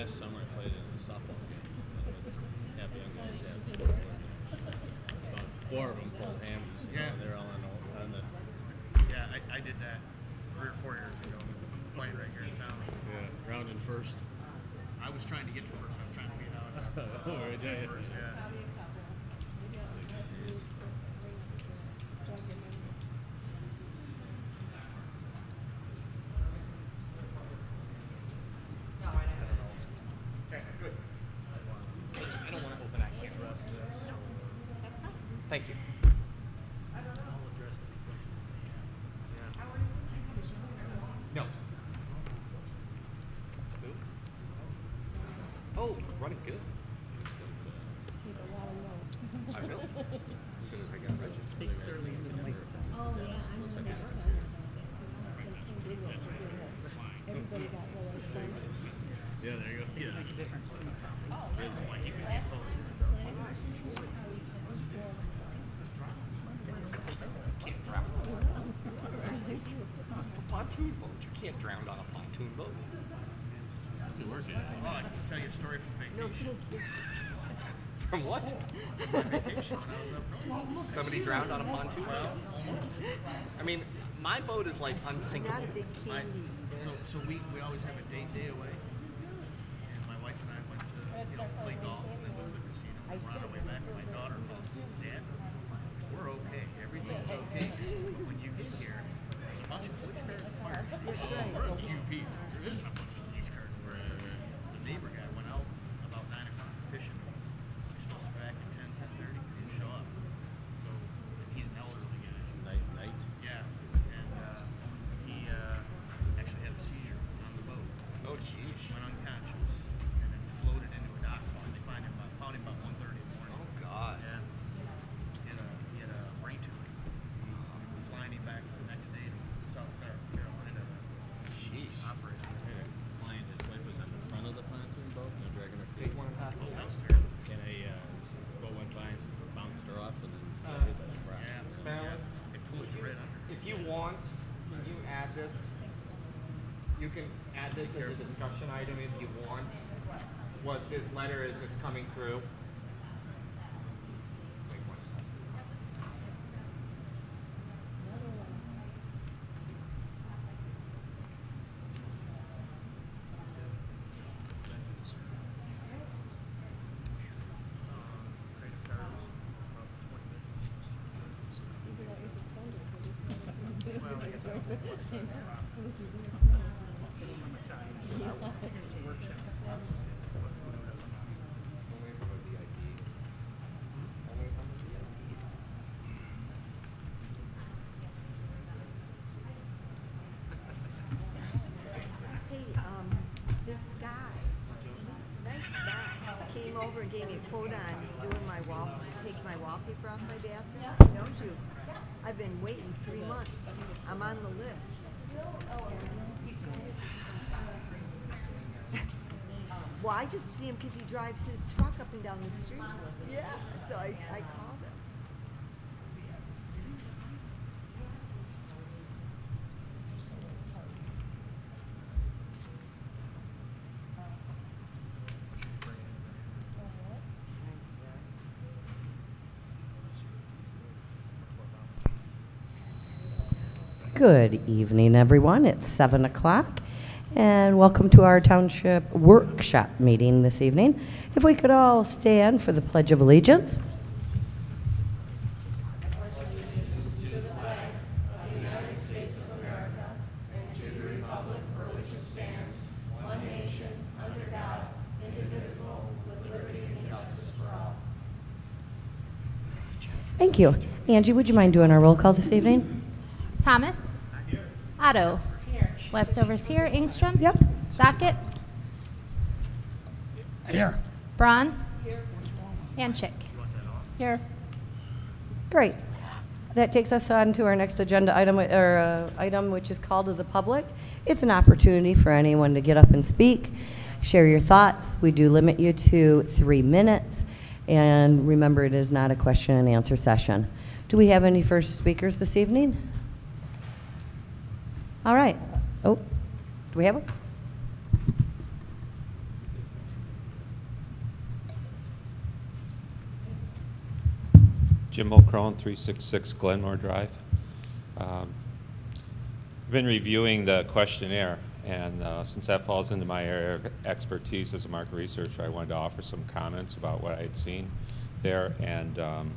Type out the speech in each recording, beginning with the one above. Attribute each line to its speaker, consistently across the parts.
Speaker 1: last summer I played in a softball game. Yeah, the young guys. Yeah, about 4 of them pulled hammies.
Speaker 2: Yeah,
Speaker 1: they're all on the.
Speaker 2: Yeah, I did that 3 or 4 years ago. Playing right here in town.
Speaker 1: Yeah, rounded first.
Speaker 2: I was trying to get to first. I'm trying to get out.
Speaker 1: Oh, right, yeah.
Speaker 2: First, yeah.
Speaker 3: Thank you. No. Who? Oh, running good. I will. As soon as I got registered.
Speaker 4: Speak clearly into the microphone.
Speaker 5: Oh, yeah, I'm on that. Everybody got really excited.
Speaker 1: Yeah, there you go. Yeah.
Speaker 4: Make a difference.
Speaker 3: Can't drown. It's a pontoon boat. You can't drown on a pontoon boat.
Speaker 1: Good work,
Speaker 2: Oh, I can tell you a story from vacation.
Speaker 3: From what?
Speaker 2: Vacation when I was up north.
Speaker 3: Somebody drowned on a pontoon boat?
Speaker 2: Well, almost.
Speaker 3: I mean, my boat is like unsinkable.
Speaker 6: Not a big candy eater.
Speaker 2: So we always have a day away. And my wife and I went to play golf and then went to the casino. And we're on our way back and my daughter calls and says, Dad, we're okay. Everything's okay. But when you get here, there's a bunch of police cars and fire trucks.
Speaker 6: That's right.
Speaker 2: We're at QP. There isn't a bunch of police cars. The neighbor guy went out about 9 o'clock fishing. We're supposed to be back at 10:30. He didn't show up. So he's an elderly guy.
Speaker 1: Night.
Speaker 2: Yeah. And he actually had a seizure on the boat.
Speaker 3: Oh, jeez.
Speaker 2: Went unconscious and then floated into a dock pond. They found him about 1:30 in the morning.
Speaker 3: Oh, God.
Speaker 2: Yeah. He had a brain tumor. Flying him back the next day to South Carolina to
Speaker 3: Jeez.
Speaker 2: operate.
Speaker 1: Client, his wife was in the front of the pontoon boat and they're dragging her feet.
Speaker 3: Big one and pass.
Speaker 2: Oh, that's terrible.
Speaker 1: And a boat went by and bounced her off and then she got hit by the rock.
Speaker 2: Yeah.
Speaker 3: Fallon,
Speaker 2: They pulled you right under.
Speaker 3: if you want, can you add this? You can add this as a discussion item if you want. What this letter is, it's coming through.
Speaker 6: Hey, this guy, nice guy, came over and gave me a quote on doing my taking my wallpaper off my bathroom. He knows you. I've been waiting 3 months. I'm on the list. Well, I just see him because he drives his truck up and down the street. Yeah, so I called him.
Speaker 7: Good evening, everyone. It's 7 o'clock, and welcome to our township workshop meeting this evening. If we could all stand for the Pledge of Allegiance. Thank you. Angie, would you mind doing our roll call this evening?
Speaker 8: Thomas? Otto? Westover's here. Engstrom?
Speaker 7: Yep.
Speaker 8: Dockett?
Speaker 4: Here.
Speaker 8: Braun? And Chick?
Speaker 7: Here. Great. That takes us on to our next agenda item, item which is call to the public. It's an opportunity for anyone to get up and speak, share your thoughts. We do limit you to 3 minutes, and remember, it is not a question and answer session. Do we have any first speakers this evening? All right. Oh, do we have them?
Speaker 4: Jim Mulcrone, 366 Glenmore Drive. I've been reviewing the questionnaire, and since that falls into my area of expertise as a market researcher, I wanted to offer some comments about what I had seen there. And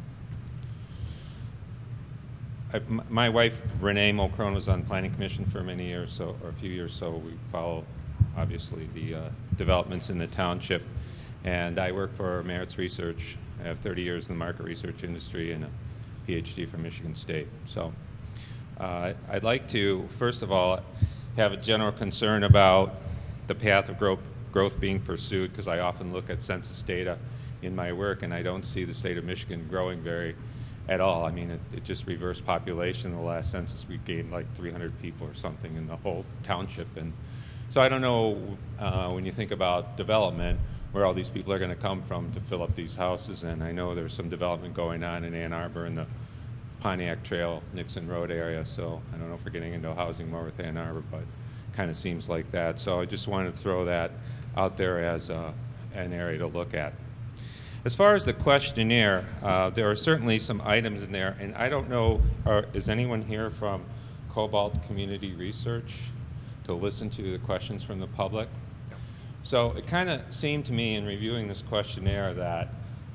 Speaker 4: my wife, Renee Mulcrone, was on the Planning Commission for many years, or a few years, so we follow, obviously, the developments in the township. And I work for Merritt's Research. I have 30 years in the market research industry and a PhD from Michigan State. So I'd like to, first of all, have a general concern about the path of growth being pursued, because I often look at census data in my work, and I don't see the state of Michigan growing at all. I mean, it just reversed population. In the last census, we gained like 300 people or something in the whole township. And so I don't know, when you think about development, where all these people are going to come from to fill up these houses. And I know there's some development going on in Ann Arbor in the Pontiac Trail, Nixon Road area. So I don't know if we're getting into housing more with Ann Arbor, but kind of seems like that. So I just wanted to throw that out there as an area to look at. As far as the questionnaire, there are certainly some items in there, and I don't know, is anyone here from Cobalt Community Research to listen to the questions from the public? So it kind of seemed to me in reviewing this questionnaire that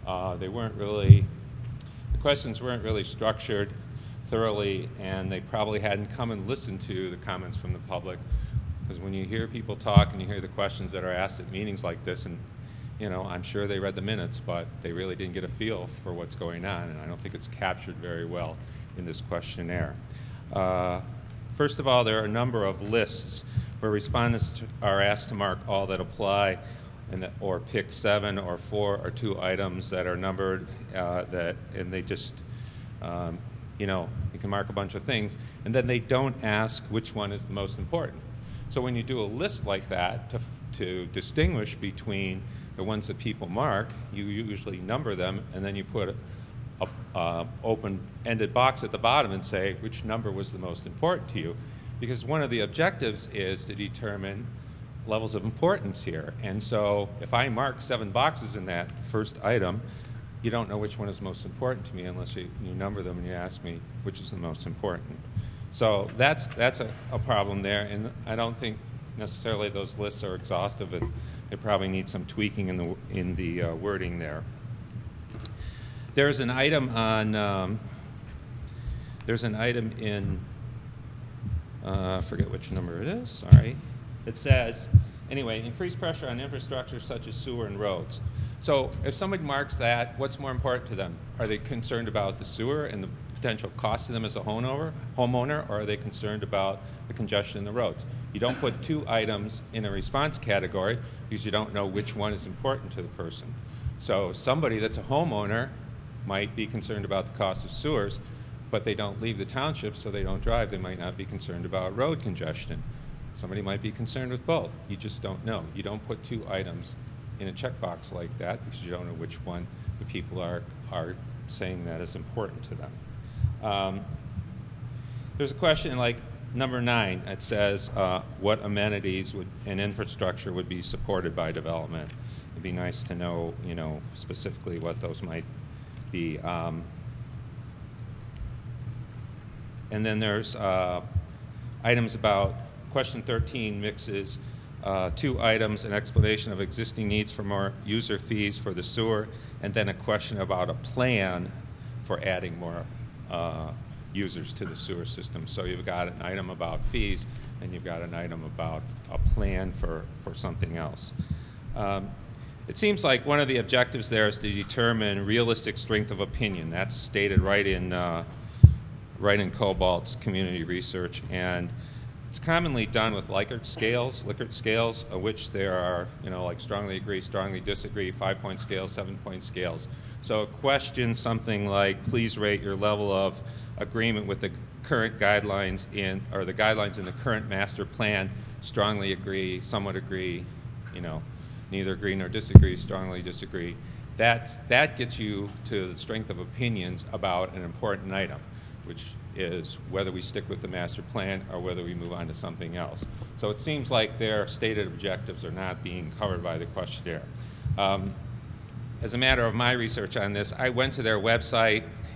Speaker 4: the questions weren't really structured thoroughly, and they probably hadn't come and listened to the comments from the public. Because when you hear people talk and you hear the questions that are asked at meetings like this, and I'm sure they read the minutes, but they really didn't get a feel for what's going on, and I don't think it's captured very well in this questionnaire. First of all, there are a number of lists where respondents are asked to mark all that apply, or pick 7 or 4 or 2 items that are numbered, and they just, you can mark a bunch of things, and then they don't ask which one is the most important. So when you do a list like that to distinguish between the ones that people mark, you usually number them, and then you put a open-ended box at the bottom and say which number was the most important to you. Because one of the objectives is to determine levels of importance here. And so if I mark 7 boxes in that first item, you don't know which one is most important to me unless you number them and you ask me which is the most important. So that's a problem there, and I don't think necessarily those lists are exhaustive, and they probably need some tweaking in the wording there. There's an item in I forget which number it is, sorry. It says, anyway, increased pressure on infrastructure such as sewer and roads. So if somebody marks that, what's more important to them? Are they concerned about the sewer and the potential cost to them as a homeowner, or are they concerned about the congestion in the roads? You don't put 2 items in a response category because you don't know which one is important to the person. So somebody that's a homeowner might be concerned about the cost of sewers, but they don't leave the township, so they don't drive. They might not be concerned about road congestion. Somebody might be concerned with both. You just don't know. You don't put 2 items in a checkbox like that because you don't know which one the people are saying that is important to them. There's a question like number 9. It says what amenities and infrastructure would be supported by development. It'd be nice to know, specifically what those might be. And then there's items about question 13 mixes 2 items, an explanation of existing needs for more user fees for the sewer, and then a question about a plan for adding more users to the sewer system. So you've got an item about fees, and you've got an item about a plan for something else. It seems like one of the objectives there is to determine realistic strength of opinion. That's stated right in Cobalt's community research, and it's commonly done with Likert scales, of which there are, like strongly agree, strongly disagree, 5-point scales, 7-point scales. So a question something like, please rate your level of agreement with the current guidelines or the guidelines in the current master plan, strongly agree, somewhat agree, neither agree nor disagree, strongly disagree. That gets you to the strength of opinions about an important item, which is whether we stick with the master plan or whether we move on to something else. So it seems like their stated objectives are not being covered by the questionnaire. As a matter of my research on this, I went to their website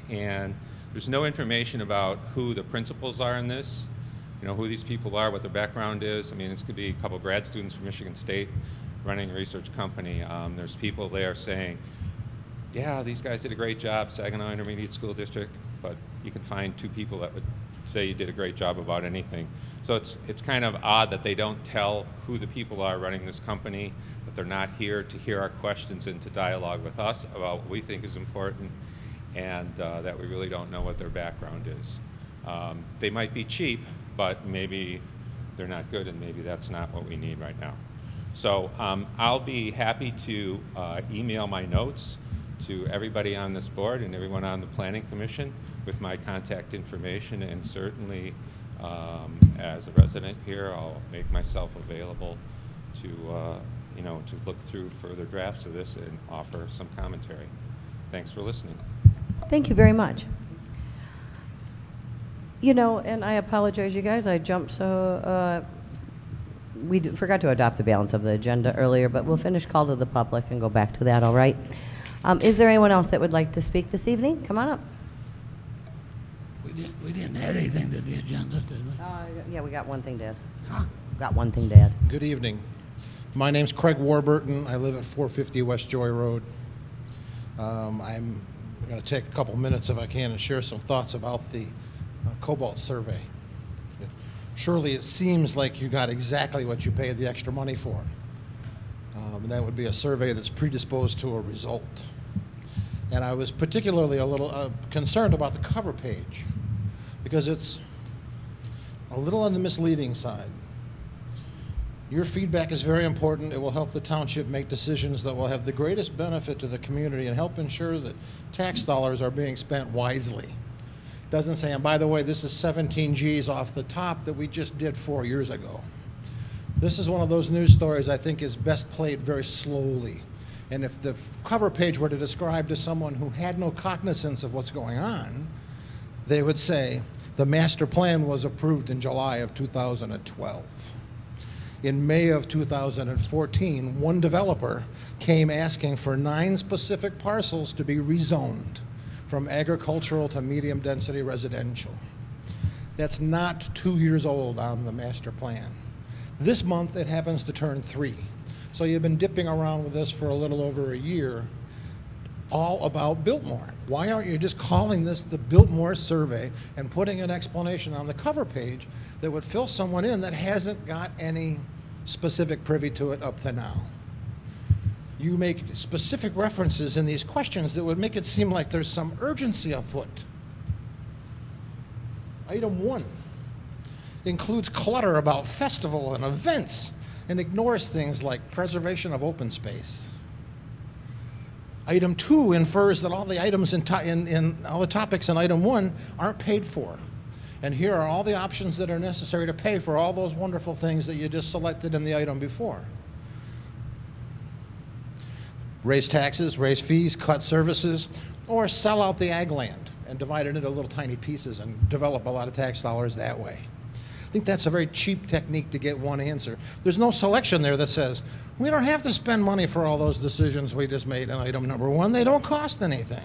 Speaker 4: and there's no information about who the principals are in this, you know, who these people are, what their background is. I mean, this could be a couple grad students from Michigan State running a research company. There's people there saying, yeah, these guys did a great job, Saginaw Intermediate School District, but you can find 2 people that would say you did a great job about anything. So it's kind of odd that they don't tell who the people are running this company, that they're not here to hear our questions and to dialogue with us about what we think is important, and that we really don't know what their background is. They might be cheap, but maybe they're not good, and maybe that's not what we need right now. So I'll be happy to email my notes to everybody on this board and everyone on the Planning Commission with my contact information, and certainly as a resident here, I'll make myself available to you know, to look through further drafts of this and offer some commentary. Thanks for listening.
Speaker 7: Thank you very much. You know, and I apologize, you guys, I jumped so, forgot to adopt the balance of the agenda earlier, but we'll finish call to the public and go back to that, all right? Is there anyone else that would like to speak this evening? Come on up.
Speaker 9: We didn't add anything to the agenda, did we?
Speaker 7: Yeah, we got one thing to add.
Speaker 9: Huh?
Speaker 7: Got one thing to add.
Speaker 10: Good evening. My name's Craig Warburton. I live at 450 West Joy Road. I'm going to take a couple minutes, if I can, and share some thoughts about the Cobalt survey. Surely it seems like you got exactly what you paid the extra money for. And that would be a survey that's predisposed to a result. And I was particularly a little concerned about the cover page, because it's a little on the misleading side. Your feedback is very important. It will help the township make decisions that will have the greatest benefit to the community and help ensure that tax dollars are being spent wisely. It doesn't say, and by the way, this is 17 G's off the top that we just did 4 years ago. This is one of those news stories I think is best played very slowly. And if the cover page were to describe to someone who had no cognizance of what's going on, they would say, the master plan was approved in July of 2012. In May of 2014, one developer came asking for 9 specific parcels to be rezoned from agricultural to medium density residential. That's not 2 years old on the master plan. This month it happens to turn 3. So you've been dipping around with this for a little over a year, all about Biltmore. Why aren't you just calling this the Biltmore survey and putting an explanation on the cover page that would fill someone in that hasn't got any specific privy to it up to now? You make specific references in these questions that would make it seem like there's some urgency afoot. Item 1 includes clutter about festival and events and ignores things like preservation of open space. Item 2 infers that all the items in all the topics in item 1 aren't paid for. And here are all the options that are necessary to pay for all those wonderful things that you just selected in the item before. Raise taxes, raise fees, cut services, or sell out the ag land and divide it into little tiny pieces and develop a lot of tax dollars that way. I think that's a very cheap technique to get one answer. There's no selection there that says, we don't have to spend money for all those decisions we just made in item number 1. They don't cost anything.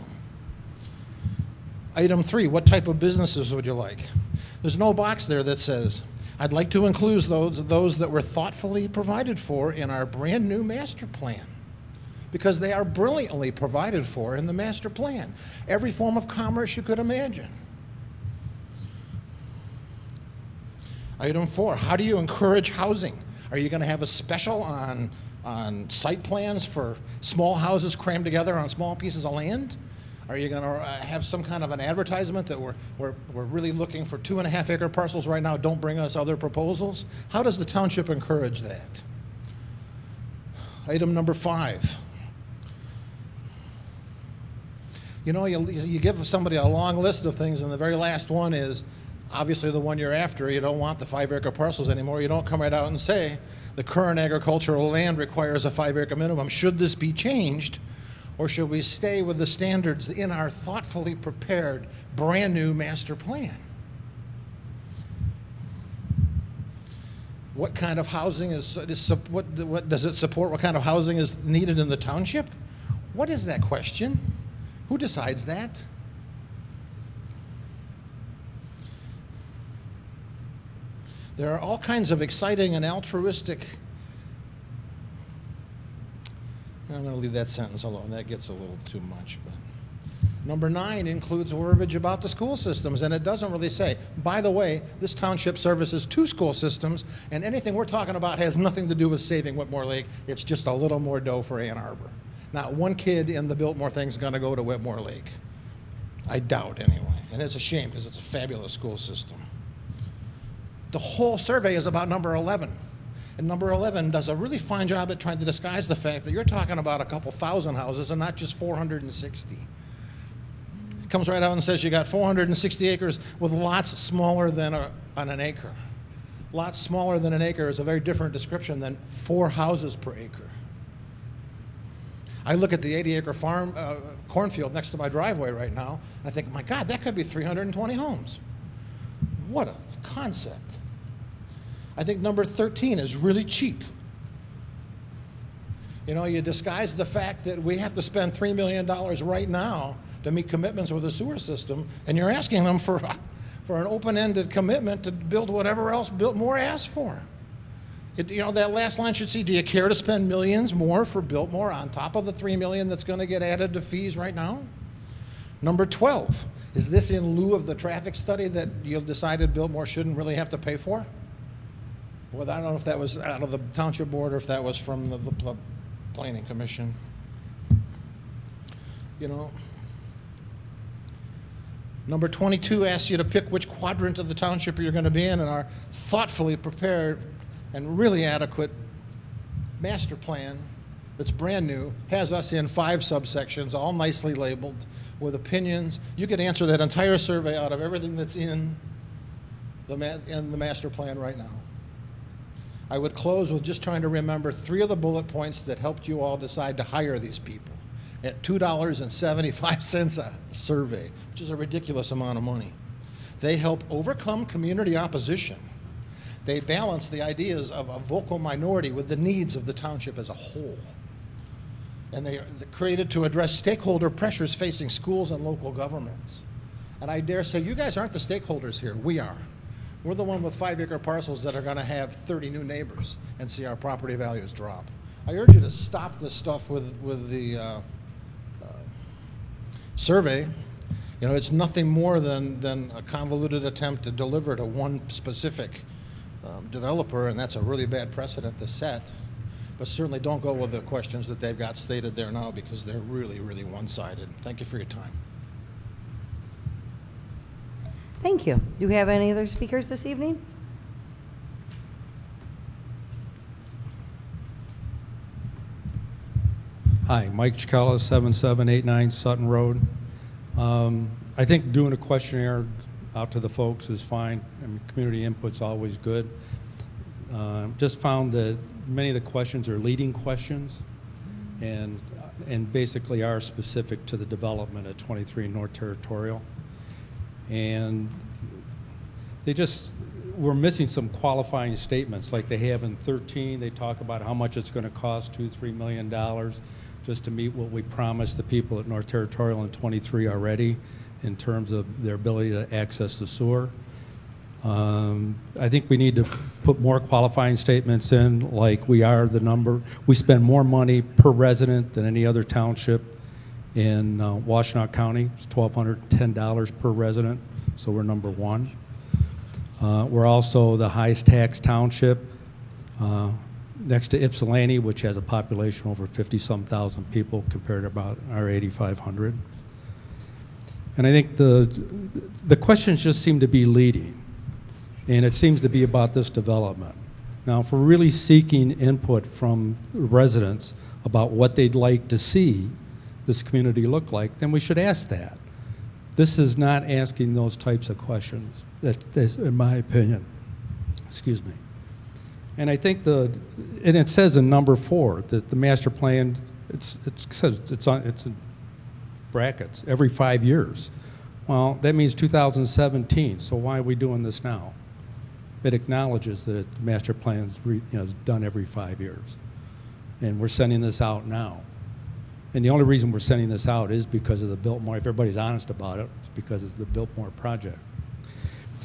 Speaker 10: Item 3, what type of businesses would you like? There's no box there that says, I'd like to include those that were thoughtfully provided for in our brand new master plan, because they are brilliantly provided for in the master plan. Every form of commerce you could imagine. Item 4, how do you encourage housing? Are you going to have a special on site plans for small houses crammed together on small pieces of land? Are you going to have some kind of an advertisement that we're really looking for 2.5 acre parcels right now, don't bring us other proposals? How does the township encourage that? Item number 5. You know, you give somebody a long list of things, and the very last one is obviously the one you're after. You don't want the 5 acre parcels anymore. You don't come right out and say the current agricultural land requires a 5 acre minimum. Should this be changed, or should we stay with the standards in our thoughtfully prepared brand new master plan? What kind of housing what does it support? What kind of housing is needed in the township? What is that question? Who decides that? There are all kinds of exciting and altruistic. I'm going to leave that sentence alone. That gets a little too much. But number 9 includes verbiage about the school systems, and it doesn't really say, by the way, this township services 2 school systems, and anything we're talking about has nothing to do with saving Whitmore Lake. It's just a little more dough for Ann Arbor. Not one kid in the Biltmore thing is going to go to Whitmore Lake. I doubt, anyway. And it's a shame because it's a fabulous school system. The whole survey is about number 11. And number 11 does a really fine job at trying to disguise the fact that you're talking about a couple thousand houses and not just 460. It comes right out and says you got 460 acres with lots smaller than an acre. Lots smaller than an acre is a very different description than 4 houses per acre. I look at the 80-acre farm cornfield next to my driveway right now, and I think, my God, that could be 320 homes. What a concept. I think number 13 is really cheap. You know, you disguise the fact that we have to spend $3 million right now to meet commitments with the sewer system, and you're asking them for an open-ended commitment to build whatever else Biltmore asked for. You know, that last line should see, do you care to spend millions more for Biltmore on top of the $3 million that's going to get added to fees right now? Number 12, is this in lieu of the traffic study that you decided Biltmore shouldn't really have to pay for? Well, I don't know if that was out of the Township Board or if that was from the Planning Commission. You know, number 22 asks you to pick which quadrant of the township you're going to be in, and our thoughtfully prepared and really adequate master plan that's brand new has us in 5 subsections, all nicely labeled with opinions. You could answer that entire survey out of everything that's in the master plan right now. I would close with just trying to remember 3 of the bullet points that helped you all decide to hire these people at $2.75 a survey, which is a ridiculous amount of money. They help overcome community opposition. They balance the ideas of a vocal minority with the needs of the township as a whole. And they're created to address stakeholder pressures facing schools and local governments. And I dare say you guys aren't the stakeholders here, we are. We're the one with 5-acre parcels that are going to have 30 new neighbors and see our property values drop. I urge you to stop this stuff with the survey. You know, it's nothing more than a convoluted attempt to deliver to one specific developer, and that's a really bad precedent to set. But certainly don't go with the questions that they've got stated there now, because they're really, really one-sided. Thank you for your time.
Speaker 7: Thank you. Do we have any other speakers this evening?
Speaker 11: Hi, Mike Chicala, 7789 Sutton Road. I think doing a questionnaire out to the folks is fine. I mean, community input's always good. Just found that many of the questions are leading questions and basically are specific to the development at 23 North Territorial. And we're missing some qualifying statements like they have in 13. They talk about how much it's going to cost, $2-3 million, just to meet what we promised the people at North Territorial in 23 already in terms of their ability to access the sewer. I think we need to put more qualifying statements in, like we spend more money per resident than any other township in Washtenaw County. It's $1,210 per resident, so we're number 1. We're also the highest tax township next to Ypsilanti, which has a population over 50-some thousand people compared to about our 8,500. And I think the questions just seem to be leading, and it seems to be about this development. Now, if we're really seeking input from residents about what they'd like to see this community look like, then we should ask that. This is not asking those types of questions, in my opinion. Excuse me. And I think and it says in number 4 that the master plan, it's in brackets, every 5 years. Well, that means 2017, so why are we doing this now? It acknowledges that the master plan is done every 5 years. And we're sending this out now. And the only reason we're sending this out is because of the Biltmore. If everybody's honest about it, it's because of the Biltmore project.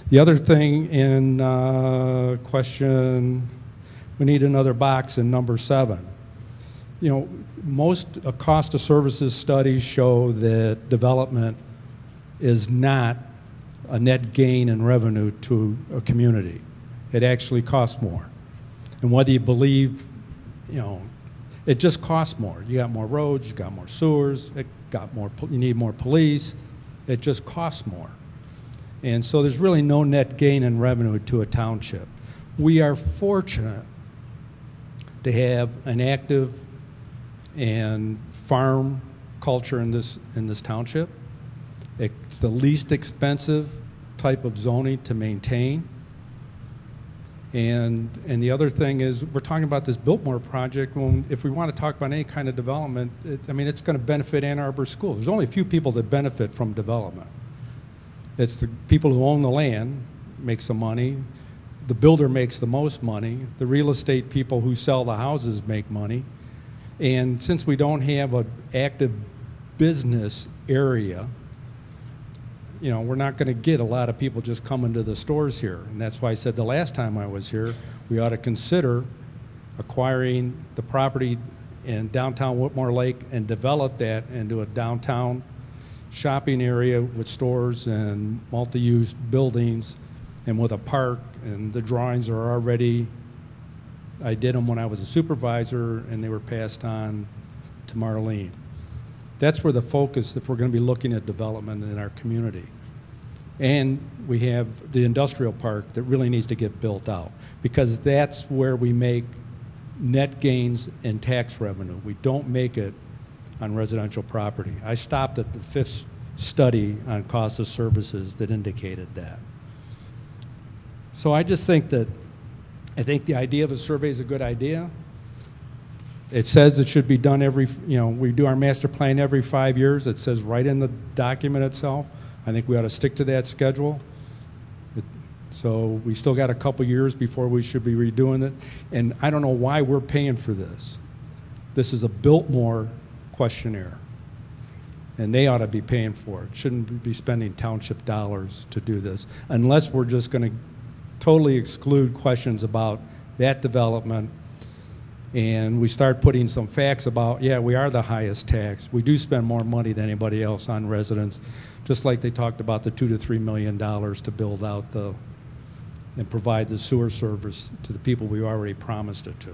Speaker 11: The other thing in question, we need another box in number 7. You know, most cost of services studies show that development is not a net gain in revenue to a community. It actually costs more. And whether you believe, you know, it just costs more. You got more roads, you got more sewers, you need more police. It just costs more. And so there's really no net gain in revenue to a township. We are fortunate to have an active and farm culture in this township. It's the least expensive type of zoning to maintain. And the other thing is, we're talking about this Biltmore project. If we want to talk about any kind of development, I mean, it's going to benefit Ann Arbor School. There's only a few people that benefit from development. It's the people who own the land make some money. The builder makes the most money. The real estate people who sell the houses make money. And since we don't have an active business area, you know, we're not going to get a lot of people just coming to the stores here. And that's why I said the last time I was here, we ought to consider acquiring the property in downtown Whitmore Lake and develop that into a downtown shopping area with stores and multi-use buildings and with a park. And the drawings are already, I did them when I was a supervisor, and they were passed on to Marlene. That's where the focus, if we're going to be looking at development in our community. And we have the industrial park that really needs to get built out, because that's where we make net gains in tax revenue. We don't make it on residential property. I stopped at the 5th study on cost of services that indicated that. So I just think that, I think the idea of a survey is a good idea. It says it should be done every, you know, we do our master plan every 5 years. It says right in the document itself. I think we ought to stick to that schedule. So we still got a couple years before we should be redoing it. And I don't know why we're paying for this. This is a Biltmore questionnaire, and they ought to be paying for it. Shouldn't be spending township dollars to do this, unless we're just going to totally exclude questions about that development, and we start putting some facts about, yeah, we are the highest tax. We do spend more money than anybody else on residents, just like they talked about the $2 to $3 million to build out and provide the sewer service to the people we already promised it to.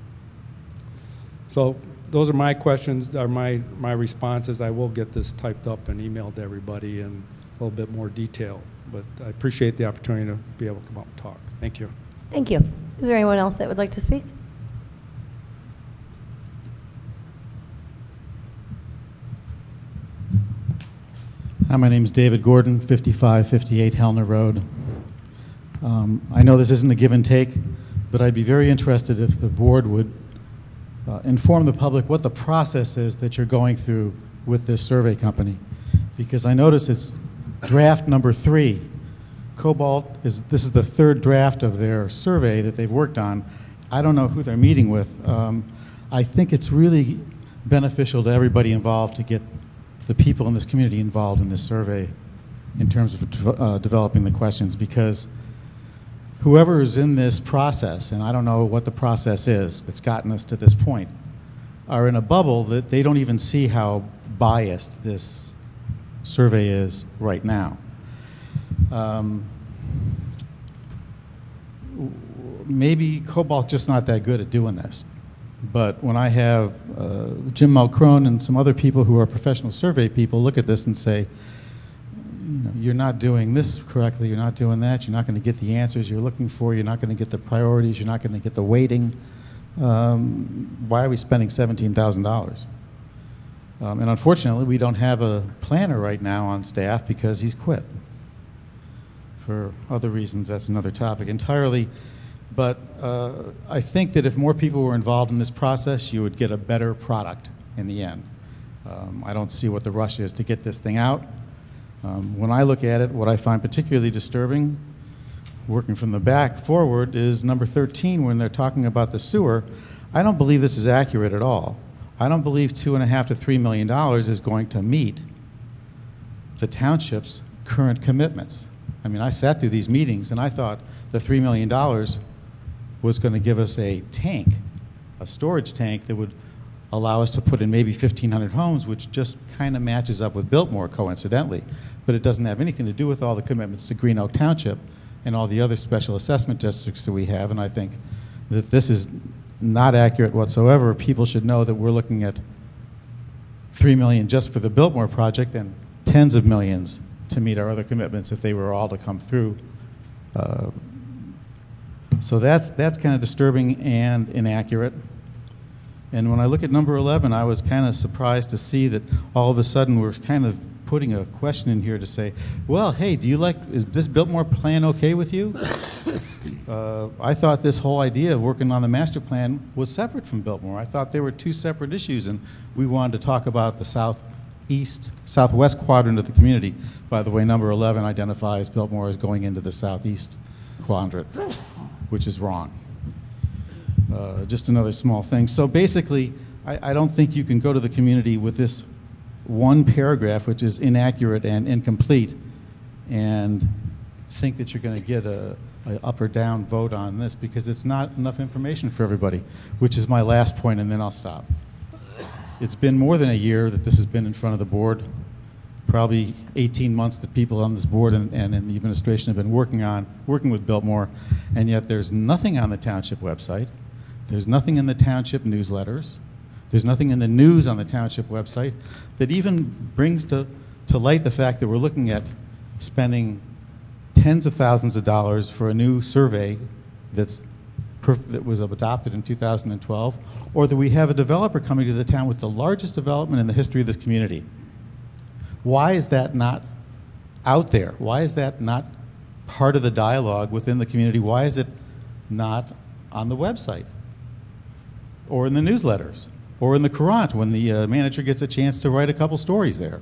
Speaker 11: So those are my questions, or my responses. I will get this typed up and emailed to everybody in a little bit more detail, but I appreciate the opportunity to be able to come up and talk. Thank you.
Speaker 7: Thank you. Is there anyone else that would like to speak?
Speaker 12: Hi, my name is David Gordon, 5558 Hellner Road. I know this isn't a give and take, but I'd be very interested if the board would inform the public what the process is that you're going through with this survey company. Because I notice it's draft number 3. Cobalt this is the 3rd draft of their survey that they've worked on. I don't know who they're meeting with. I think it's really beneficial to everybody involved to get the people in this community involved in this survey in terms of developing the questions, because whoever is in this process, and I don't know what the process is that's gotten us to this point, are in a bubble that they don't even see how biased this survey is right now. Maybe Cobalt's just not that good at doing this. But when I have Jim Mulcrone and some other people who are professional survey people look at this and say, you know, you're not doing this correctly, you're not doing that, you're not going to get the answers you're looking for, you're not going to get the priorities, you're not going to get the weighting, why are we spending $17,000? And unfortunately, we don't have a planner right now on staff because he's quit. For other reasons, that's another topic entirely. But I think that if more people were involved in this process, you would get a better product in the end. I don't see what the rush is to get this thing out. When I look at it, what I find particularly disturbing, working from the back forward, is number 13 when they're talking about the sewer. I don't believe this is accurate at all. I don't believe $2.5 to $3 million is going to meet the township's current commitments. I mean, I sat through these meetings and I thought the $3 million was going to give us a tank, a storage tank that would allow us to put in maybe 1,500 homes, which just kind of matches up with Biltmore, coincidentally. But it doesn't have anything to do with all the commitments to Green Oak Township and all the other special assessment districts that we have. And I think that this is not accurate whatsoever. People should know that we're looking at $3 million just for the Biltmore project and tens of millions to meet our other commitments if they were all to come through. So that's kind of disturbing and inaccurate. And when I look at number 11, I was kind of surprised to see that all of a sudden we're kind of putting a question in here to say, well, hey, is this Biltmore plan okay with you? I thought this whole idea of working on the master plan was separate from Biltmore. I thought they were two separate issues, and we wanted to talk about the southwest quadrant of the community. By the way, number 11 identifies Biltmore as going into the southeast quadrant, which is wrong. Just another small thing. So basically, I don't think you can go to the community with this one paragraph, which is inaccurate and incomplete, and think that you're going to get a up or down vote on this, because it's not enough information for everybody, which is my last point, and then I'll stop. It's been more than a year that this has been in front of the board, probably 18 months that people on this board and in the administration have been working with Biltmore, and yet there's nothing on the township website. There's nothing in the township newsletters. There's nothing in the news on the township website that even brings to light the fact that we're looking at spending tens of thousands of dollars for a new survey that was adopted in 2012, or that we have a developer coming to the town with the largest development in the history of this community. Why is that not out there? Why is that not part of the dialogue within the community? Why is it not on the website or in the newsletters or in the Courant when the manager gets a chance to write a couple stories there?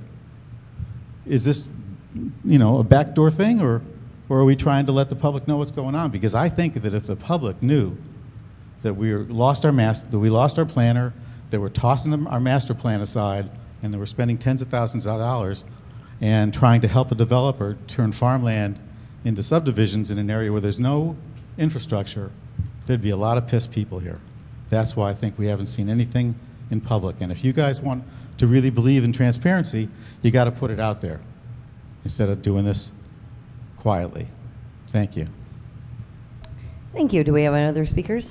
Speaker 12: Is this, a backdoor thing, or are we trying to let the public know what's going on? Because I think that if the public knew that we lost our planner, that we're tossing our master plan aside, and that we're spending tens of thousands of dollars and trying to help a developer turn farmland into subdivisions in an area where there's no infrastructure, there'd be a lot of pissed people here. That's why I think we haven't seen anything in public. And if you guys want to really believe in transparency, you got to put it out there instead of doing this quietly. Thank you.
Speaker 7: Thank you. Do we have any other speakers?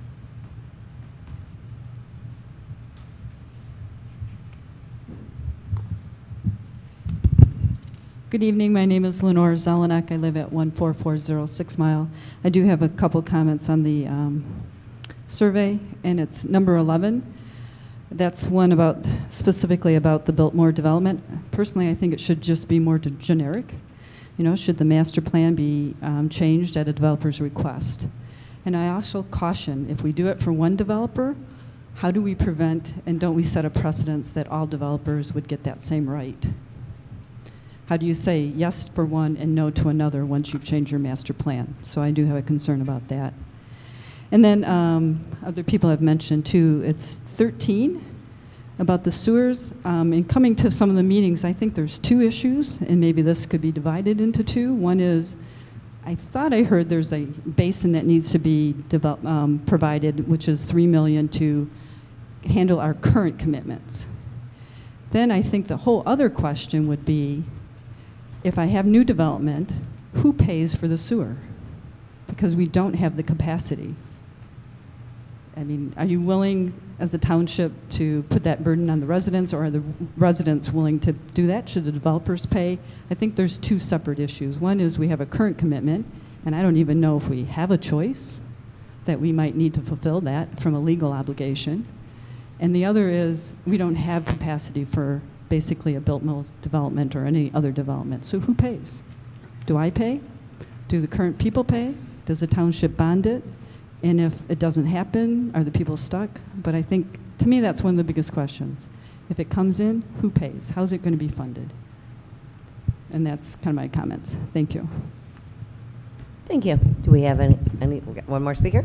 Speaker 13: Good evening. My name is Lenore Zelenak. I live at 14406 Mile. I do have a couple comments on the survey, and it's number 11. That's one specifically about the Biltmore development. Personally, I think it should just be more generic. Should the master plan be changed at a developer's request? And I also caution, if we do it for one developer, how do we prevent, and don't we set a precedence that all developers would get that same right? How do you say yes for one and no to another once you've changed your master plan? So I do have a concern about that. And then other people have mentioned too, it's 13 about the sewers. In coming to some of the meetings, I think there's two issues, and maybe this could be divided into two. One is, I thought I heard there's a basin that needs to be provided, which is $3 million to handle our current commitments. Then I think the whole other question would be, if I have new development, who pays for the sewer? Because we don't have the capacity. I mean, are you willing as a township to put that burden on the residents, or are the residents willing to do that? Should the developers pay? I think there's two separate issues. One is we have a current commitment, and I don't even know if we have a choice that we might need to fulfill that from a legal obligation. And the other is we don't have capacity for basically a Biltmore development or any other development. So who pays? Do I pay? Do the current people pay? Does the township bond it? And if it doesn't happen, are the people stuck? But I think, to me, that's one of the biggest questions. If it comes in, who pays? How's it going to be funded? And that's kind of my comments. Thank you.
Speaker 7: Thank you. Do we have any we got one more speaker?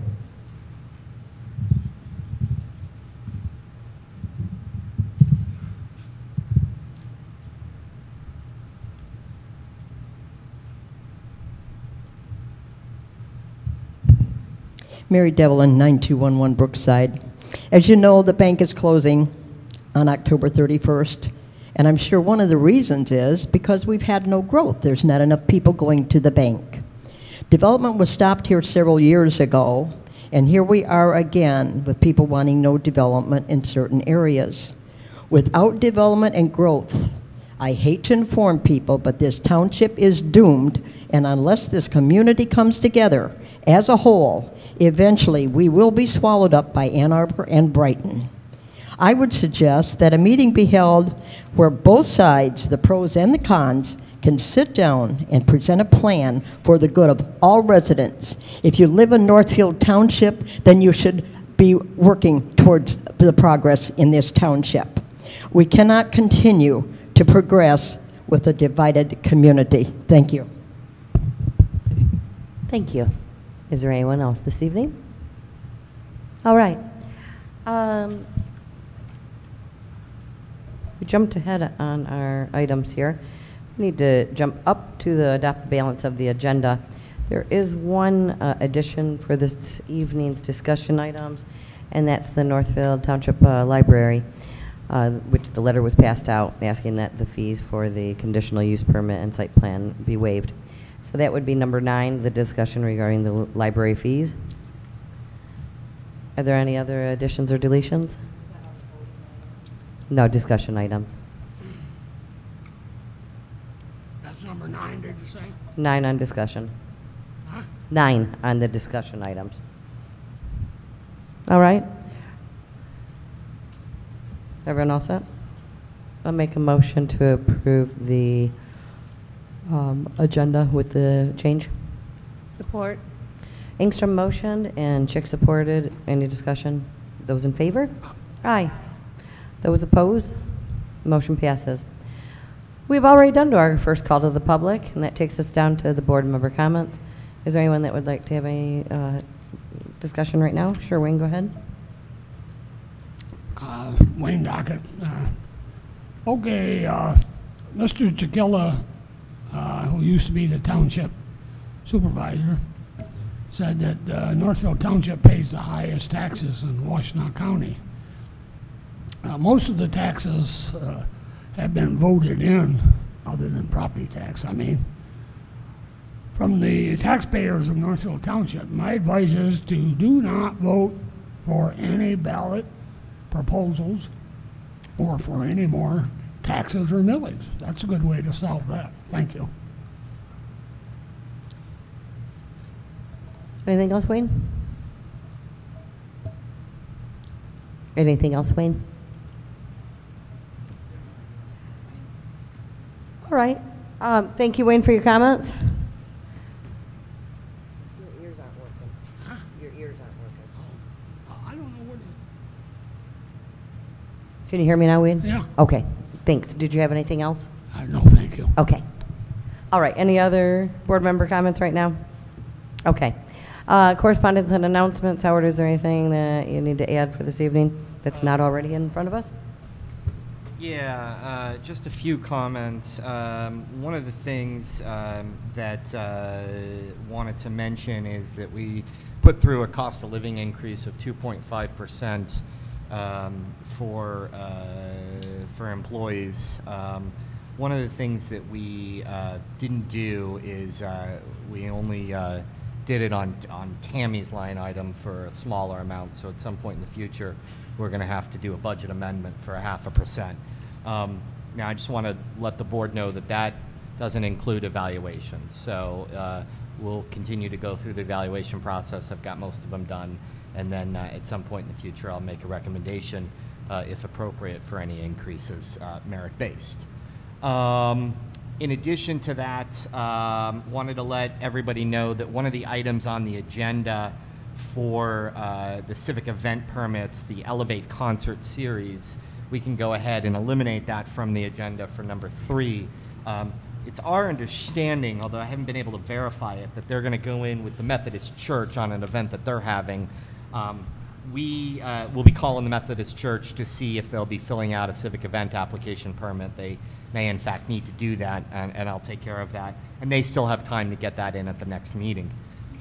Speaker 14: Mary Devlin, 9211 Brookside. As you know, the bank is closing on October 31st, and I'm sure one of the reasons is because we've had no growth. There's not enough people going to the bank. Development was stopped here several years ago, and here we are again with people wanting no development in certain areas. Without development and growth, I hate to inform people, but this township is doomed, and unless this community comes together as a whole, eventually we will be swallowed up by Ann Arbor and Brighton. I would suggest that a meeting be held where both sides, the pros and the cons, can sit down and present a plan for the good of all residents. If you live in Northfield Township, then you should be working towards the progress in this township. We cannot continue to progress with a divided community. Thank you.
Speaker 7: Thank you. Is there anyone else this evening? All right. We jumped ahead on our items here. We need to jump up to the adopt the balance of the agenda. There is one addition for this evening's discussion items, and that's the Northfield Township Library, which the letter was passed out asking that the fees for the conditional use permit and site plan be waived. So that would be number 9, the discussion regarding the library fees. Are there any other additions or deletions? No discussion items.
Speaker 9: That's number 9, did you say?
Speaker 7: 9 on discussion.
Speaker 9: Huh?
Speaker 7: 9 on the discussion items. All right. Everyone all set? I'll make a motion to approve the agenda with the change.
Speaker 5: Support.
Speaker 7: Engstrom motioned and Chick supported. Any discussion? Those in favor? Aye. Those opposed? Motion passes. We've already done to our first call to the public, and that takes us down to the board member comments. Is there anyone that would like to have any discussion right now? Sure, Wayne, go ahead.
Speaker 9: Wayne Dockett. Mr. Chiquilla, who used to be the township supervisor, said that Northfield Township pays the highest taxes in Washtenaw County. Most of the taxes have been voted in, other than property tax, I mean, from the taxpayers of Northfield Township. My advice is to do not vote for any ballot proposals or for any more taxes or millage. That's a good way to solve that. Thank you.
Speaker 7: Anything else, Wayne? Anything else, Wayne? All right. Thank you, Wayne, for your comments. Your ears aren't working.
Speaker 9: Huh?
Speaker 7: Your ears aren't working.
Speaker 9: I don't know what
Speaker 7: Can you hear me now, Wayne?
Speaker 9: Yeah.
Speaker 7: Okay. Thanks. Did you have anything else?
Speaker 9: No, thank you.
Speaker 7: Okay. All right. Any other board member comments right now? Okay. Correspondence and announcements. Howard, is there anything that you need to add for this evening that's not already in front of us?
Speaker 3: Yeah, just a few comments. One of the things that wanted to mention is that we put through a cost of living increase of 2.5% for employees. One of the things that we didn't do is we only did it on Tammy's line item for a smaller amount. So at some point in the future, we're going to have to do a budget amendment for 0.5%. Now, I just want to let the board know that that doesn't include evaluations. So we'll continue to go through the evaluation process. I've got most of them done. And then at some point in the future, I'll make a recommendation, if appropriate, for any increases, merit-based. In addition to that, wanted to let everybody know that one of the items on the agenda for the civic event permits, the Elevate Concert Series, we can go ahead and eliminate that from the agenda for number 3. It's our understanding, although I haven't been able to verify it, that they're going to go in with the Methodist Church on an event that they're having. We will be calling the Methodist Church to see if they'll be filling out a civic event application permit. They may in fact need to do that, and I'll take care of that. And they still have time to get that in at the next meeting.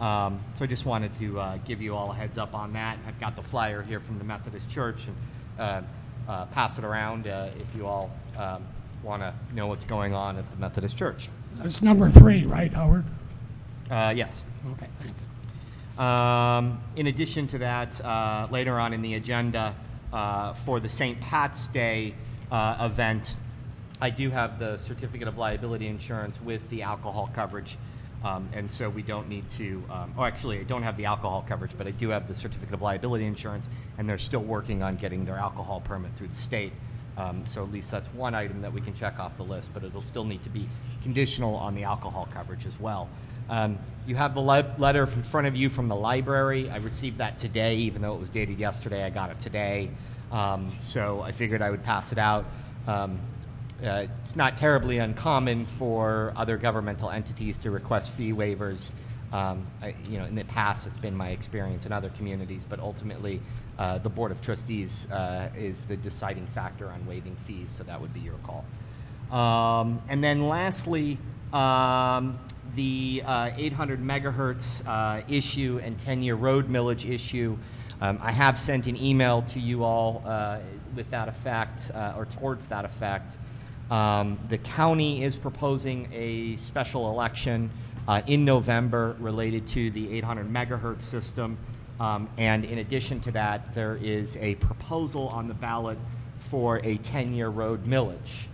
Speaker 3: So I just wanted to give you all a heads up on that. I've got the flyer here from the Methodist Church, and pass it around if you all want to know what's going on at the Methodist Church.
Speaker 9: That's number 3, right, Howard?
Speaker 3: Yes.
Speaker 9: Okay, thank you.
Speaker 3: In addition to that, later on in the agenda for the St. Pat's Day event, I do have the certificate of liability insurance with the alcohol coverage, and so we don't need to, actually, I don't have the alcohol coverage, but I do have the certificate of liability insurance, and they're still working on getting their alcohol permit through the state. So at least that's one item that we can check off the list, but it'll still need to be conditional on the alcohol coverage as well. You have the letter in front of you from the library. I received that today, even though it was dated yesterday. I got it today, so I figured I would pass it out. It's not terribly uncommon for other governmental entities to request fee waivers. In the past, it's been my experience in other communities, but ultimately, the Board of Trustees is the deciding factor on waiving fees, so that would be your call. And then lastly, the 800 megahertz issue and 10-year road millage issue. I have sent an email to you all with that effect, or towards that effect. The county is proposing a special election in November related to the 800 megahertz system. And in addition to that, there is a proposal on the ballot for a 10-year road millage.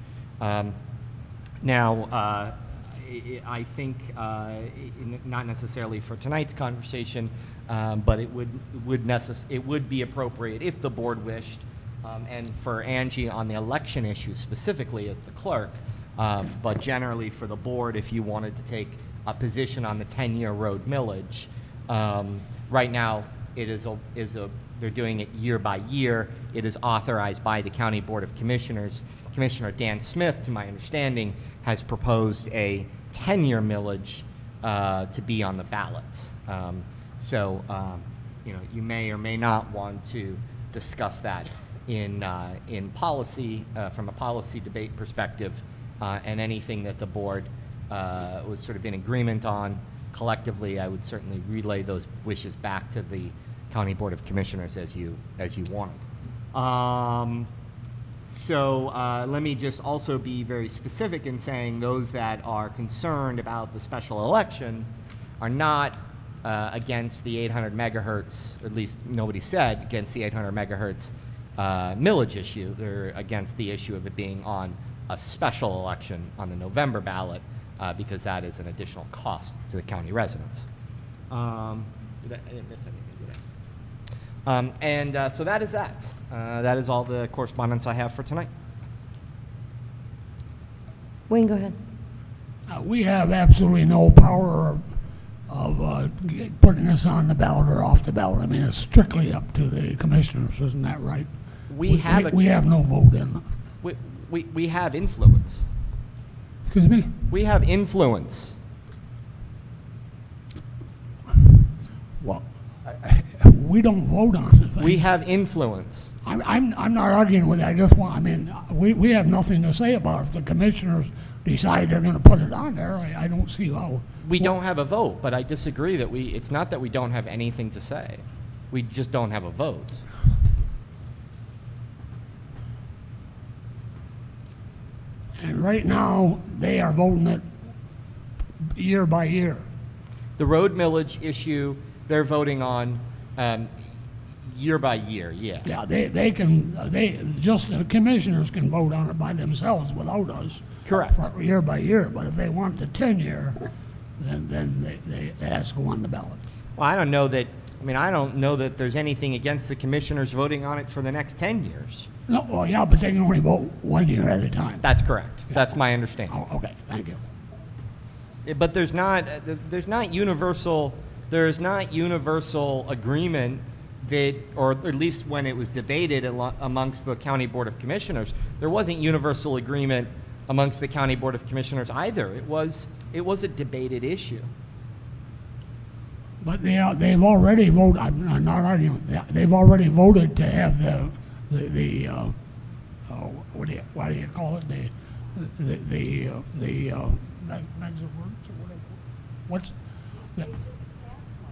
Speaker 3: Now, I think, not necessarily for tonight's conversation, but it would be appropriate if the board wished, and for Angie on the election issue specifically as the clerk, but generally for the board if you wanted to take a position on the 10-year road millage. Right now, they're doing it year by year. It is authorized by the County Board of Commissioners. Commissioner Dan Smith, to my understanding, has proposed a 10-year millage to be on the ballot. You may or may not want to discuss that in policy, from a policy debate perspective, and anything that the board was sort of in agreement on collectively. I would certainly relay those wishes back to the County Board of Commissioners as you want. Let me just also be very specific in saying those that are concerned about the special election are not against the 800 megahertz, at least nobody said against the 800 megahertz millage issue. They're against the issue of it being on a special election on the November ballot because that is an additional cost to the county residents. I didn't miss anything, did I? So that is that. That is all the correspondence I have for tonight.
Speaker 7: Wayne, go ahead.
Speaker 9: We have absolutely no power of putting this on the ballot or off the ballot. I mean, it's strictly up to the commissioners, isn't that right? We have no vote in it.
Speaker 3: We have influence.
Speaker 9: Excuse me?
Speaker 3: We have influence.
Speaker 9: Well, we don't vote on the thing.
Speaker 3: We have influence.
Speaker 9: I'm not arguing with that. We have nothing to say about it. If the commissioners decide they're going to put it on there, I don't see how.
Speaker 3: We don't have a vote, but I disagree that it's not that we don't have anything to say. We just don't have a vote.
Speaker 9: And right now, they are voting it year by year.
Speaker 3: The road millage issue, they're voting on year by year, yeah.
Speaker 9: Yeah, the commissioners can vote on it by themselves without us.
Speaker 3: Correct.
Speaker 9: For year by year, but if they want the 10-year, then it has to go on the ballot.
Speaker 3: Well, I don't know that there's anything against the commissioners voting on it for the next 10 years.
Speaker 9: No, well, yeah, but they can only vote 1 year at a time.
Speaker 3: That's correct. Yeah. That's my understanding.
Speaker 9: Oh, okay, thank you.
Speaker 3: But there's not universal agreement that, or at least when it was debated amongst the County Board of Commissioners, there wasn't universal agreement amongst the County Board of Commissioners either. It was a debated issue.
Speaker 9: But they've already voted. I'm not arguing. They've already voted to have the what do you call it? What's the,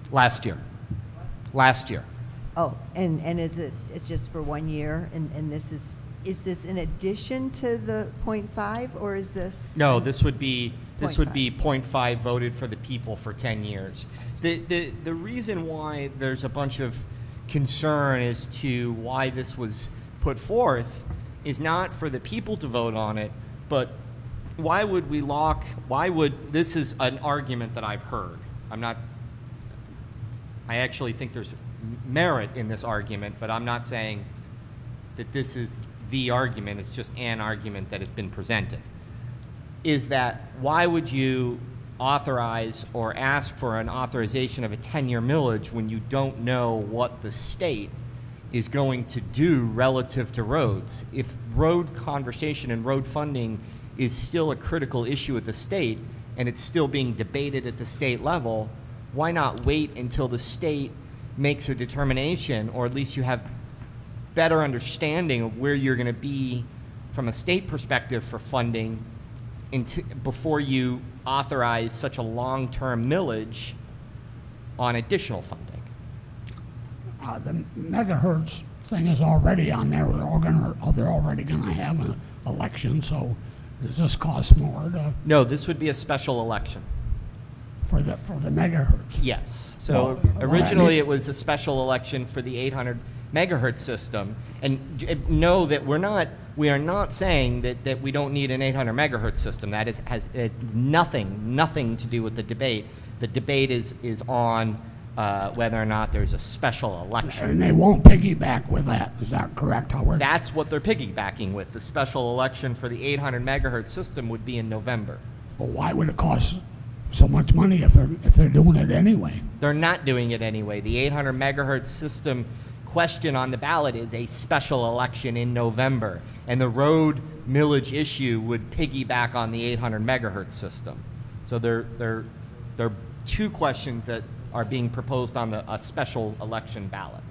Speaker 3: Last year. Last year.
Speaker 6: Oh, and it's just for 1 year, and this is this in addition to the 0.5, or is this?
Speaker 3: No, this would be
Speaker 6: 0.5.
Speaker 3: 0.5 voted for the people for 10 years. The reason why there's a bunch of concern as to why this was put forth is not for the people to vote on it, but why would this is an argument that I've heard. I actually think there's merit in this argument, but I'm not saying that this is the argument, it's just an argument that has been presented. Is that why would you authorize or ask for an authorization of a 10-year millage when you don't know what the state is going to do relative to roads? If road conversation and road funding is still a critical issue at the state and it's still being debated at the state level, why not wait until the state makes a determination, or at least you have better understanding of where you're going to be from a state perspective for funding before you authorize such a long-term millage on additional funding?
Speaker 9: The megahertz thing is already on there. They're already going to have an election, so does this cost more
Speaker 3: No, this would be a special election.
Speaker 9: for the megahertz?
Speaker 3: Yes. So originally it was a special election for the 800 megahertz system. And know that we are not saying that we don't need an 800 megahertz system. That has nothing to do with the debate. The debate is on whether or not there's a special election.
Speaker 9: And they won't piggyback with that. Is that correct, Howard?
Speaker 3: That's what they're piggybacking with. The special election for the 800 megahertz system would be in November.
Speaker 9: Well, why would it cost so much money if they're doing it anyway?
Speaker 3: They're not doing it anyway. The 800 megahertz system question on the ballot is a special election in November, and the road millage issue would piggyback on the 800 megahertz system. So there are two questions that are being proposed on a special election ballot.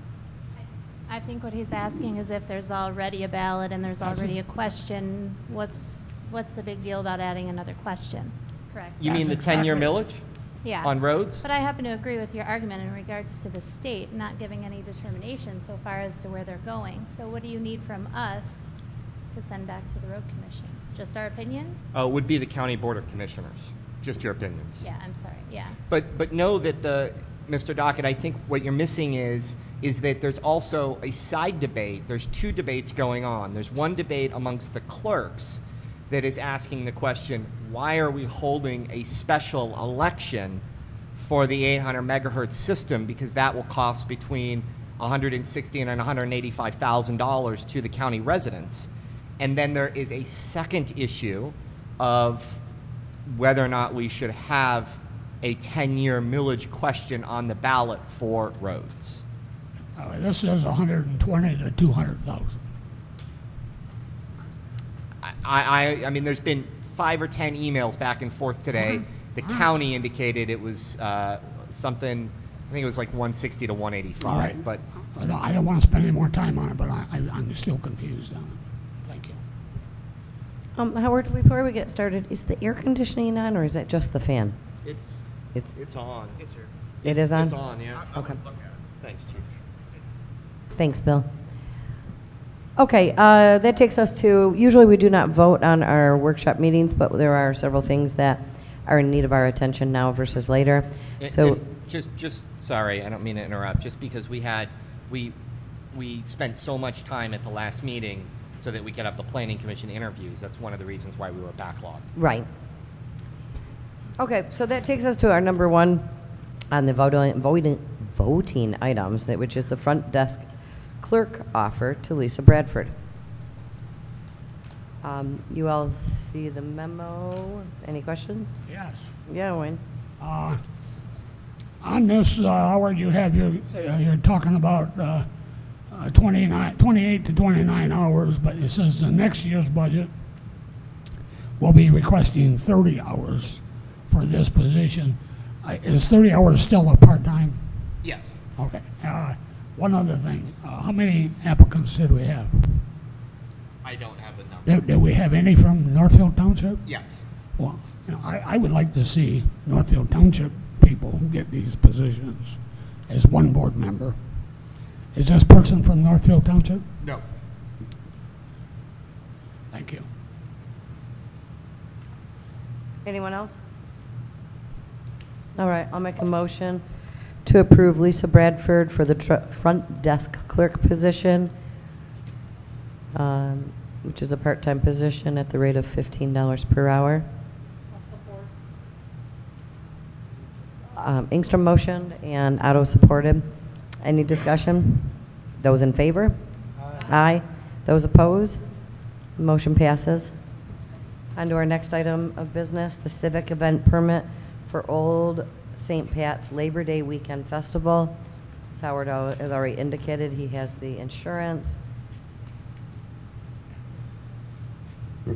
Speaker 8: I think what he's asking is if there's already a ballot and there's already a question, what's the big deal about adding another question? Correct.
Speaker 3: You mean the 10-year millage?
Speaker 8: Yeah.
Speaker 3: On roads?
Speaker 8: But I happen to agree with your argument in regards to the state not giving any determination so far as to where they're going. So what do you need from us to send back to the road commission? Just our opinions?
Speaker 3: It would be the county board of commissioners. Just your opinions.
Speaker 8: Yeah, I'm sorry. Yeah.
Speaker 3: But know that Mr. Dockett, I think what you're missing is that there's also a side debate. There's two debates going on. There's one debate amongst the clerks that is asking the question, why are we holding a special election for the 800 megahertz system? Because that will cost between $160,000 and $185,000 to the county residents. And then there is a second issue of whether or not we should have a 10-year millage question on the ballot for roads.
Speaker 9: This says 120 to 200,000.
Speaker 3: I mean, there's been 5 or 10 emails back and forth today. The county indicated it was something, I think it was like 160 to 185.
Speaker 9: Right.
Speaker 3: But
Speaker 9: I don't want to spend any more time on it, but I'm still confused on it. Thank you.
Speaker 7: Howard, before we get started, is the air conditioning on, or is that just the fan?
Speaker 3: it's on.
Speaker 2: It's here.
Speaker 7: It is on?
Speaker 3: It's on, yeah.
Speaker 7: Okay.
Speaker 2: Look at it.
Speaker 3: Thanks, Chief.
Speaker 7: Thanks, Bill. Okay, that takes us to, usually we do not vote on our workshop meetings, but there are several things that are in need of our attention now versus later. So,
Speaker 3: Just sorry, I don't mean to interrupt. Just because we spent so much time at the last meeting so that we could have the planning commission interviews. That's one of the reasons why we were backlogged.
Speaker 7: right. Okay, so that takes us to our number one on the voting items, which is the front desk clerk offer to Lisa Bradford. You all see the memo? Any questions?
Speaker 9: Yes.
Speaker 7: Yeah, Wayne.
Speaker 9: On this, Howard, you have you're talking about 28 to 29 hours, but it says the next year's budget will be requesting 30 hours for this position. Is 30 hours still a part-time?
Speaker 3: Yes.
Speaker 9: Okay. One other thing, how many applicants did we have?
Speaker 3: I don't have the number.
Speaker 9: Did we have any from Northfield Township?
Speaker 3: Yes.
Speaker 9: Well, I would like to see Northfield Township people get these positions. as one board member. Is this person from Northfield Township?
Speaker 3: No.
Speaker 9: Thank you.
Speaker 7: Anyone else? All right, I'll make a motion to approve Lisa Bradford for the front desk clerk position, which is a part-time position at the rate of $15 per hour. Ingstrom motioned and Otto supported. Any discussion? Those in favor? Aye. Those opposed? Motion passes. On to our next item of business, the civic event permit for Old St. Pat's Labor Day Weekend Festival. As Howard has already indicated, he has the insurance.
Speaker 5: Do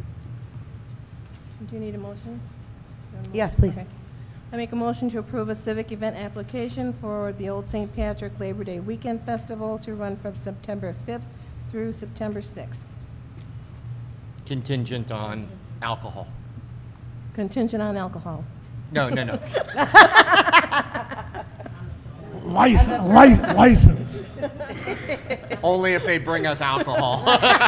Speaker 5: you need a motion?
Speaker 7: Yes, please.
Speaker 5: Okay. I make a motion to approve a civic event application for the Old St. Patrick Labor Day Weekend Festival to run from September 5th through September 6th.
Speaker 3: Contingent on alcohol.
Speaker 5: Contingent on alcohol.
Speaker 3: No.
Speaker 9: License.
Speaker 3: Only if they bring us alcohol.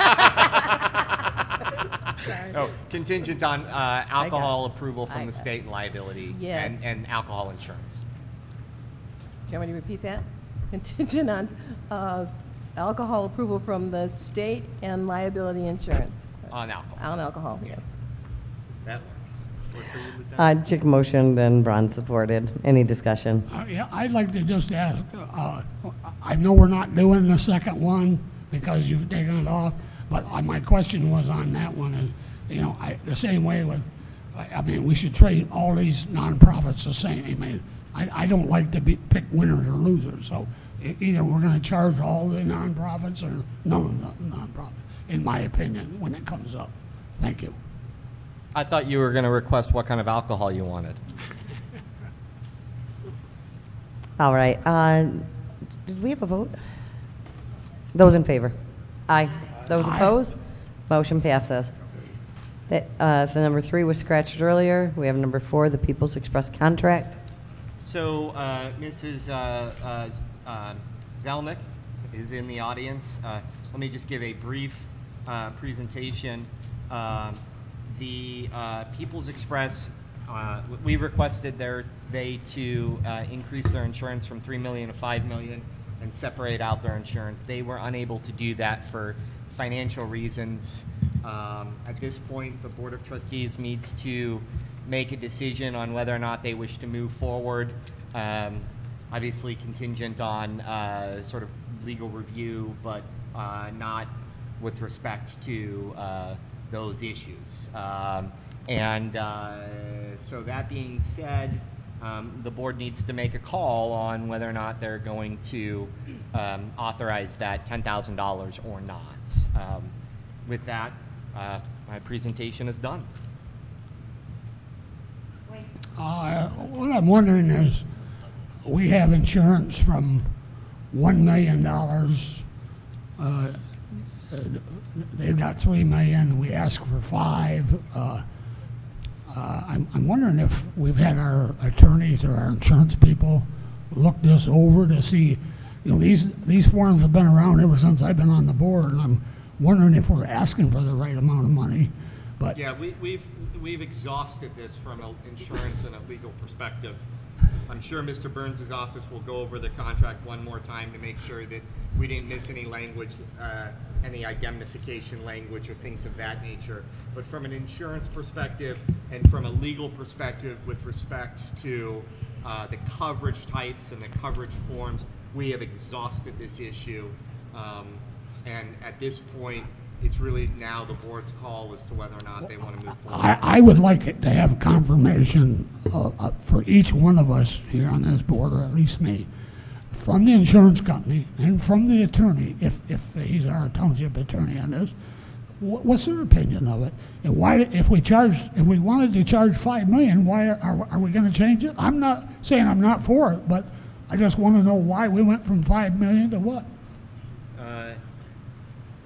Speaker 3: No, contingent on alcohol approval from the state and liability
Speaker 5: Yes.
Speaker 3: and alcohol insurance.
Speaker 5: Do you want me to repeat that? Contingent on alcohol approval from the state and liability insurance.
Speaker 3: On alcohol.
Speaker 5: On alcohol, yes.
Speaker 2: That one. Work for you, Lieutenant?
Speaker 7: Chick motioned and Bron supported. Any discussion?
Speaker 9: Yeah, I'd like to just ask, I know we're not doing the second one because you've taken it off, but my question was on that one is, you know, the same way with, I mean, we should treat all these nonprofits the same. I mean, I don't like to pick winners or losers, so either we're going to charge all the nonprofits or none of the nonprofits, in my opinion, when it comes up. Thank you.
Speaker 3: I thought you were going to request what kind of alcohol you wanted.
Speaker 7: All right. Did we have a vote? Those in favor? Aye. Those opposed? Motion passes. So number 3 was scratched earlier. We have number 4, the People's Express contract.
Speaker 3: So Mrs. Zelnick is in the audience. Let me just give a brief presentation. The People's Express, we requested they to increase their insurance from $3 million to $5 million and separate out their insurance. They were unable to do that for financial reasons. At this point, the Board of Trustees needs to make a decision on whether or not they wish to move forward. Obviously contingent on sort of legal review, but not with respect to those issues. So that being said, the board needs to make a call on whether or not they're going to authorize that $10,000 or not. With that, my presentation is done.
Speaker 9: What I'm wondering is, we have insurance from $1 million. They've got $3 million. We ask for $5 million. I'm wondering if we've had our attorneys or our insurance people look this over to see, you know, these forms have been around ever since I've been on the board, and I'm wondering if we're asking for the right amount of money. But
Speaker 3: yeah, we've exhausted this from an insurance and a legal perspective. I'm sure Mr. Burns' office will go over the contract one more time to make sure that we didn't miss any language, any indemnification language or things of that nature. But from an insurance perspective and from a legal perspective with respect to the coverage types and the coverage forms, we have exhausted this issue. And at this point, it's really now the board's call as to whether or not they want to move forward.
Speaker 9: I would like it to have confirmation for each one of us here on this board, or at least me, from the insurance company and from the attorney, if he's our township attorney on this, what's their opinion of it? And why, if we wanted to charge $5 million, why are we going to change it? I'm not saying I'm not for it, but I just want to know why we went from $5 million to what?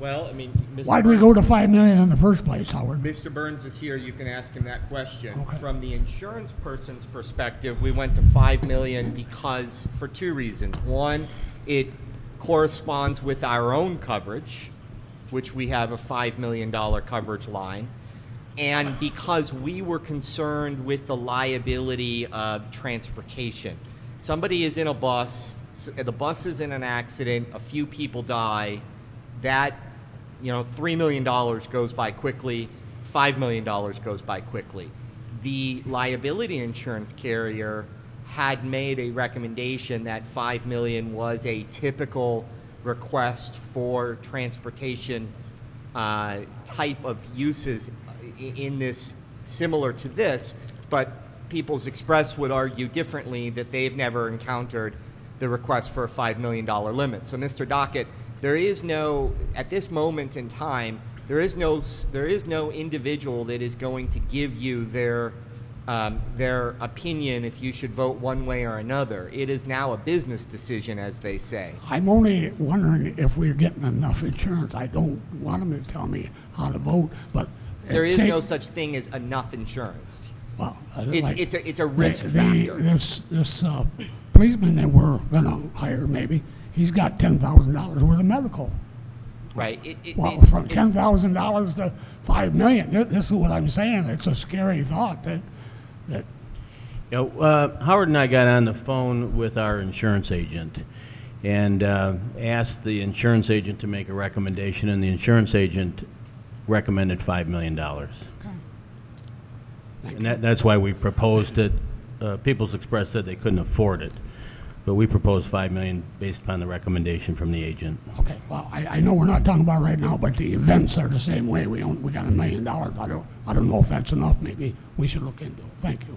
Speaker 3: Well, I mean, Mr.
Speaker 9: Why did we go to 5 million in the first place, Howard?
Speaker 3: Mr. Burns is here. You can ask him that question.
Speaker 9: Okay.
Speaker 3: From the insurance person's perspective, we went to 5 million because for two reasons. One, it corresponds with our own coverage, which we have a $5 million coverage line, and because we were concerned with the liability of transportation. Somebody is in a bus, the bus is in an accident, a few people die, that, $3 million goes by quickly, $5 million goes by quickly. The liability insurance carrier had made a recommendation that 5 million was a typical request for transportation type of uses in this, similar to this, but People's Express would argue differently, that they've never encountered the request for a $5 million limit. So, Mr. Dockett, there is no, at this moment in time, there is no individual that is going to give you their opinion if you should vote one way or another. It is now a business decision, as they say.
Speaker 9: I'm only wondering if we're getting enough insurance. I don't want them to tell me how to vote, but
Speaker 3: there is no such thing as enough insurance.
Speaker 9: Well,
Speaker 3: it's a risk factor.
Speaker 9: This policeman that we're going to hire, maybe, he's got $10,000 worth of medical.
Speaker 3: Right.
Speaker 9: From $10,000 to $5 million. This is what I'm saying. It's a scary thought that
Speaker 15: Howard and I got on the phone with our insurance agent and asked the insurance agent to make a recommendation, and the insurance agent recommended $5 million. Okay. And that's why we proposed it. People's Express said they couldn't afford it, but we proposed $5 million based upon the recommendation from the agent.
Speaker 9: Okay. Well, I know we're not talking about right now, but the events are the same way. We got $1 million. I don't know if that's enough. Maybe we should look into it. Thank you.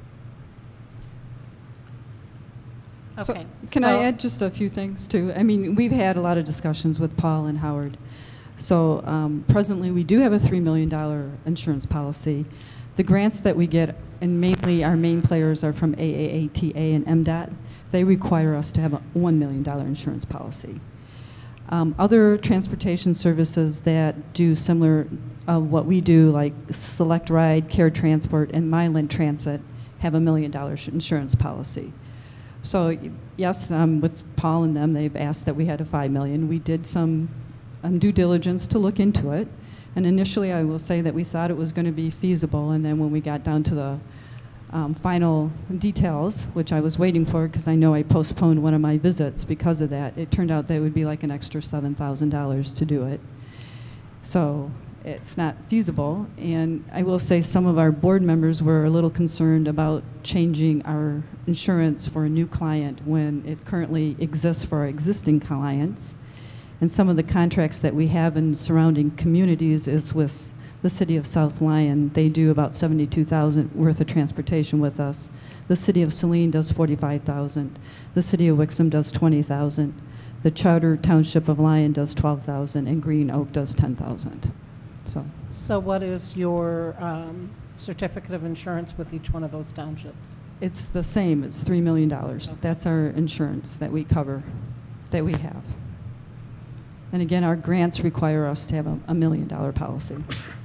Speaker 13: Okay. So, can I add just a few things too? I mean, we've had a lot of discussions with Paul and Howard. So presently, we do have a $3 million insurance policy. The grants that we get, and mainly our main players are from AAATA and MDOT, they require us to have a $1 million insurance policy. Other transportation services that do similar what we do, like Select Ride, Care Transport, and Myland Transit, have a $1 million insurance policy. So yes, with Paul and them, they've asked that we had a $5 million. We did some due diligence to look into it. And initially, I will say that we thought it was going to be feasible, and then when we got down to the final details, which I was waiting for because I know I postponed one of my visits because of that, it turned out that it would be like an extra $7,000 to do it. So it's not feasible, and I will say some of our board members were a little concerned about changing our insurance for a new client when it currently exists for our existing clients. And some of the contracts that we have in surrounding communities is with the city of South Lyon. They do about $72,000 worth of transportation with us. The city of Saline does $45,000. The city of Wixom does $20,000. The Charter Township of Lyon does $12,000, and Green Oak does $10,000.
Speaker 16: So what is your certificate of insurance with each one of those townships?
Speaker 13: It's the same. It's $3 million. Okay. That's our insurance that we cover, that we have. And again, our grants require us to have a $1 million policy.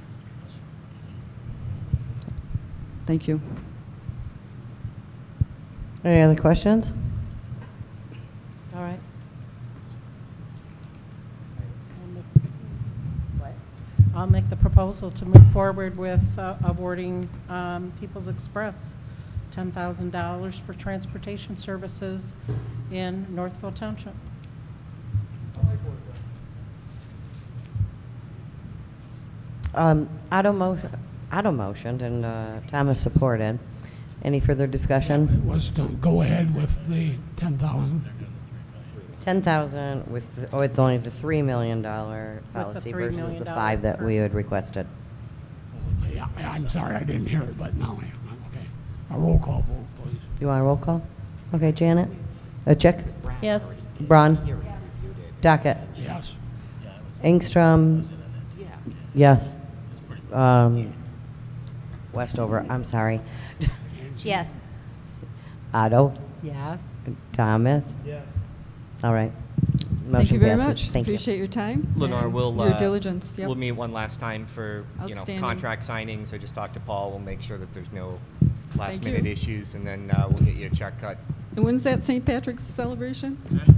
Speaker 13: Thank you.
Speaker 7: Any other questions? All right.
Speaker 16: I'll make the proposal to move forward with awarding People's Express $10,000 for transportation services in Northville Township.
Speaker 7: Otto motioned and Thomas supported. Any further discussion?
Speaker 9: It was to go ahead with the 10,000.
Speaker 7: 10,000 with, it's only the $3 million policy versus the 5 that we had requested.
Speaker 9: Yeah, I'm sorry I didn't hear it, but now I am. Okay. A roll call vote, please.
Speaker 7: You want a roll call? Okay, Janet? Chick?
Speaker 5: Yes.
Speaker 7: Braun? Dockett?
Speaker 9: Yes.
Speaker 7: Engstrom? Yes. Westover, I'm sorry.
Speaker 8: Yes.
Speaker 7: Otto?
Speaker 16: Yes.
Speaker 7: Thomas?
Speaker 10: Yes.
Speaker 7: All right. Motion
Speaker 13: Thank you very
Speaker 7: passes.
Speaker 13: much.
Speaker 7: Thank you.
Speaker 13: Appreciate your time.
Speaker 3: Lenore,
Speaker 13: and
Speaker 3: we'll
Speaker 13: your diligence. Yep.
Speaker 3: we'll meet one last time for
Speaker 13: Outstanding.
Speaker 3: contract signings. I just talked to Paul. We'll make sure that there's no last
Speaker 13: Thank
Speaker 3: minute
Speaker 13: you.
Speaker 3: issues, and then we'll get you a check cut.
Speaker 13: And when's that St. Patrick's celebration?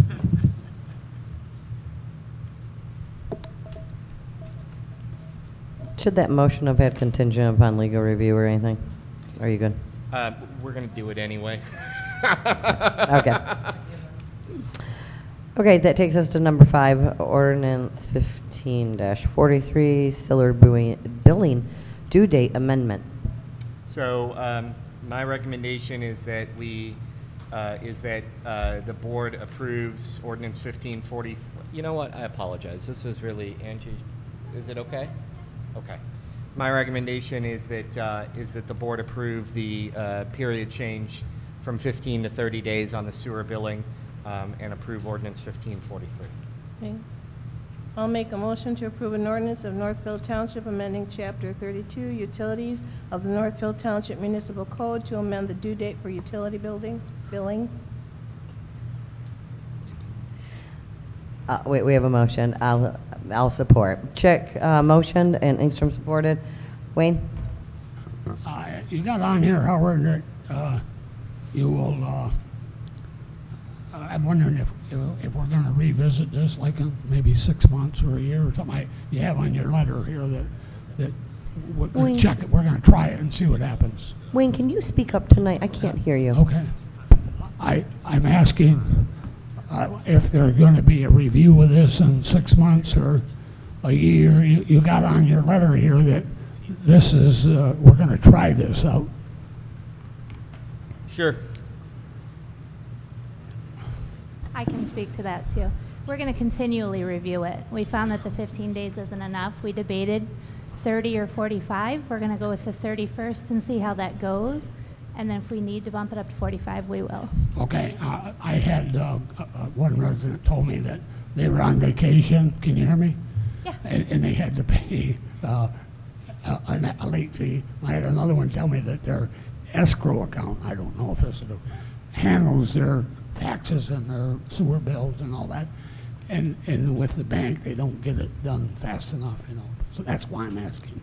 Speaker 7: Should that motion have had contingent upon legal review or anything? Are you good?
Speaker 3: We're going to do it anyway.
Speaker 7: Okay. Okay, that takes us to number 5, ordinance 15-43, sewer billing due date amendment.
Speaker 3: So my recommendation is that the board approves ordinance 1540. You know what? I apologize. This is really, Angie, is it okay? Okay. My recommendation is that the board approve the period change from 15 to 30 days on the sewer billing and approve ordinance 1543.
Speaker 5: Okay. I'll make a motion to approve an ordinance of Northfield Township amending Chapter 32 Utilities of the Northfield Township Municipal Code to amend the due date for utility billing.
Speaker 7: We have a motion. I'll support. Chick motioned and Engstrom supported. Wayne?
Speaker 9: You got on here, Howard, that you will, I'm wondering if we're going to revisit this like in maybe 6 months or a year or something. You have on your letter here that we're going to check it. We're going to try it and see what happens.
Speaker 7: Wayne, can you speak up tonight? I can't hear you.
Speaker 9: Okay. I'm asking if there's going to be a review of this in 6 months or a year. You got on your letter here that this is, we're going to try this out.
Speaker 3: Sure.
Speaker 8: I can speak to that too. We're going to continually review it. We found that the 15 days isn't enough. We debated 30 or 45. We're going to go with the 31st and see how that goes. And then if we need to bump it up to 45, we will.
Speaker 9: Okay. I had one resident told me that they were on vacation. Can you hear me?
Speaker 8: Yeah.
Speaker 9: And they had to pay a late fee. I had another one tell me that their escrow account, I don't know if this handles their taxes and their sewer bills and all that. And with the bank, they don't get it done fast enough, So that's why I'm asking.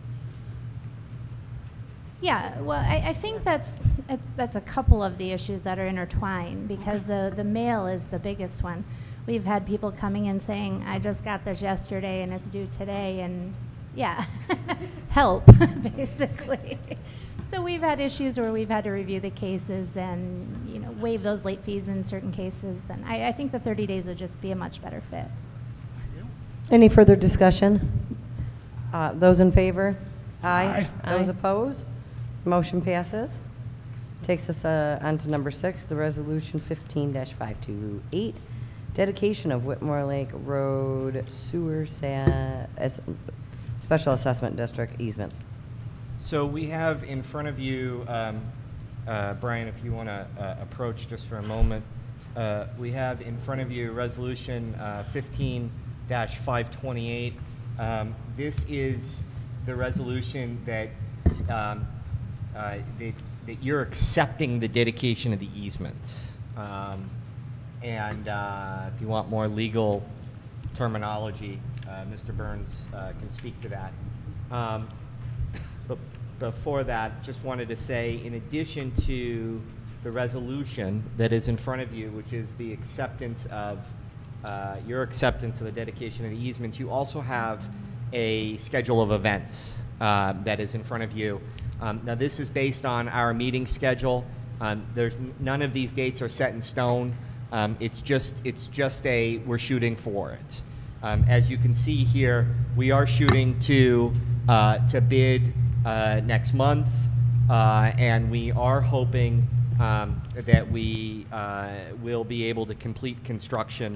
Speaker 8: Yeah, well, I think that's a couple of the issues that are intertwined because the mail is the biggest one. We've had people coming in saying, I just got this yesterday and it's due today, and yeah, help, basically. So we've had issues where we've had to review the cases and, waive those late fees in certain cases, and I think the 30 days would just be a much better fit.
Speaker 7: Any further discussion? Those in favor? Aye. Those
Speaker 5: Aye.
Speaker 7: opposed? Motion passes. Takes us on to number 6, the resolution 15-528, dedication of Whitmore Lake Road Sewer Special Assessment District easements.
Speaker 3: So we have in front of you, Brian, if you want to approach just for a moment, we have in front of you resolution 15-528. This is the resolution that that you're accepting the dedication of the easements. And if you want more legal terminology, Mr. Burns can speak to that. But before that, just wanted to say, in addition to the resolution that is in front of you, which is the acceptance of your acceptance of the dedication of the easements, you also have a schedule of events that is in front of you. Now, this is based on our meeting schedule. There's none of these dates are set in stone. It's just we're shooting for it. As you can see here, we are shooting to bid next month, and we are hoping that we will be able to complete construction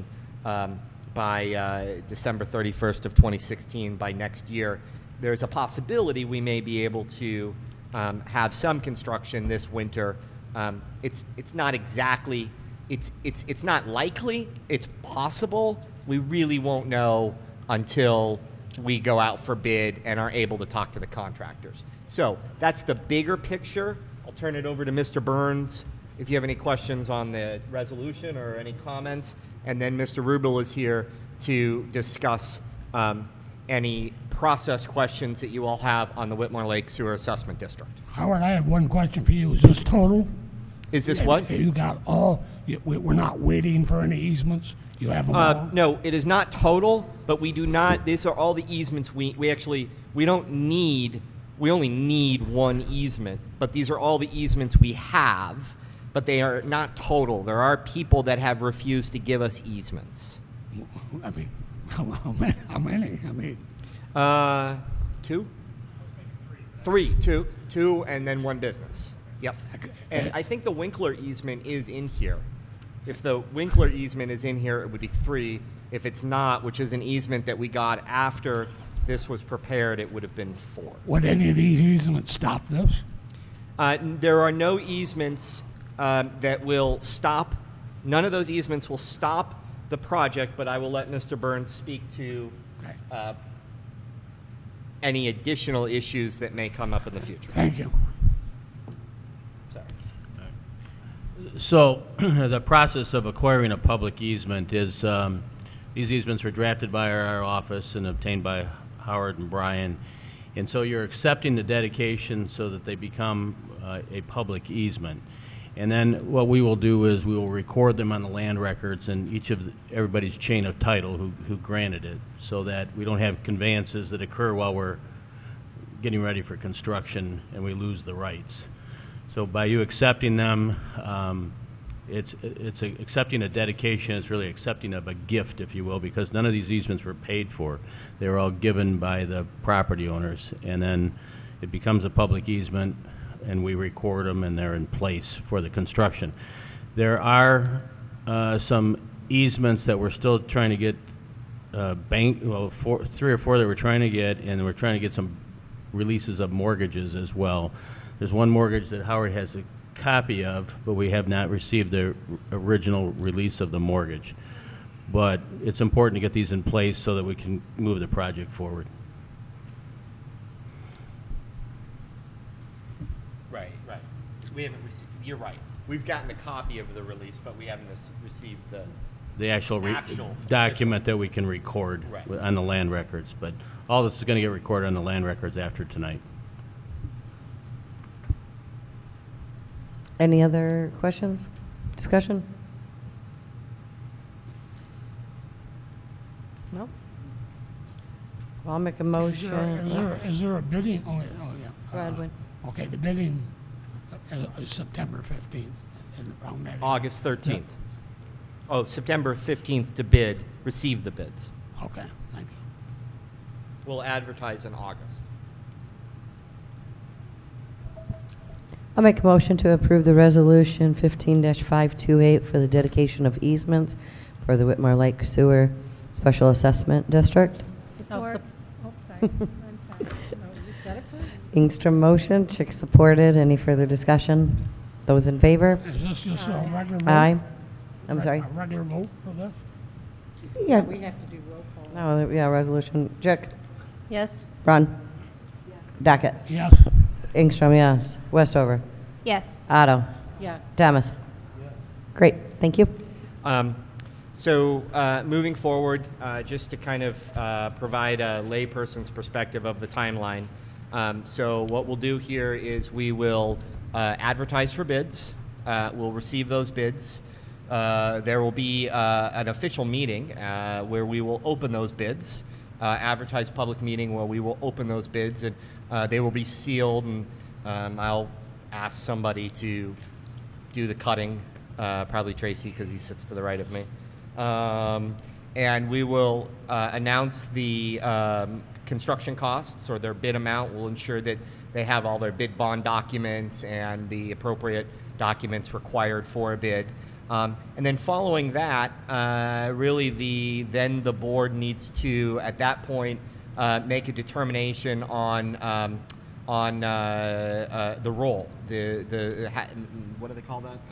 Speaker 3: by December 31st of 2016 by next year. There's a possibility we may be able to have some construction this winter. It's not exactly, it's not likely, it's possible. We really won't know until we go out for bid and are able to talk to the contractors. So that's the bigger picture. I'll turn it over to Mr. Burns if you have any questions on the resolution or any comments. And then Mr. Rubel is here to discuss any process questions that you all have on the Whitmore Lake Sewer Assessment District.
Speaker 9: Howard, I have one question for you. Is this total?
Speaker 3: Is this what?
Speaker 9: You got all, we're not waiting for any easements? You have them all?
Speaker 3: No, it is not total, but we do not, these are all the easements we don't need, we only need one easement, but these are all the easements we have, but they are not total. There are people that have refused to give us easements.
Speaker 9: I mean, how many? I mean,
Speaker 3: two? Three, two, and then one business. Yep. And I think the Winkler easement is in here. If the Winkler easement is in here, it would be 3. If it's not, which is an easement that we got after this was prepared, it would have been 4.
Speaker 9: Would any of these easements stop this?
Speaker 3: There are no easements that will stop. None of those easements will stop the project, but I will let Mr. Burns speak to any additional issues that may come up in the future.
Speaker 9: Thank you.
Speaker 3: Sorry.
Speaker 15: So the process of acquiring a public easement is, these easements were drafted by our office and obtained by Howard and Brian. And so you're accepting the dedication so that they become a public easement. And then what we will do is we will record them on the land records and everybody's chain of title who granted it, so that we don't have conveyances that occur while we're getting ready for construction and we lose the rights. So by you accepting them, it's accepting a dedication. It's really accepting of a gift, if you will, because none of these easements were paid for. They were all given by the property owners, and then it becomes a public easement, and we record them, and they're in place for the construction. There are some easements that we're still trying to get 3 or 4 that we're trying to get, and we're trying to get some releases of mortgages as well. There's one mortgage that Howard has a copy of, but we have not received the original release of the mortgage. But it's important to get these in place so that we can move the project forward.
Speaker 3: Right. We haven't received, you're right. We've gotten a copy of the release, but we haven't received
Speaker 15: the actual document that we can record on the land records. But all this is going to get recorded on the land records after tonight.
Speaker 7: Any other questions? Discussion? No? I'll make a motion.
Speaker 9: Is there a bidding? Oh, yeah.
Speaker 7: Go ahead, Wayne.
Speaker 9: Okay, the bidding is September 15th. Around that
Speaker 3: August 13th. Oh, September 15th to bid, receive the bids.
Speaker 9: Okay, thank you.
Speaker 3: We'll advertise in August.
Speaker 7: I'll make a motion to approve the resolution 15-528 for the dedication of easements for the Whitmore Lake Sewer Special Assessment District.
Speaker 16: Support. Oh, sorry. I'm sorry. No, you said it first.
Speaker 7: Ingstrom motion, Chick supported. Any further discussion? Those in favor?
Speaker 9: Is this just a regular vote?
Speaker 7: Aye. I'm sorry?
Speaker 9: A regular vote for this?
Speaker 7: Yeah.
Speaker 16: We have to do roll call.
Speaker 7: No, yeah, resolution. Chick?
Speaker 5: Yes.
Speaker 7: Ron? Dockett?
Speaker 9: Yes.
Speaker 7: Ingstrom, yes. Westover?
Speaker 8: Yes.
Speaker 7: Otto?
Speaker 16: Yes.
Speaker 7: Thomas? Great, thank you.
Speaker 3: So moving forward, just to kind of provide a layperson's perspective of the timeline. So what we'll do here is we will advertise for bids. We'll receive those bids. There will be an official meeting where we will open those bids, advertise public meeting where we will open those bids, and they will be sealed, and I'll ask somebody to do the cutting, probably Tracy because he sits to the right of me. And we will announce the construction costs or their bid amount. We'll ensure that they have all their bid bond documents and the appropriate documents required for a bid. And then following that, really then the board needs to, at that point, make a determination on the role. What do they call that?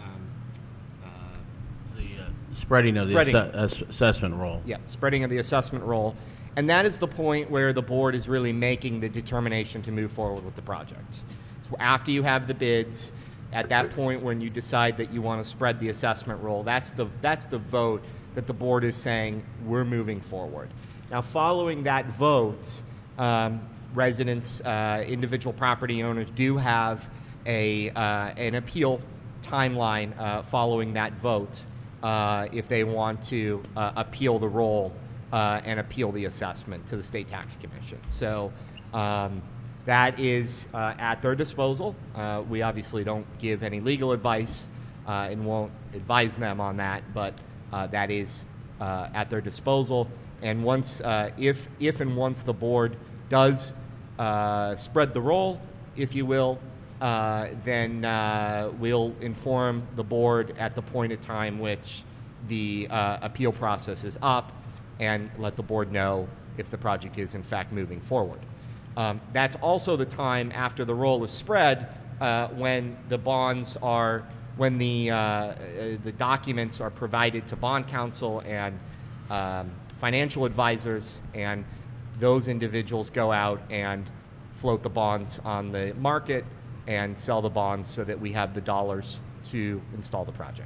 Speaker 15: Spreading of the assessment roll.
Speaker 3: Yeah, spreading of the assessment roll. And that is the point where the board is really making the determination to move forward with the project. So after you have the bids At that point, when you decide that you want to spread the assessment roll, that's the vote that the board is saying we're moving forward. Now, following that vote, residents, individual property owners do have an appeal timeline following that vote if they want to appeal the roll and appeal the assessment to the State Tax Commission. So that is at their disposal. We obviously don't give any legal advice and won't advise them on that, but that is at their disposal. And once, if and once the board does spread the roll, if you will, then we'll inform the board at the point of time which the appeal process is up and let the board know if the project is in fact moving forward. That's also the time after the roll is spread when the bonds are, when the documents are provided to bond counsel and financial advisors, and those individuals go out and float the bonds on the market and sell the bonds so that we have the dollars to install the project.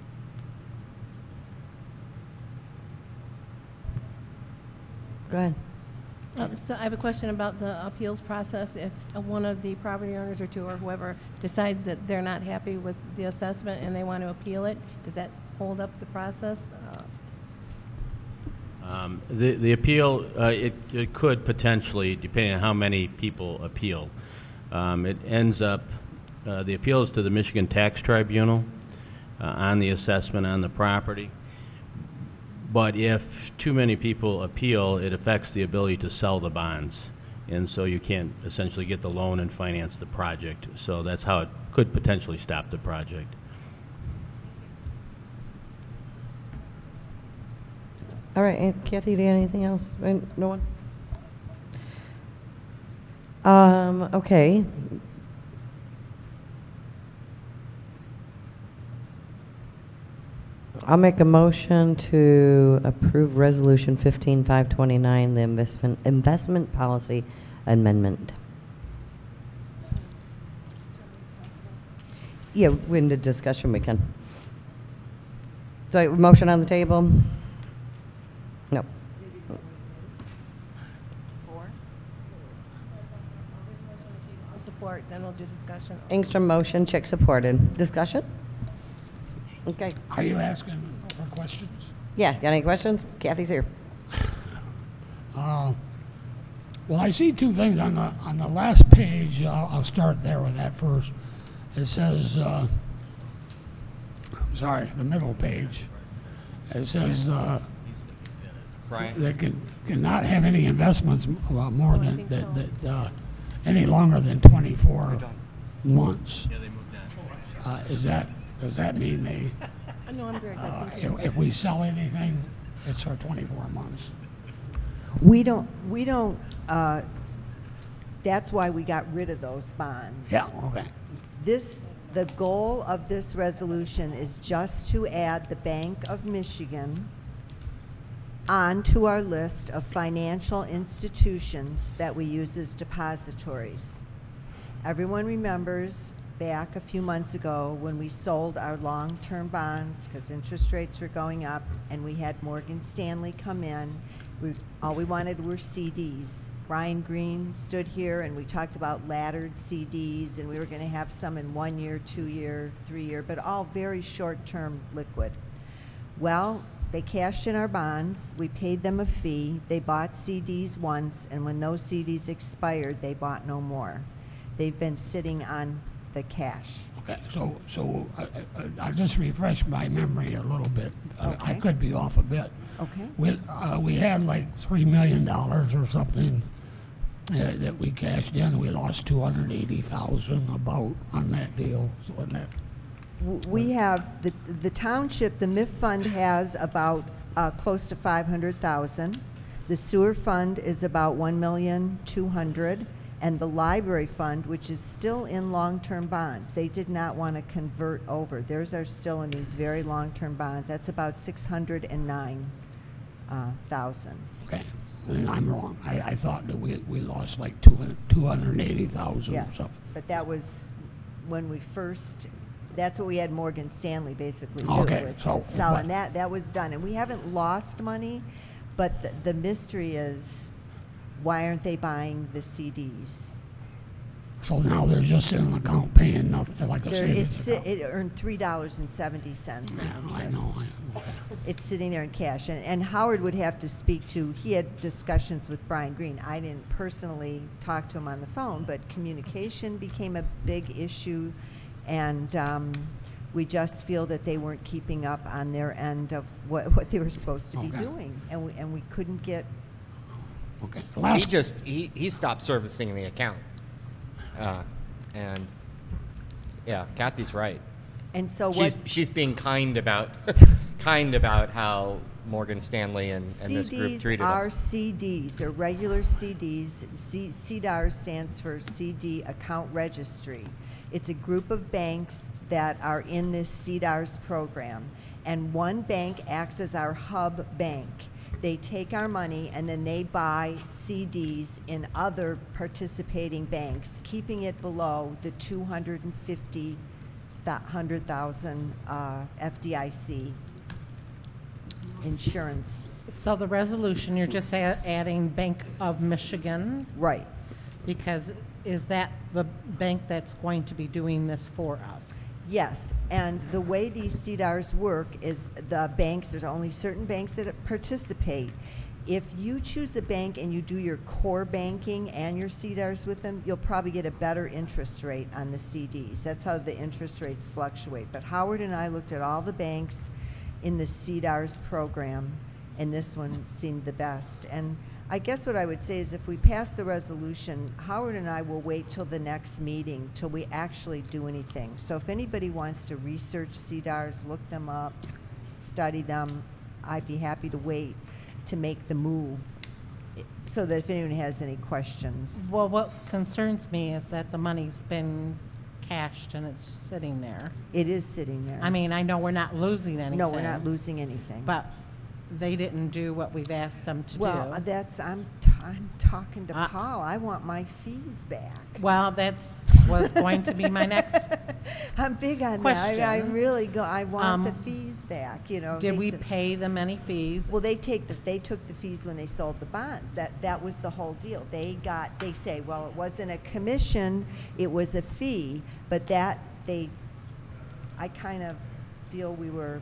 Speaker 7: Go ahead.
Speaker 5: So I have a question about the appeals process. If one of the property owners or two or whoever decides that they're not happy with the assessment and they want to appeal it, does that hold up the process?
Speaker 15: The appeal, it could potentially, depending on how many people appeal. It ends up, the appeal is to the Michigan Tax Tribunal on the assessment on the property. But if too many people appeal, it affects the ability to sell the bonds. And so you can't essentially get the loan and finance the project. So that's how it could potentially stop the project.
Speaker 7: All right, and Kathy, do you have anything else? No one? Okay. I'll make a motion to approve Resolution 15529, the investment policy amendment. Yeah, in the discussion we can. So, motion on the table? No.
Speaker 5: Support, then we'll do discussion.
Speaker 7: Engstrom motion, Chick supported. Discussion? Okay.
Speaker 9: Are you asking for questions?
Speaker 7: Yeah, got any questions? Kathy's here.
Speaker 9: Well, I see two things on the last page. I'll start there with that first. It says, I'm sorry, the middle page. It says they cannot have any investments more than any longer than 24 months.
Speaker 15: Yeah, they moved on.
Speaker 9: Does that mean they?
Speaker 5: No, I'm very good.
Speaker 9: If we sell anything, it's for 24 months.
Speaker 6: We don't, that's why we got rid of those bonds.
Speaker 9: Yeah, okay.
Speaker 6: The goal of this resolution is just to add the Bank of Michigan onto our list of financial institutions that we use as depositories. Everyone remembers back a few months ago when we sold our long-term bonds because interest rates were going up and we had Morgan Stanley come in. All we wanted were CDs. Brian Green stood here and we talked about laddered CDs, and we were going to have some in 1 year, 2 year, 3 year, but all very short-term liquid. Well, they cashed in our bonds, we paid them a fee, they bought CDs once, and when those CDs expired, they bought no more. They've been sitting on the cash.
Speaker 9: Okay, so I'll just refresh my memory a little bit.
Speaker 6: Okay.
Speaker 9: I could be off a bit.
Speaker 6: Okay.
Speaker 9: We had like $3 million or something that we cashed in. We lost $280,000 about on that deal. So
Speaker 6: We have the township, the MIF fund has about close to 500,000. The sewer fund is about 1,200,000, and the library fund, which is still in long-term bonds. They did not want to convert over. Theirs are still in these very long-term bonds. That's about 609,000.
Speaker 9: Okay, and I'm wrong. I thought that we lost like 280,000 or
Speaker 6: Yes,
Speaker 9: something.
Speaker 6: but that was when we first, that's what we had Morgan Stanley basically do,
Speaker 9: Okay,
Speaker 6: was
Speaker 9: so
Speaker 6: to sell,
Speaker 9: what-
Speaker 6: and that was done. And we haven't lost money, but the mystery is, why aren't they buying the CDs?
Speaker 9: So now they're just in an account paying nothing, like a
Speaker 6: There,
Speaker 9: savings account.
Speaker 6: it earned $3.70 in
Speaker 9: Yeah,
Speaker 6: interest.
Speaker 9: I know.
Speaker 6: It's sitting there in cash, and Howard would have to speak to, he had discussions with Brian Green. I didn't personally talk to him on the phone, but communication became a big issue, and we just feel that they weren't keeping up on their end of what they were supposed to be
Speaker 3: Okay.
Speaker 6: doing, and we couldn't get.
Speaker 9: Okay.
Speaker 3: He stopped servicing the account. And yeah, Kathy's right.
Speaker 6: And so
Speaker 3: she's being kind about how Morgan Stanley and this group
Speaker 6: CDs
Speaker 3: treated
Speaker 6: are
Speaker 3: us.
Speaker 6: CDs. They're regular CDs. CDAR stands for CD Account Registry. It's a group of banks that are in this CDARS program, and one bank acts as our hub bank. They take our money and then they buy CDs in other participating banks, keeping it below the 100,000 FDIC insurance.
Speaker 16: So the resolution, you're just adding Bank of Michigan?
Speaker 6: Right.
Speaker 16: Because is that the bank that's going to be doing this for us?
Speaker 6: Yes, and the way these CDARs work is the banks, there's only certain banks that participate. If you choose a bank and you do your core banking and your CDARs with them, you'll probably get a better interest rate on the CDs. That's how the interest rates fluctuate. But Howard and I looked at all the banks in the CDARS program, and this one seemed the best. And I guess what I would say is if we pass the resolution, Howard and I will wait till the next meeting till we actually do anything. So if anybody wants to research CDARs, look them up, study them, I'd be happy to wait to make the move so that if anyone has any questions.
Speaker 16: Well, what concerns me is that the money's been cashed and it's sitting there.
Speaker 6: It is sitting there.
Speaker 16: I mean, I know we're not losing anything.
Speaker 6: No, we're not losing anything.
Speaker 16: But they didn't do what we've asked them to do.
Speaker 6: Well, that's, I'm talking to Paul. I want my fees back.
Speaker 16: Well, was going to be my next
Speaker 6: I'm big on
Speaker 16: question.
Speaker 6: that. I really I want the fees back, you know.
Speaker 16: Did
Speaker 6: They
Speaker 16: we
Speaker 6: said-
Speaker 16: pay them any fees?
Speaker 6: Well, they took the fees when they sold the bonds. That was the whole deal. They say, well, it wasn't a commission, it was a fee, but I kind of feel we were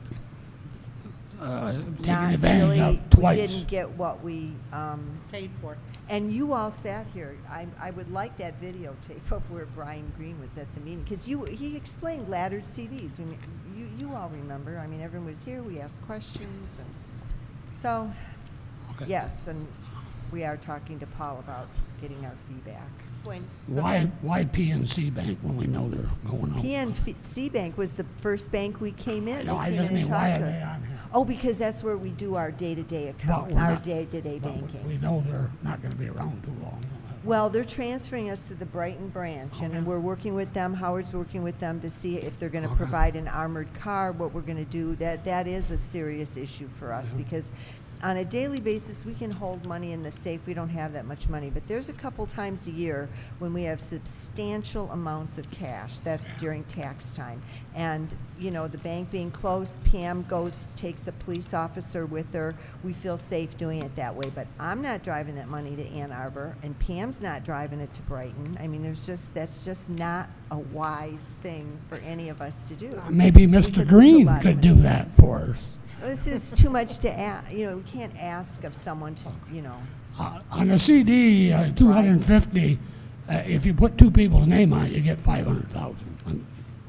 Speaker 9: taking
Speaker 6: not
Speaker 9: advantage
Speaker 6: really,
Speaker 9: of
Speaker 6: we
Speaker 9: twice.
Speaker 6: didn't get what we
Speaker 16: Paid for.
Speaker 6: And you all sat here. I would like that videotape of where Brian Green was at the meeting, because he explained laddered CDs. You all remember. I mean, everyone was here. We asked questions, and so yes, and we are talking to Paul about getting our fee back.
Speaker 9: Why PNC Bank when we know they're going out?
Speaker 6: PNC Bank was the first bank we came in.
Speaker 9: I
Speaker 6: They
Speaker 9: just
Speaker 6: came in
Speaker 9: mean,
Speaker 6: and
Speaker 9: why
Speaker 6: talked
Speaker 9: are
Speaker 6: to
Speaker 9: they
Speaker 6: us.
Speaker 9: on here?
Speaker 6: Oh, because that's where we do our day-to-day account,
Speaker 9: we're
Speaker 6: our
Speaker 9: not-
Speaker 6: day-to-day
Speaker 9: but
Speaker 6: banking.
Speaker 9: we know they're not going to be around too long.
Speaker 6: Well, they're transferring us to the Brighton branch, and we're working with them. Howard's working with them to see if they're going to provide an armored car, what we're going to do. That is a serious issue for us, because on a daily basis, we can hold money in the safe. We don't have that much money, but there's a couple times a year when we have substantial amounts of cash. That's during tax time. And, you know, the bank being closed, Pam takes a police officer with her. We feel safe doing it that way, but I'm not driving that money to Ann Arbor, and Pam's not driving it to Brighton. I mean, that's just not a wise thing for any of us to do.
Speaker 9: Maybe
Speaker 6: We could
Speaker 9: Mr.
Speaker 6: lose a
Speaker 9: Green
Speaker 6: lot of
Speaker 9: could
Speaker 6: money.
Speaker 9: do that for us.
Speaker 6: This is too much to ask. You know, we can't ask of someone to, you know.
Speaker 9: On a CD, 250, if you put two people's name on it, you get 500,000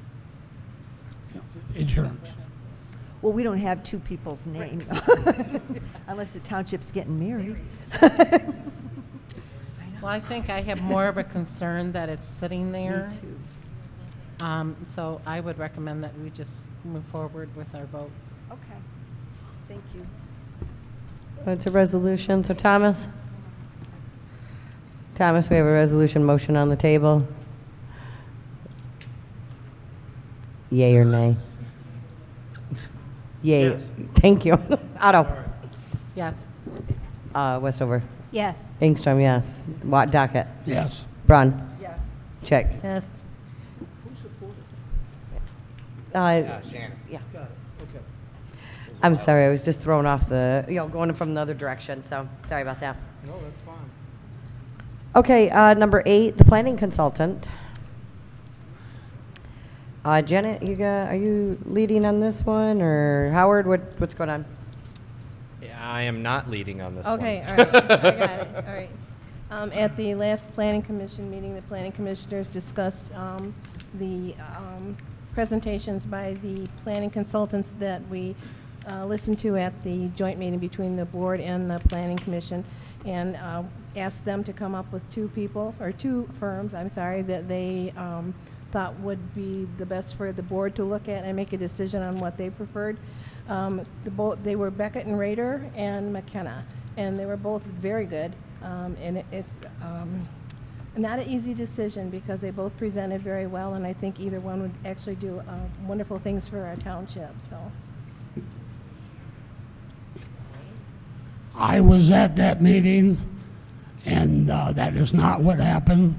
Speaker 9: insurance.
Speaker 6: Well, we don't have two people's name, unless the township's getting married.
Speaker 16: Well, I think I have more of a concern that it's sitting there.
Speaker 6: Me too.
Speaker 16: So I would recommend that we just move forward with our votes.
Speaker 6: Okay. Thank you.
Speaker 7: It's a resolution. So Thomas, we have a resolution motion on the table. Yay or nay? Yay.
Speaker 2: Yes.
Speaker 7: Thank you. Otto.
Speaker 16: Yes.
Speaker 7: Westover.
Speaker 8: Yes.
Speaker 7: Ingstrom, yes. Watt Docket.
Speaker 9: Yes.
Speaker 7: Braun.
Speaker 6: Yes.
Speaker 7: Check.
Speaker 5: Yes.
Speaker 2: Who supported
Speaker 3: Shannon.
Speaker 7: Yeah.
Speaker 17: Got it, okay.
Speaker 7: I'm sorry, I was just thrown off the, going from the other direction, so sorry about that.
Speaker 17: No, that's fine.
Speaker 7: Okay, number 8, the planning consultant. Janet, are you leading on this one, or Howard, what's going on?
Speaker 3: Yeah, I am not leading on this one.
Speaker 5: Okay, all right, I got it, all right. At the last planning commission meeting, the planning commissioners discussed the presentations by the planning consultants that we listened to at the joint meeting between the board and the planning commission, and asked them to come up with 2 firms, that they thought would be the best for the board to look at and make a decision on what they preferred. They were Beckett and Rader and McKenna, and they were both very good. And it's not an easy decision because they both presented very well, and I think either one would actually do wonderful things for our township. So,
Speaker 9: I was at that meeting, and that is not what happened.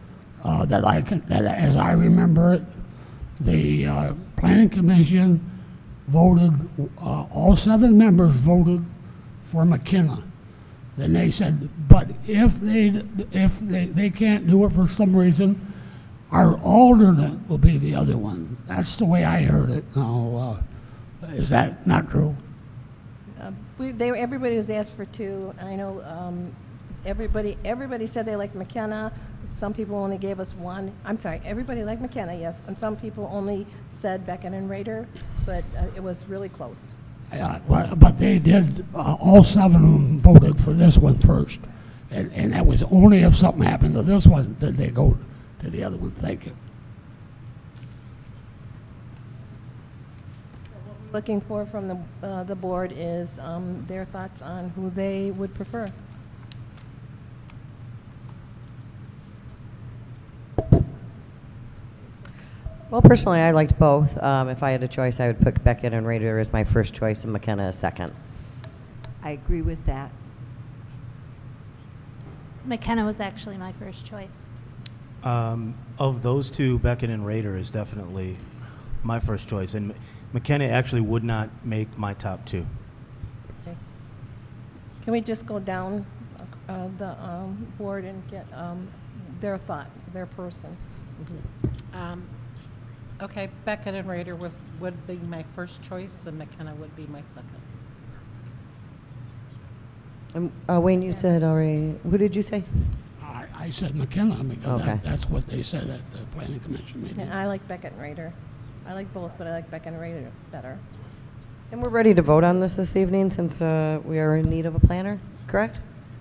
Speaker 9: As I remember it, the planning commission voted. All 7 members voted for McKenna. Then they said, but if they can't do it for some reason, our alternate will be the other one. That's the way I heard it. Now, is that not true?
Speaker 5: everybody was asked for 2. I know everybody said they liked McKenna. Some people only gave us 1. I'm sorry, everybody liked McKenna, yes, and some people only said Beckett and Rader, but it was really close.
Speaker 9: But they did, all 7 of them voted for this one first. And that was only if something happened to this one did they go to the other one. Thank you.
Speaker 5: What we're looking for from the board is their thoughts on who they would prefer.
Speaker 7: Well, personally, I liked both. If I had a choice, I would put Beckett and Rader as my first choice and McKenna as second.
Speaker 6: I agree with that.
Speaker 8: McKenna was actually my first choice.
Speaker 17: Of those 2, Beckett and Rader is definitely my first choice, and McKenna actually would not make my top 2.
Speaker 5: Okay. Can we just go down the board and get their thought, their person?
Speaker 16: Mm-hmm. Okay, Beckett and Rader would be my first choice, and McKenna would be my second.
Speaker 7: Wayne, you said already. Who did you say?
Speaker 9: I said McKenna because
Speaker 7: Okay.
Speaker 9: that's what they said at the planning commission meeting.
Speaker 5: Yeah, I like Beckett and Rader. I like both, but I like Beckett and Rader better.
Speaker 7: And we're ready to vote on this evening since we are in need of a planner, correct?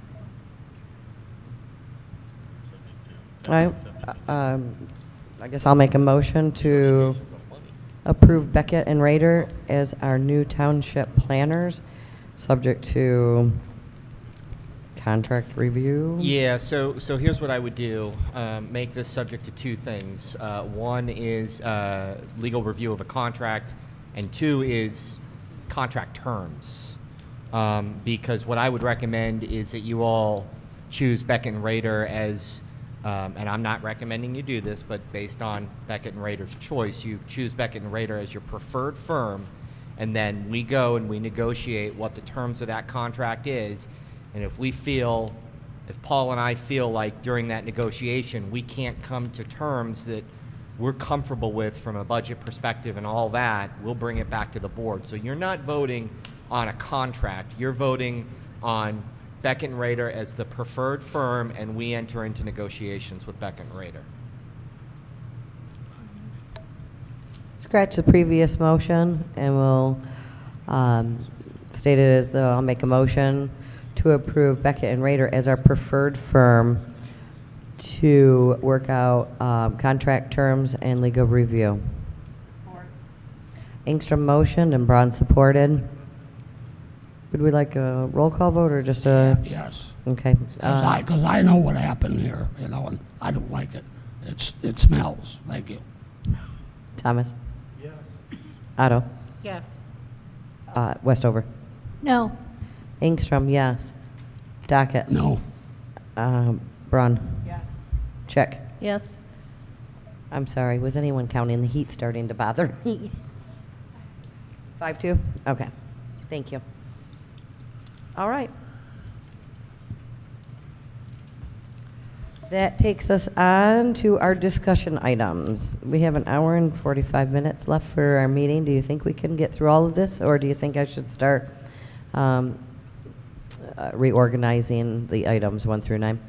Speaker 7: All right. I guess I'll make a motion to approve Beckett and Rader as our new township planners, subject to contract review.
Speaker 3: Yeah, so here's what I would do. Make this subject to 2 things. One is legal review of a contract, and 2 is contract terms. Because what I would recommend is that you all choose Beckett and Rader as, and I'm not recommending you do this, but based on Beckett and Rader's choice, you choose Beckett and Rader as your preferred firm, and then we go and we negotiate what the terms of that contract is. And if Paul and I feel like during that negotiation we can't come to terms that we're comfortable with from a budget perspective and all that, we'll bring it back to the board. So you're not voting on a contract, you're voting on Beckett and Rader as the preferred firm, and we enter into negotiations with Beckett and Rader.
Speaker 7: Scratch the previous motion, and we'll state it as though I'll make a motion to approve Beckett and Rader as our preferred firm to work out contract terms and legal review.
Speaker 6: Support.
Speaker 7: Engstrom motioned and Braun supported. Would we like a roll call vote or just a?
Speaker 9: Yes.
Speaker 7: Okay.
Speaker 9: Because I know what happened here, and I don't like it. It smells. Thank you.
Speaker 7: Thomas?
Speaker 17: Yes.
Speaker 7: Otto?
Speaker 16: Yes.
Speaker 7: Westover?
Speaker 8: No.
Speaker 7: Engstrom, yes. Dockett?
Speaker 9: No.
Speaker 7: Braun?
Speaker 6: Yes.
Speaker 7: Check.
Speaker 5: Yes.
Speaker 7: I'm sorry, was anyone counting? The heat starting to bother me. 5-2? Okay. Thank you. All right. That takes us on to our discussion items. We have an hour and 45 minutes left for our meeting. Do you think we can get through all of this, or do you think I should start reorganizing the items 1 through 9?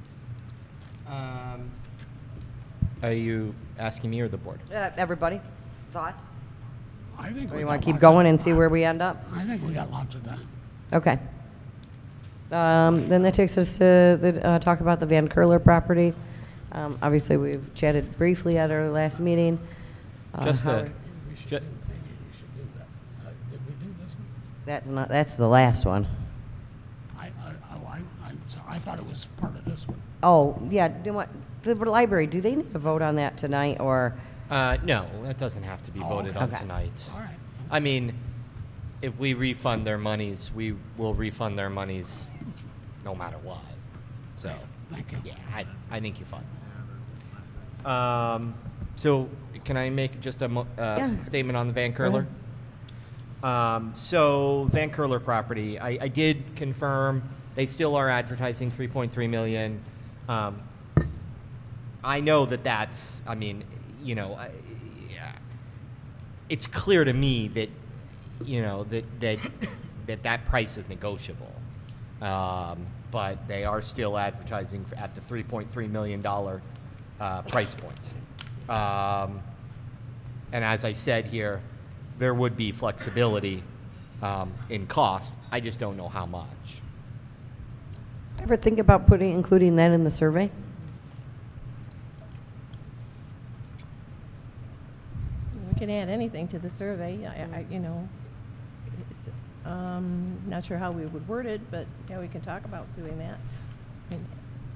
Speaker 3: Are you asking me or the board?
Speaker 7: Everybody, thoughts?
Speaker 9: I think
Speaker 7: Or
Speaker 9: we
Speaker 7: you
Speaker 9: got
Speaker 7: want to keep
Speaker 9: lots of
Speaker 7: going and see
Speaker 9: time.
Speaker 7: where we end up?
Speaker 9: I think we got lots of time.
Speaker 7: Okay. Then that takes us to talk about the Van Curler property. Obviously, we've chatted briefly at our last meeting.
Speaker 3: Just
Speaker 7: how-
Speaker 3: a,
Speaker 9: Did we do this one?
Speaker 7: that's the last one.
Speaker 9: I thought it was part of this one.
Speaker 7: Oh, yeah, the library, do they need to vote on that tonight, or?
Speaker 3: no, that doesn't have to be voted on
Speaker 7: Okay.
Speaker 3: tonight.
Speaker 9: All right.
Speaker 3: I mean, if we refund their monies, we will refund their monies no matter what. So,
Speaker 9: Thank you.
Speaker 3: yeah, I think you're fine. So, can I make just a statement on the Van Curler? So, Van Curler property, I did confirm they still are advertising $3.3 million. I know that's, I mean, you know, it's clear to me that, you know, that price is negotiable. But they are still advertising at the $3.3 million price point. And as I said here, there would be flexibility in cost. I just don't know how much.
Speaker 7: Ever think about including that in the survey?
Speaker 5: We can add anything to the survey. You know, it's, not sure how we would word it, but yeah, we can talk about doing that. I mean,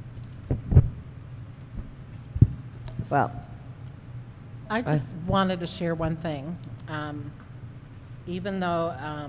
Speaker 7: Well,
Speaker 16: I just wanted to share one thing. Even though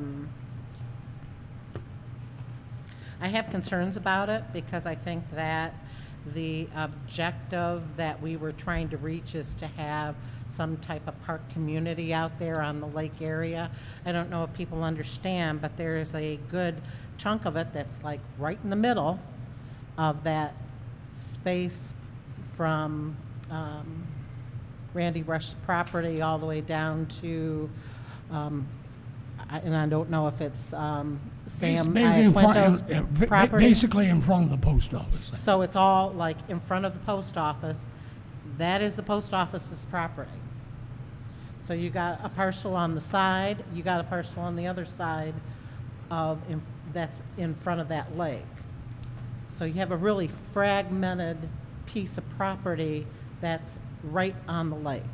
Speaker 16: I have concerns about it, because I think that the objective that we were trying to reach is to have some type of park community out there on the lake area. I don't know if people understand, but there is a good chunk of it that's like right in the middle of that space from Randy Rush's property all the way down to, and I don't know if it's Sam Iaquinto's property.
Speaker 9: Basically in front of the post office.
Speaker 16: So it's all like in front of the post office. That is the post office's property. So you got a parcel on the side, you got a parcel on the other side of, that's in front of that lake. So you have a really fragmented piece of property that's right on the lake.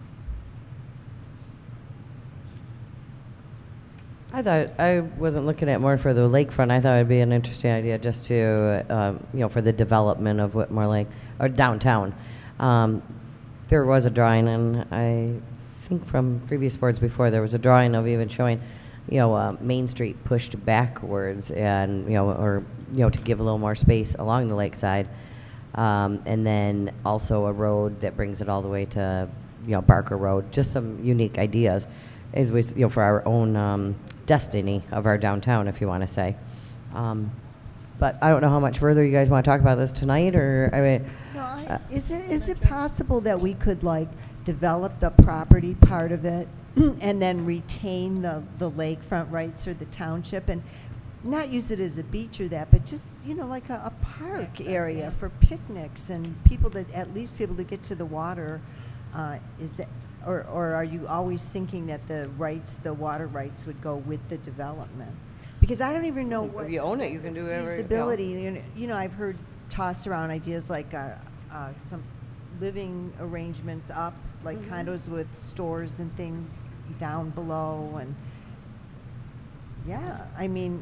Speaker 7: I thought, I wasn't looking at more for the lakefront. I thought it'd be an interesting idea just to, you know, for the development of Whitmore Lake, or downtown. There was a drawing, and I think from previous boards before, there was a drawing of even showing, you know, Main Street pushed backwards, and, you know, or, you know, to give a little more space along the lakeside. And then also a road that brings it all the way to, you know, Barker Road. Just some unique ideas, as we, you know, for our own destiny of our downtown, if you want to say. But I don't know how much further you guys want to talk about this tonight, or I mean.
Speaker 6: No, is it possible that we could like develop the property part of it and then retain the lakefront rights or the township, and not use it as a beach or that, but just, you know, like a park area for picnics and people that, at least people to get to the water? Is that, or are you always thinking that the water rights would go with the development? Because I don't even know what.
Speaker 7: If you own it, you can do whatever.
Speaker 6: Feasibility. You know, I've heard tossed around ideas like some living arrangements up, like condos with stores and things down below, and yeah, I mean,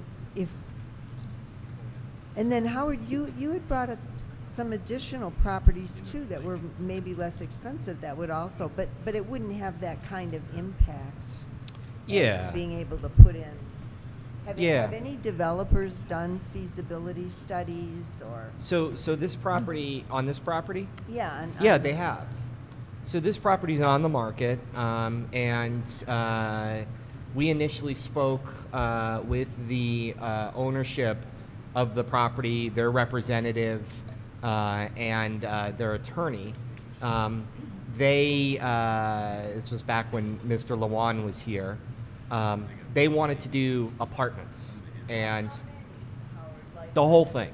Speaker 6: and then Howard, you had brought up some additional properties too that were maybe less expensive that would also, but it wouldn't have that kind of impact.
Speaker 3: Yeah.
Speaker 6: As being able to put in. Have any developers done feasibility studies or?
Speaker 3: So this property, on this property?
Speaker 6: Yeah.
Speaker 3: Yeah, they have. So this property's on the market, and we initially spoke with the ownership of the property, their representative, and their attorney. This was back when Mr. Lawan was here. They wanted to do apartments and the whole thing.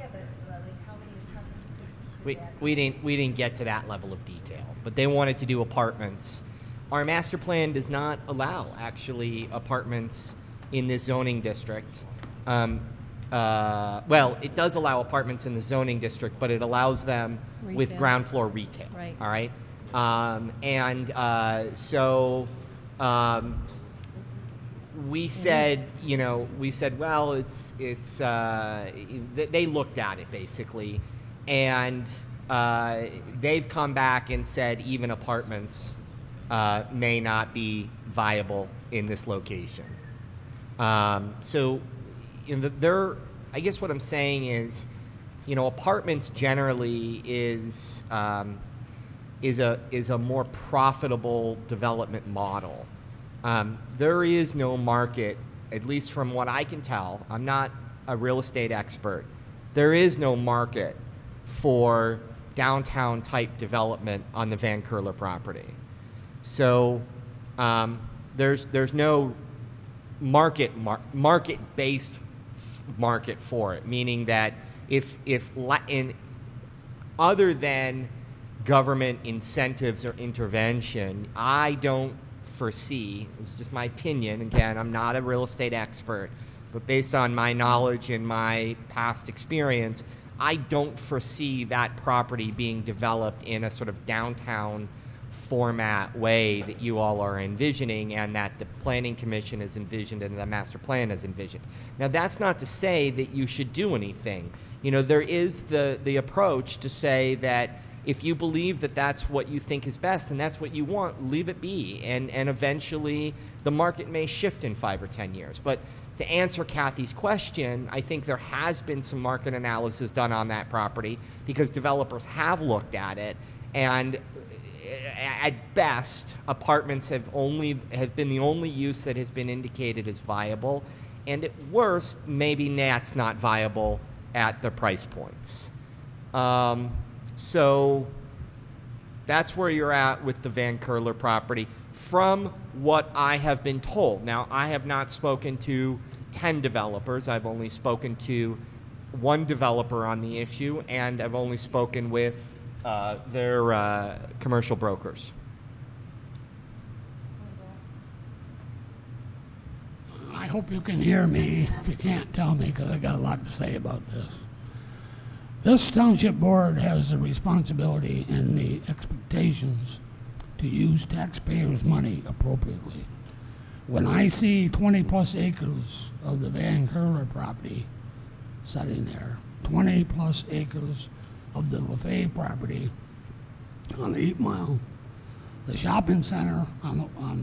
Speaker 3: We didn't get to that level of detail, but they wanted to do apartments. Our master plan does not allow actually apartments in this zoning district. Well, it does allow apartments in the zoning district, but it allows them with
Speaker 5: Retail.
Speaker 3: ground floor retail.
Speaker 5: Right.
Speaker 3: All right. So we said, well, they looked at it basically, and they've come back and said even apartments may not be viable in this location. So, I guess what I'm saying is, apartments generally is a more profitable development model. There is no market, at least from what I can tell. I'm not a real estate expert. There is no market for downtown type development on the Van Curler property. So there's no market-based market for it, meaning that if other than government incentives or intervention, I don't foresee, it's just my opinion, again, I'm not a real estate expert, but based on my knowledge and my past experience, I don't foresee that property being developed in a sort of downtown format way that you all are envisioning and that the Planning Commission has envisioned and the master plan has envisioned. Now, that's not to say that you should do anything. There is the approach to say that if you believe that that's what you think is best and that's what you want, leave it be. And eventually the market may shift in 5 or 10 years. But to answer Kathy's question, I think there has been some market analysis done on that property because developers have looked at it, and at best, apartments have been the only use that has been indicated as viable, and at worst, maybe that's not viable at the price points. So that's where you're at with the Van Curler property from what I have been told. Now, I have not spoken to 10 developers. I've only spoken to one developer on the issue, and I've only spoken with their commercial brokers.
Speaker 9: I hope you can hear me. If you can't, tell me, because I got a lot to say about this. This township board has the responsibility and the expectations to use taxpayers' money appropriately. When I see 20-plus acres of the Van Curler property sitting there, 20-plus acres of the LaFay property on 8 Mile, the shopping center on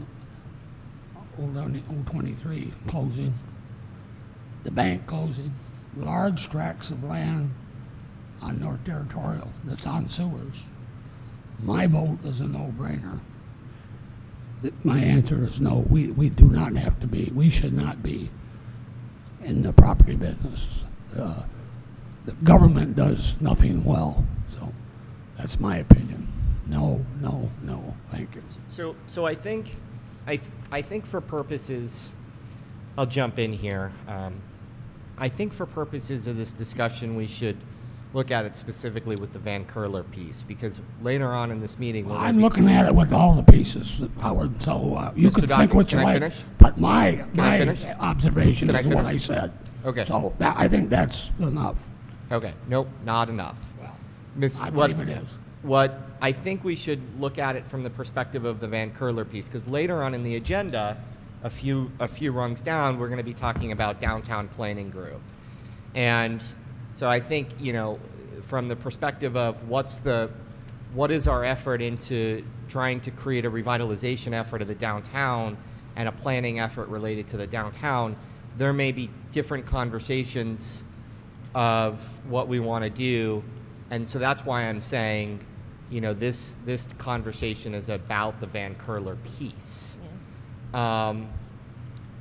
Speaker 9: Old 23 closing, the bank closing, large tracts of land on North Territorial that's on sewers. My vote is a no-brainer. My answer is no. We do not have to be. We should not be in the property business. The government does nothing well. So that's my opinion. No, no, no. Thank you.
Speaker 3: So I think for purposes, I'll jump in here. I think for purposes of this discussion, we should look at it specifically with the Van Curler piece, because later on in this meeting,
Speaker 9: I'm looking at it with all the pieces, Howard. So you can think what you like.
Speaker 3: Finish?
Speaker 9: But my observation
Speaker 3: Can
Speaker 9: is what I said.
Speaker 3: Okay.
Speaker 9: So I think that's enough.
Speaker 3: Okay. Nope, not enough.
Speaker 9: Well, I believe it is.
Speaker 3: What I think we should look at it from the perspective of the Van Curler piece, because later on in the agenda, a few rungs down, we're going to be talking about downtown planning group, and so I think, from the perspective of what is our effort into trying to create a revitalization effort of the downtown and a planning effort related to the downtown, there may be different conversations of what we want to do, and so that's why I'm saying, this conversation is about the Van Curler piece.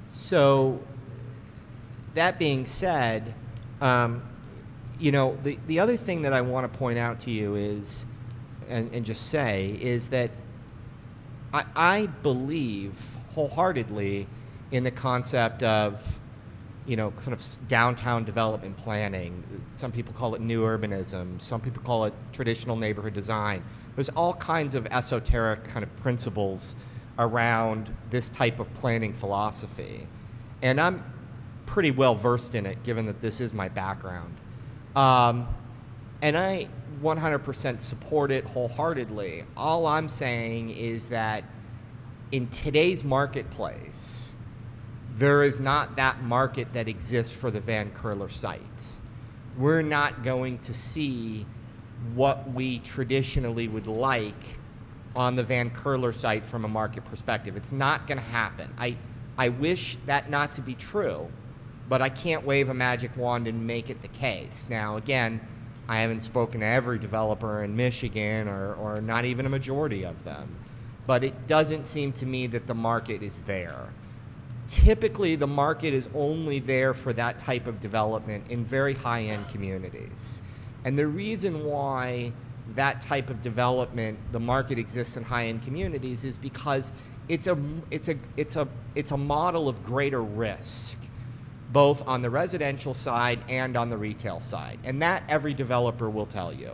Speaker 3: So that being said, you know, the other thing that I want to point out to you is, and just say, is that I believe wholeheartedly in the concept of, you know, kind of downtown development planning. Some people call it new urbanism. Some people call it traditional neighborhood design. There's all kinds of esoteric kind of principles around this type of planning philosophy. And I'm pretty well versed in it, given that this is my background. And I 100% support it wholeheartedly. All I'm saying is that in today's marketplace, there is not that market that exists for the Van Curler sites. We're not going to see what we traditionally would like on the Van Curler site from a market perspective. It's not going to happen. I wish that not to be true, but I can't wave a magic wand and make it the case. Now, again, I haven't spoken to every developer in Michigan, or not even a majority of them, but it doesn't seem to me that the market is there. Typically, the market is only there for that type of development in very high-end communities. And the reason why that type of development, the market exists in high-end communities, is because it's a model of greater risk, both on the residential side and on the retail side. And that every developer will tell you.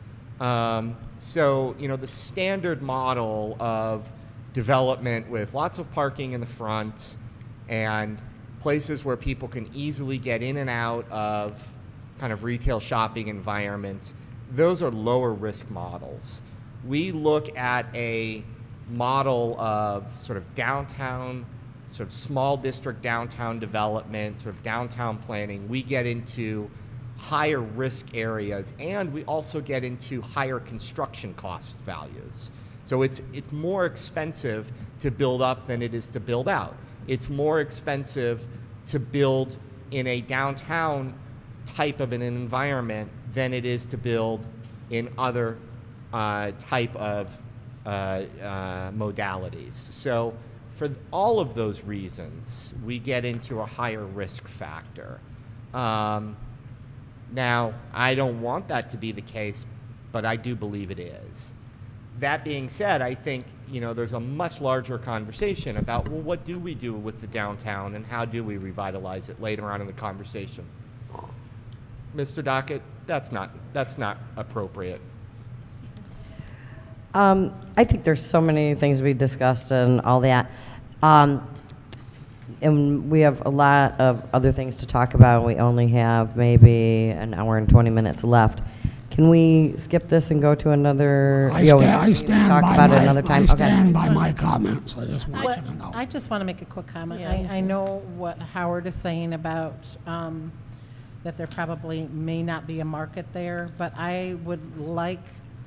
Speaker 3: So, you know, the standard model of development with lots of parking in the front and places where people can easily get in and out of kind of retail shopping environments, those are lower risk models. We look at a model of sort of downtown, sort of small district downtown development, sort of downtown planning. We get into higher risk areas, and we also get into higher construction cost values. So it's more expensive to build up than it is to build out. It's more expensive to build in a downtown type of an environment than it is to build in other type of modalities. So for all of those reasons, we get into a higher risk factor. Now, I don't want that to be the case, but I do believe it is. That being said, I think, you know, there's a much larger conversation about, well, what do we do with the downtown and how do we revitalize it later on in the conversation? Mr. Dockett, that's not appropriate.
Speaker 7: I think there's so many things we discussed and all that. And we have a lot of other things to talk about. We only have maybe an hour and 20 minutes left. Can we skip this and go to another?
Speaker 9: I stand
Speaker 7: talk
Speaker 9: by
Speaker 7: about
Speaker 9: my,
Speaker 7: it another time.
Speaker 9: I stand
Speaker 7: okay.
Speaker 9: by my comments. I just want you to know.
Speaker 16: I just want to make a quick comment.
Speaker 5: Yeah.
Speaker 16: I know what Howard is saying about that there probably may not be a market there, but I would like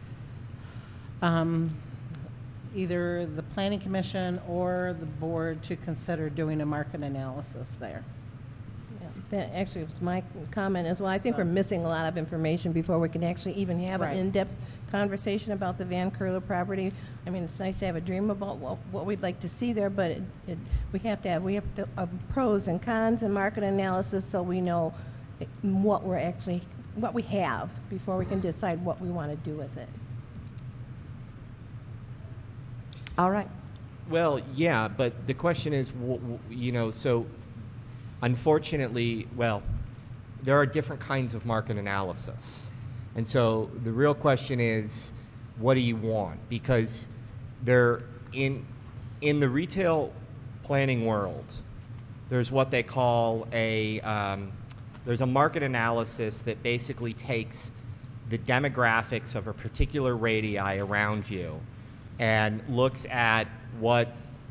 Speaker 16: either the Planning Commission or the board to consider doing a market analysis there.
Speaker 5: Yeah, that actually was my comment as well. I think we're missing a lot of information before we can actually even have an in-depth conversation about the Van Curler property. I mean, it's nice to have a dream about what we'd like to see there, but we have to have pros and cons and market analysis so we know what we have before we can decide what we want to do with it.
Speaker 7: All right.
Speaker 3: Well, yeah, but the question is, you know, so unfortunately, well, there are different kinds of market analysis. And so the real question is, what do you want? Because in the retail planning world, there's what they call there's a market analysis that basically takes the demographics of a particular radii around you and looks at what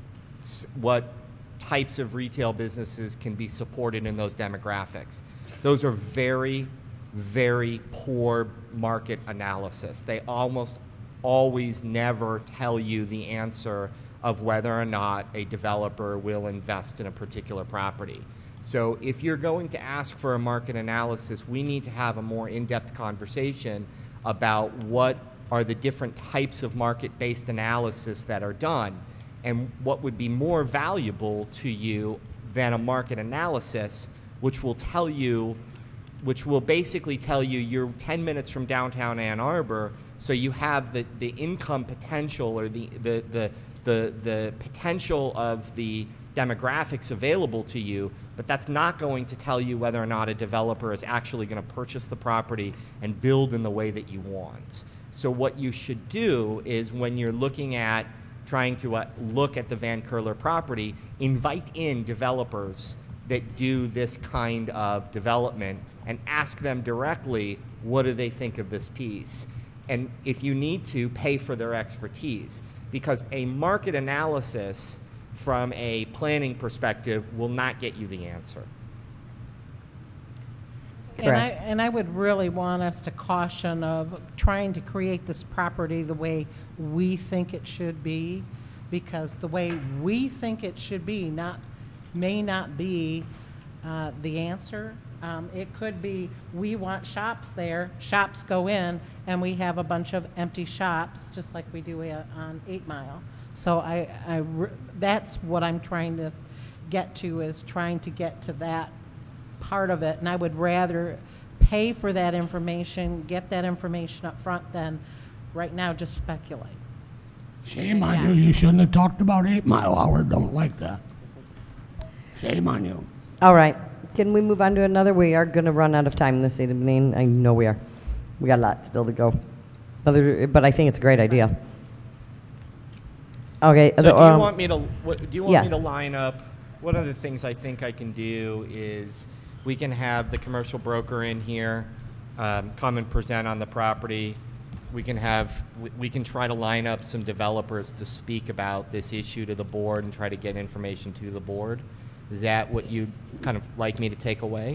Speaker 3: types of retail businesses can be supported in those demographics. Those are very, very poor market analysis. They almost always never tell you the answer of whether or not a developer will invest in a particular property. So if you're going to ask for a market analysis, we need to have a more in-depth conversation about what are the different types of market-based analysis that are done and what would be more valuable to you than a market analysis, which will tell you, which will basically tell you you're 10 minutes from downtown Ann Arbor, so you have the income potential or the potential of the demographics available to you, but that's not going to tell you whether or not a developer is actually going to purchase the property and build in the way that you want. So what you should do is, when you're looking at trying to look at the Van Curler property, invite in developers that do this kind of development and ask them directly, what do they think of this piece? And if you need to, pay for their expertise, because a market analysis from a planning perspective will not get you the answer.
Speaker 16: And I would really want us to caution of trying to create this property the way we think it should be, because the way we think it should be may not be the answer. It could be, we want shops there, shops go in, and we have a bunch of empty shops, just like we do on 8 Mile. So that's what I'm trying to get to, is trying to get to that part of it. And I would rather pay for that information, get that information up front, than right now just speculate.
Speaker 9: Shame on you. You shouldn't have talked about 8 Mile. Howard don't like that. Shame on you.
Speaker 7: All right. Can we move on to another? We are going to run out of time this evening. I know we are. We got a lot still to go. But I think it's a great idea. Okay.
Speaker 3: So do you want me to line up? One of the things I think I can do is we can have the commercial broker in here come and present on the property. We can try to line up some developers to speak about this issue to the board and try to get information to the board. Is that what you'd kind of like me to take away?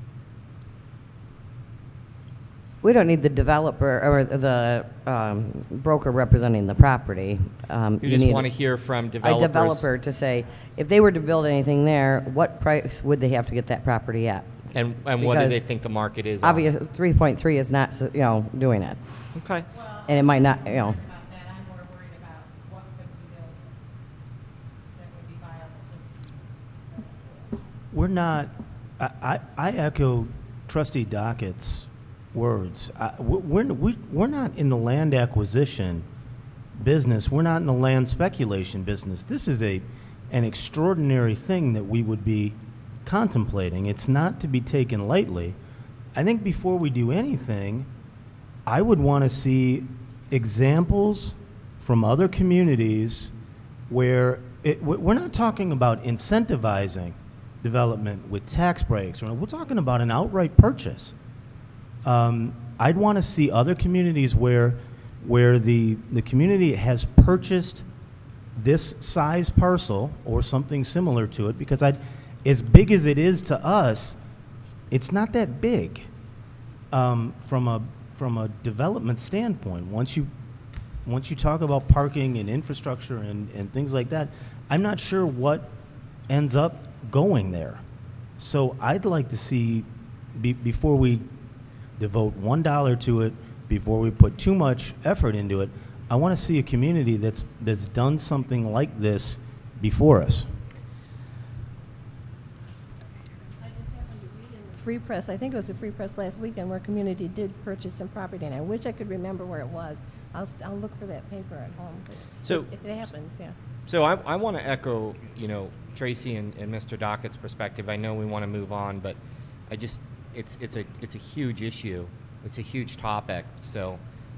Speaker 7: We don't need the developer or the broker representing the property.
Speaker 3: You just want to hear from developers.
Speaker 7: A developer to say, if they were to build anything there, what price would they have to get that property at?
Speaker 3: And what do they think the market is?
Speaker 7: Obviously, 3.3 is not, doing it.
Speaker 3: Okay.
Speaker 7: And it might not,
Speaker 17: We're not, I echo Trustee Dockett's words. We're not in the land acquisition business. We're not in the land speculation business. This is an extraordinary thing that we would be contemplating. It's not to be taken lightly. I think before we do anything, I would want to see examples from other communities where we're not talking about incentivizing development with tax breaks. We're talking about an outright purchase. I'd want to see other communities where the community has purchased this size parcel or something similar to it, because as big as it is to us, it's not that big from a development standpoint. Once you talk about parking and infrastructure and things like that, I'm not sure what ends up going there. So I'd like to see, before we devote $1 to it, before we put too much effort into it, I want to see a community that's done something like this before us.
Speaker 5: Free Press, I think it was a Free Press last weekend, where community did purchase some property, and I wish I could remember where it was. I'll look for that paper at home.
Speaker 3: So
Speaker 5: it happens, yeah.
Speaker 3: So I want to echo, Tracy and Mr. Dockett's perspective. I know we want to move on, but it's a huge issue. It's a huge topic. So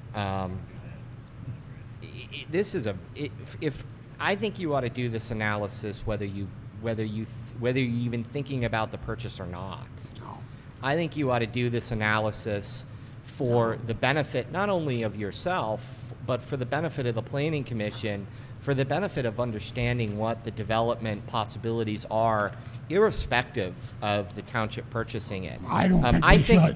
Speaker 3: this is if I think you ought to do this analysis whether you're even thinking about the purchase or not.
Speaker 9: No.
Speaker 3: I think you ought to do this analysis for the benefit not only of yourself, but for the benefit of the Planning Commission, for the benefit of understanding what the development possibilities are, irrespective of the township purchasing it.
Speaker 9: I don't think we should.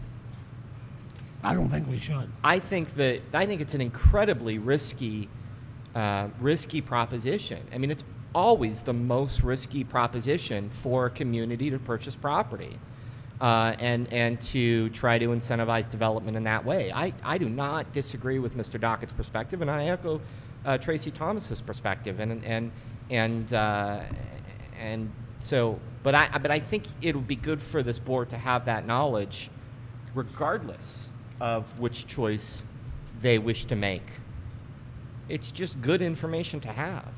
Speaker 9: I don't think we should.
Speaker 3: I think it's an incredibly risky proposition. I mean, it's always the most risky proposition for a community to purchase property and to try to incentivize development in that way. I do not disagree with Mr. Dockett's perspective, and I echo Tracy Thomas's perspective, and But I think it would be good for this board to have that knowledge, regardless of which choice they wish to make. It's just good information to have.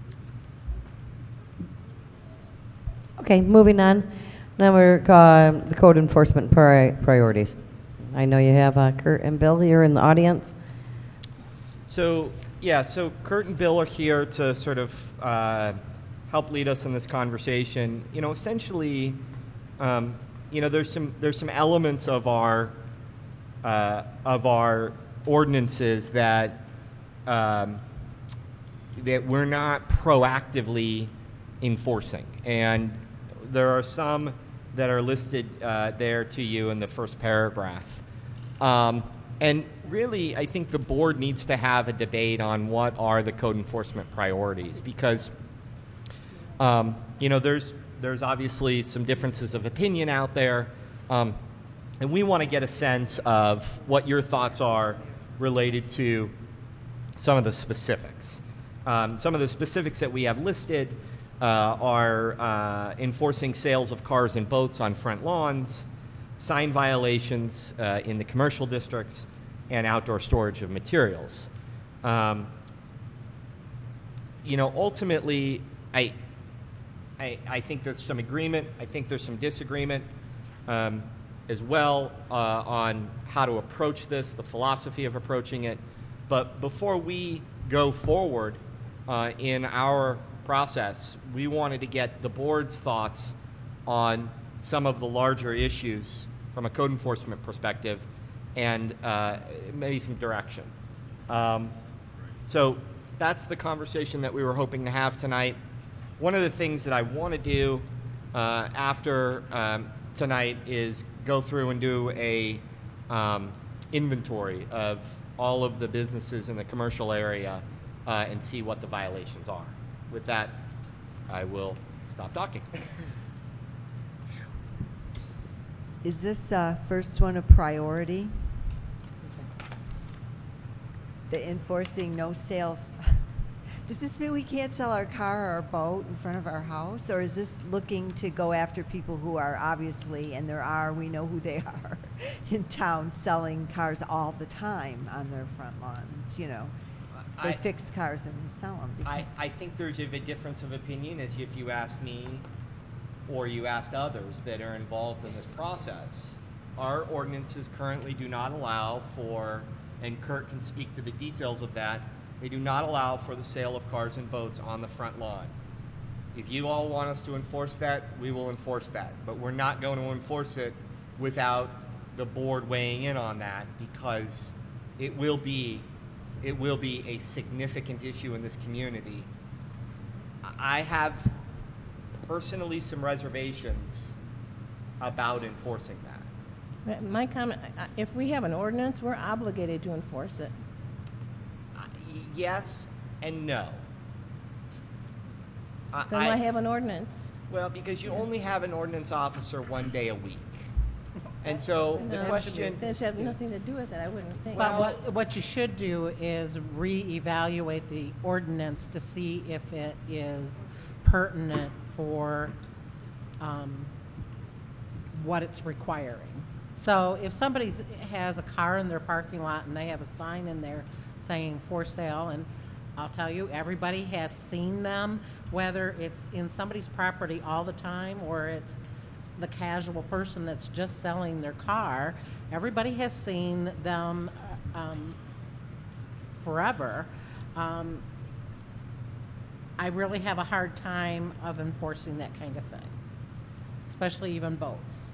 Speaker 7: Okay, moving on. Now we're the code enforcement priorities. I know you have Kurt and Bill here in the audience.
Speaker 3: So Kurt and Bill are here to sort of help lead us in this conversation. Essentially, there's some elements of our ordinances that we're not proactively enforcing, and there are some that are listed there to you in the first paragraph. And really, I think the board needs to have a debate on what are the code enforcement priorities, because there's obviously some differences of opinion out there, and we want to get a sense of what your thoughts are related to some of the specifics. Some of the specifics that we have listed are enforcing sales of cars and boats on front lawns, sign violations in the commercial districts, and outdoor storage of materials. Ultimately, I think there's some agreement. I think there's some disagreement as well on how to approach this, the philosophy of approaching it. But before we go forward in our process, we wanted to get the board's thoughts on some of the larger issues from a code enforcement perspective, and maybe some direction. So that's the conversation that we were hoping to have tonight. One of the things that I want to do after tonight is go through and do a inventory of all of the businesses in the commercial area and see what the violations are. With that, I will stop talking.
Speaker 6: Is this first one a priority? The enforcing no sales. Does this mean we can't sell our car or our boat in front of our house? Or is this looking to go after people who are obviously, and we know who they are, in town selling cars all the time on their front lawns, They fix cars and they sell them.
Speaker 3: I think there's a difference of opinion as if you asked me or you asked others that are involved in this process. Our ordinances currently do not allow for, and Kurt can speak to the details of that, they do not allow for the sale of cars and boats on the front lawn. If you all want us to enforce that, we will enforce that. But we're not going to enforce it without the board weighing in on that, because it will be a significant issue in this community. I have personally some reservations about enforcing that.
Speaker 5: My comment, if we have an ordinance, we're obligated to enforce it.
Speaker 3: Yes and no.
Speaker 5: Then why have an ordinance?
Speaker 3: Well, because you only have an ordinance officer one day a week. And so the question...
Speaker 5: That should have nothing to do with it, I wouldn't think.
Speaker 16: But what you should do is reevaluate the ordinance to see if it is pertinent for what it's requiring. So if somebody has a car in their parking lot and they have a sign in there saying for sale, and I'll tell you, everybody has seen them, whether it's in somebody's property all the time or it's the casual person that's just selling their car, everybody has seen them forever. I really have a hard time of enforcing that kind of thing, especially even boats.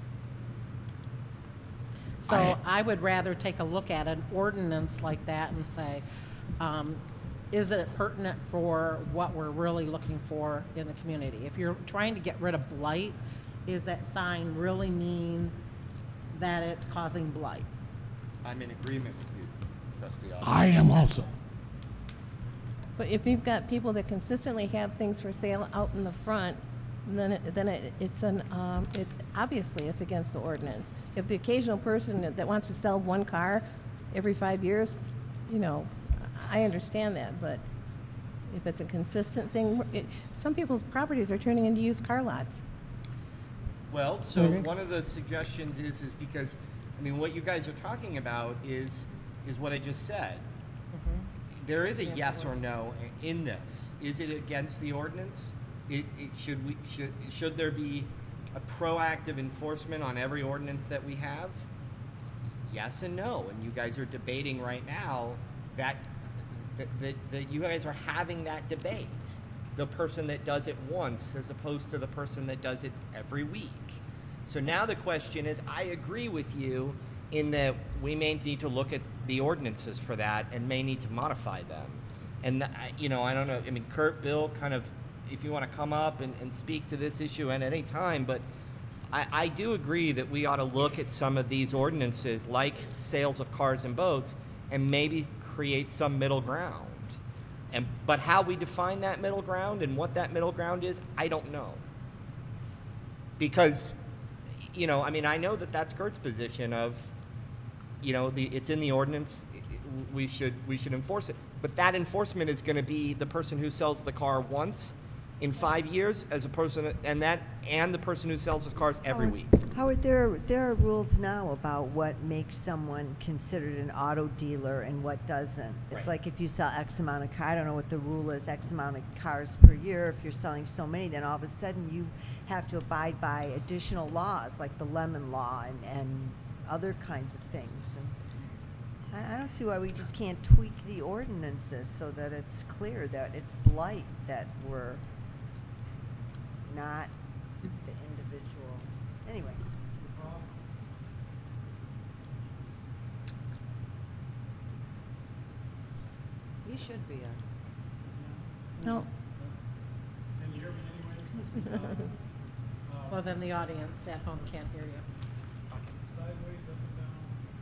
Speaker 16: So I would rather take a look at an ordinance like that and say, is it pertinent for what we're really looking for in the community? If you're trying to get rid of blight, is that sign really mean that it's causing blight?
Speaker 3: I'm in agreement with you, Trustee Otto.
Speaker 9: I am also.
Speaker 5: But if you've got people that consistently have things for sale out in the front, then obviously it's against the ordinance. If the occasional person that wants to sell one car every 5 years, I understand that, but if it's a consistent thing. Some people's properties are turning into used car lots.
Speaker 3: Well, so one of the suggestions is because, I mean, what you guys are talking about is what I just said. There is a yes or no in this. Is it against the ordinance? Should there be a proactive enforcement on every ordinance that we have? Yes and no. And you guys are debating right now that you guys are having that debate. The person that does it once as opposed to the person that does it every week. So now the question is, I agree with you in that we may need to look at the ordinances for that and may need to modify them. And, you know, I don't know, I mean, Kurt, Bill, kind of, if you want to come up and speak to this issue at any time, but I do agree that we ought to look at some of these ordinances like sales of cars and boats and maybe create some middle ground. But how we define that middle ground and what that middle ground is, I don't know. Because, you know, I mean, I know that that's Kurt's position of, you know, it's in the ordinance, we should enforce it. But that enforcement is going to be the person who sells the car once in 5 years as a person, and the person who sells his cars every week.
Speaker 6: Howard, there are rules now about what makes someone considered an auto dealer and what doesn't. It's like if you sell X amount of cars, I don't know what the rule is, X amount of cars per year. If you're selling so many, then all of a sudden you have to abide by additional laws like the Lemon Law and other kinds of things. And I don't see why we just can't tweak the ordinances so that it's clear that it's blight, that we're not the individual. Anyway.
Speaker 7: You should be a.
Speaker 5: No.
Speaker 16: Can you hear me anyways? Well, then the audience at home can't hear you. Sideways, up and down.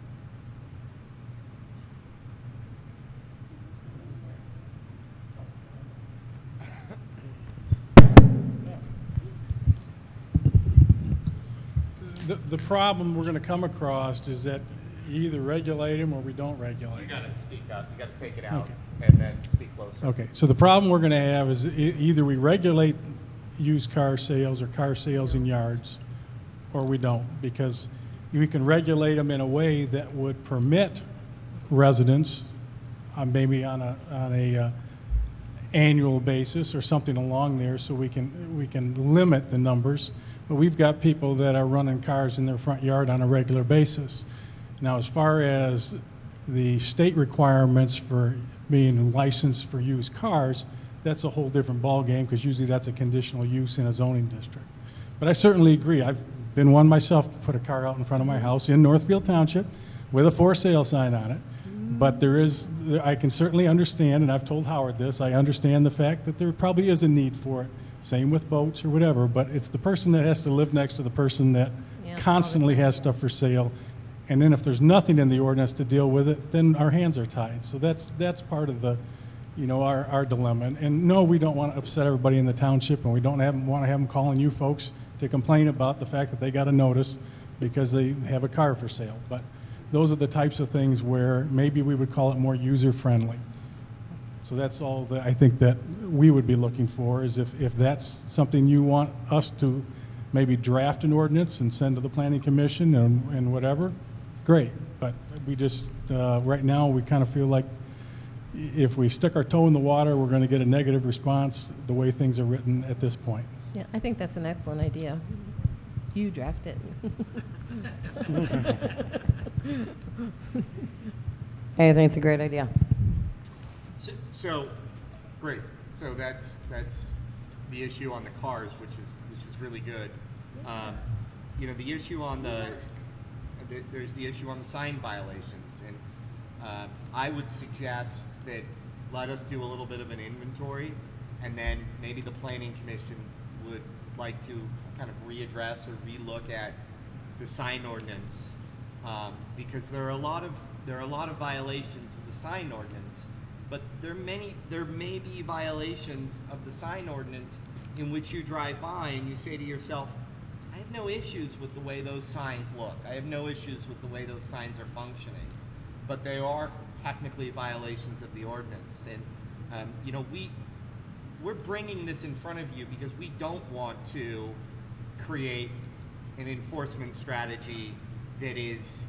Speaker 18: The problem we're going to come across is that you either regulate them or we don't regulate.
Speaker 3: You got to speak up. You got to take it out
Speaker 18: Okay.
Speaker 3: and then speak closer.
Speaker 18: Okay, so the problem we're going to have is either we regulate used car sales or car sales in yards, or we don't, because we can regulate them in a way that would permit residents, maybe on a annual basis or something along there, so we can limit the numbers. But we've got people that are running cars in their front yard on a regular basis. Now, as far as the state requirements for being licensed for used cars, that's a whole different ballgame, because usually that's a conditional use in a zoning district. But I certainly agree. I've been one myself to put a car out in front of my house in Northfield Township with a for sale sign on it. But I can certainly understand, and I've told Howard this, I understand the fact that there probably is a need for it. Same with boats or whatever, but it's the person that has to live next to the person that constantly has stuff for sale. And then if there's nothing in the ordinance to deal with it, then our hands are tied. So that's part of the, you know, our dilemma. And no, we don't want to upset everybody in the township, and we don't want to have them calling you folks to complain about the fact that they got a notice because they have a car for sale. But those are the types of things where maybe we would call it more user-friendly. So that's all that I think that we would be looking for, is if that's something you want us to maybe draft an ordinance and send to the Planning Commission and whatever, great. But we just, right now, we kind of feel like if we stick our toe in the water, we're going to get a negative response the way things are written at this point.
Speaker 5: Yeah, I think that's an excellent idea. You draft it.
Speaker 7: I think it's a great idea.
Speaker 3: So great. So that's the issue on the cars, which is really good. You know, the issue on there's the issue on the sign violations, and I would suggest that let us do a little bit of an inventory, and then maybe the Planning Commission would like to kind of readdress or relook at the sign ordinance, because there are a lot of violations of the sign ordinance. But there may be violations of the sign ordinance in which you drive by and you say to yourself, I have no issues with the way those signs look. I have no issues with the way those signs are functioning. But they are technically violations of the ordinance. And, you know, we're bringing this in front of you because we don't want to create an enforcement strategy that is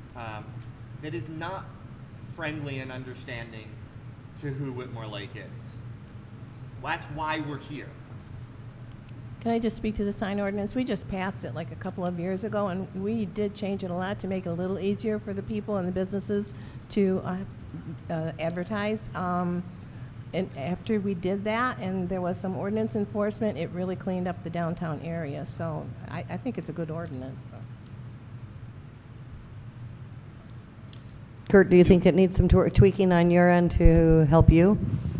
Speaker 3: not friendly and understanding to who Whitmore Lake is. That's why we're here.
Speaker 5: Can I just speak to the sign ordinance? We just passed it like a couple of years ago, and we did change it a lot to make it a little easier for the people and the businesses to advertise. And after we did that, and there was some ordinance enforcement, it really cleaned up the downtown area. So I think it's a good ordinance. So.
Speaker 7: Kurt, do you think it needs some tweaking on your end to help you?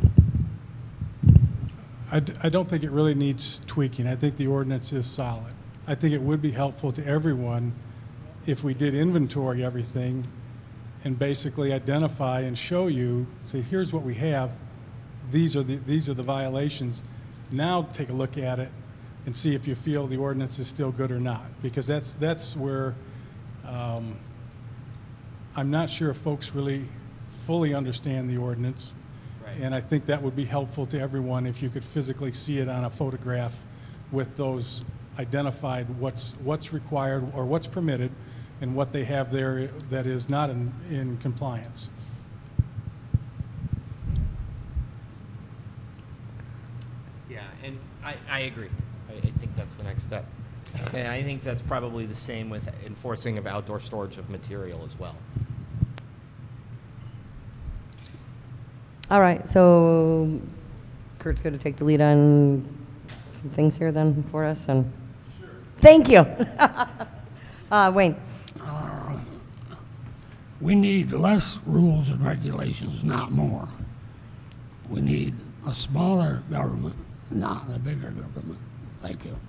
Speaker 18: I don't think it really needs tweaking. I think the ordinance is solid. I think it would be helpful to everyone if we did inventory everything and basically identify and show you, say, here's what we have. These are the violations. Now take a look at it and see if you feel the ordinance is still good or not. Because that's where I'm not sure if folks really fully understand the ordinance. And I think that would be helpful to everyone if you could physically see it on a photograph with those identified what's required or what's permitted and what they have there that is not in compliance.
Speaker 3: Yeah, and I agree. I think that's the next step. And I think that's probably the same with enforcing of outdoor storage of material as well.
Speaker 7: All right, so Kurt's going to take the lead on some things here then for us. And sure. Thank you. Wayne.
Speaker 9: We need less rules and regulations, not more. We need a smaller government, not a bigger government. Thank you.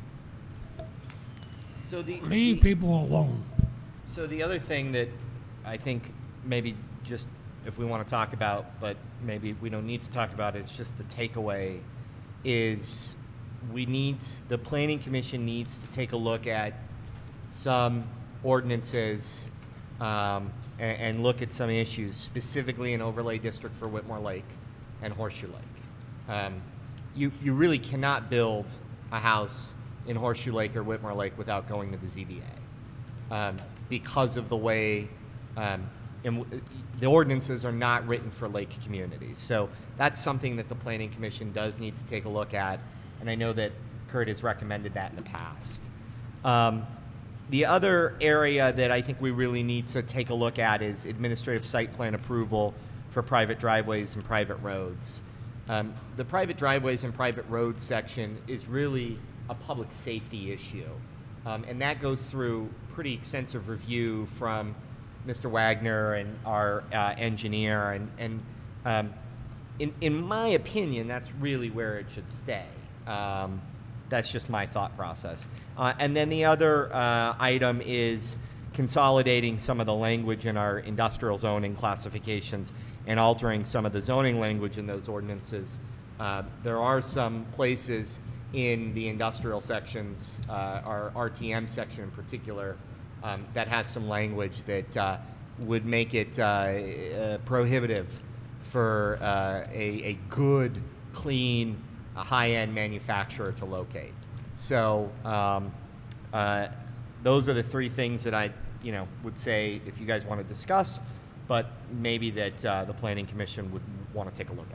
Speaker 3: So
Speaker 9: leave people alone.
Speaker 3: So the other thing that I think maybe just if we want to talk about, but maybe we don't need to talk about it, it's just the takeaway is the Planning Commission needs to take a look at some ordinances and look at some issues, specifically an overlay district for Whitmore Lake and Horseshoe Lake. You really cannot build a house in Horseshoe Lake or Whitmore Lake without going to the ZBA because of the way the ordinances are not written for lake communities. So that's something that the Planning Commission does need to take a look at, and I know that Kurt has recommended that in the past. The other area that I think we really need to take a look at is administrative site plan approval for private driveways and private roads. The private driveways and private roads section is really a public safety issue, and that goes through pretty extensive review from Mr. Wagner and our engineer, and in my opinion, that's really where it should stay. That's just my thought process. And then the other item is consolidating some of the language in our industrial zoning classifications and altering some of the zoning language in those ordinances. There are some places in the industrial sections, our RTM section in particular, that has some language that would make it prohibitive for a good, clean, high-end manufacturer to locate. So those are the three things that I would say if you guys want to discuss, but maybe that the Planning Commission would want to take a look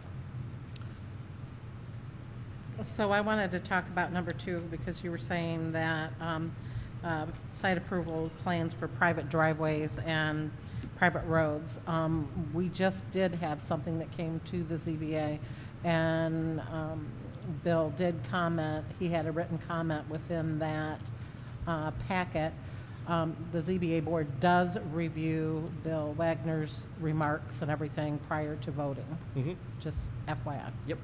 Speaker 3: at.
Speaker 16: So I wanted to talk about number 2 because you were saying that site approval plans for private driveways and private roads. We just did have something that came to the ZBA, and Bill did comment. He had a written comment within that packet. The ZBA board does review Bill Wagner's remarks and everything prior to voting.
Speaker 3: Mm-hmm.
Speaker 16: Just FYI.
Speaker 3: Yep.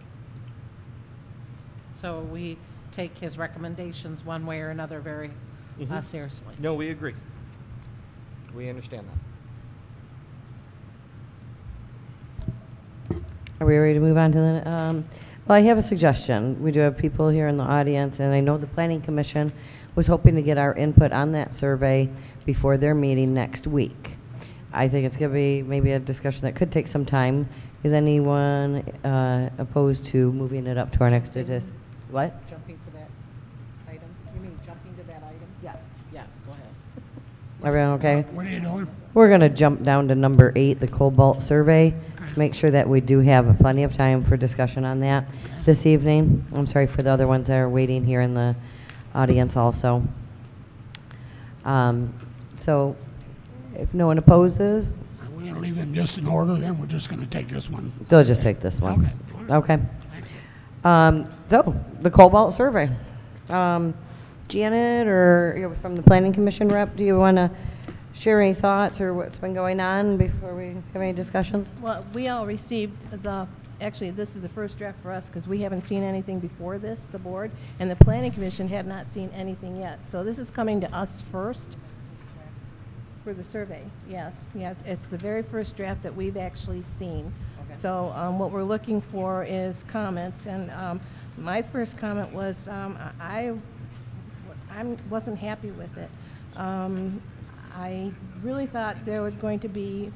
Speaker 16: So we take his recommendations one way or another very seriously.
Speaker 3: No, we agree. We understand that.
Speaker 7: Are we ready to move on to the, well, I have a suggestion. We do have people here in the audience, and I know the Planning Commission was hoping to get our input on that survey before their meeting next week. I think it's going to be maybe a discussion that could take some time. Is anyone opposed to moving it up to our next agenda? What?
Speaker 16: Jumping to that item? You mean jumping to that item?
Speaker 7: Yes.
Speaker 16: Yes, go ahead.
Speaker 7: Everyone okay?
Speaker 9: What are you doing?
Speaker 7: We're going to jump down to number 8, the Cobalt survey, to make sure that we do have plenty of time for discussion on that this evening. I'm sorry for the other ones that are waiting here in the audience also. So if no one opposes,
Speaker 9: We're going to leave them just in order, then we're just going to take this one.
Speaker 7: they'll just take this one.
Speaker 9: Okay.
Speaker 7: Okay. So the Cobalt survey. Janet, or from the Planning Commission rep, do you want to share any thoughts or what's been going on before we have any discussions?
Speaker 5: Well, we all received actually, this is the first draft for us because we haven't seen anything before this, the board, and the Planning Commission had not seen anything yet. So this is coming to us first for the survey. Yes, it's the very first draft that we've actually seen. Okay. So what we're looking for is comments, and my first comment was I wasn't happy with it. I really thought there was going to be,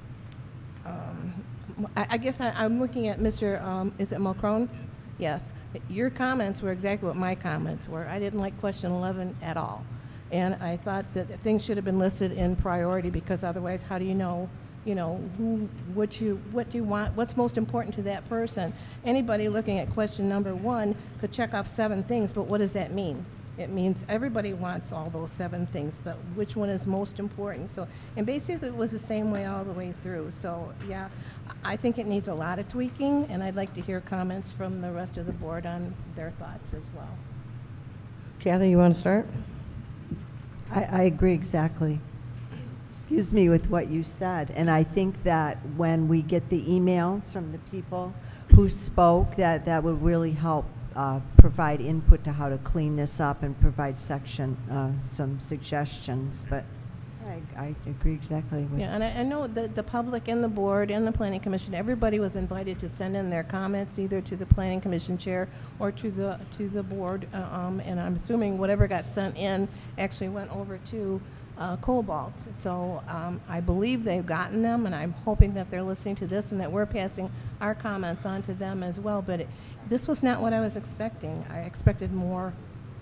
Speaker 5: I guess I'm looking at Mr., is it Mulcrone? Yes. Your comments were exactly what my comments were. I didn't like question 11 at all. And I thought that things should have been listed in priority, because otherwise how do you know, what you want, what's most important to that person? Anybody looking at question number 1 could check off 7 things, but what does that mean? It means everybody wants all those 7 things, but which one is most important? So, and basically it was the same way all the way through. So yeah, I think it needs a lot of tweaking, and I'd like to hear comments from the rest of the board on their thoughts as well.
Speaker 7: Kathy, you want to start?
Speaker 6: I agree exactly. Excuse me, with what you said. And I think that when we get the emails from the people who spoke, that would really help provide input to how to clean this up and provide some suggestions. But I agree exactly with.
Speaker 5: Yeah, and I know that the public and the board and the Planning Commission, everybody was invited to send in their comments either to the Planning Commission chair or to the board, and I'm assuming whatever got sent in actually went over to Cobalt. So I believe they've gotten them, and I'm hoping that they're listening to this and that we're passing our comments on to them as well. But this was not what I was expecting. I expected more.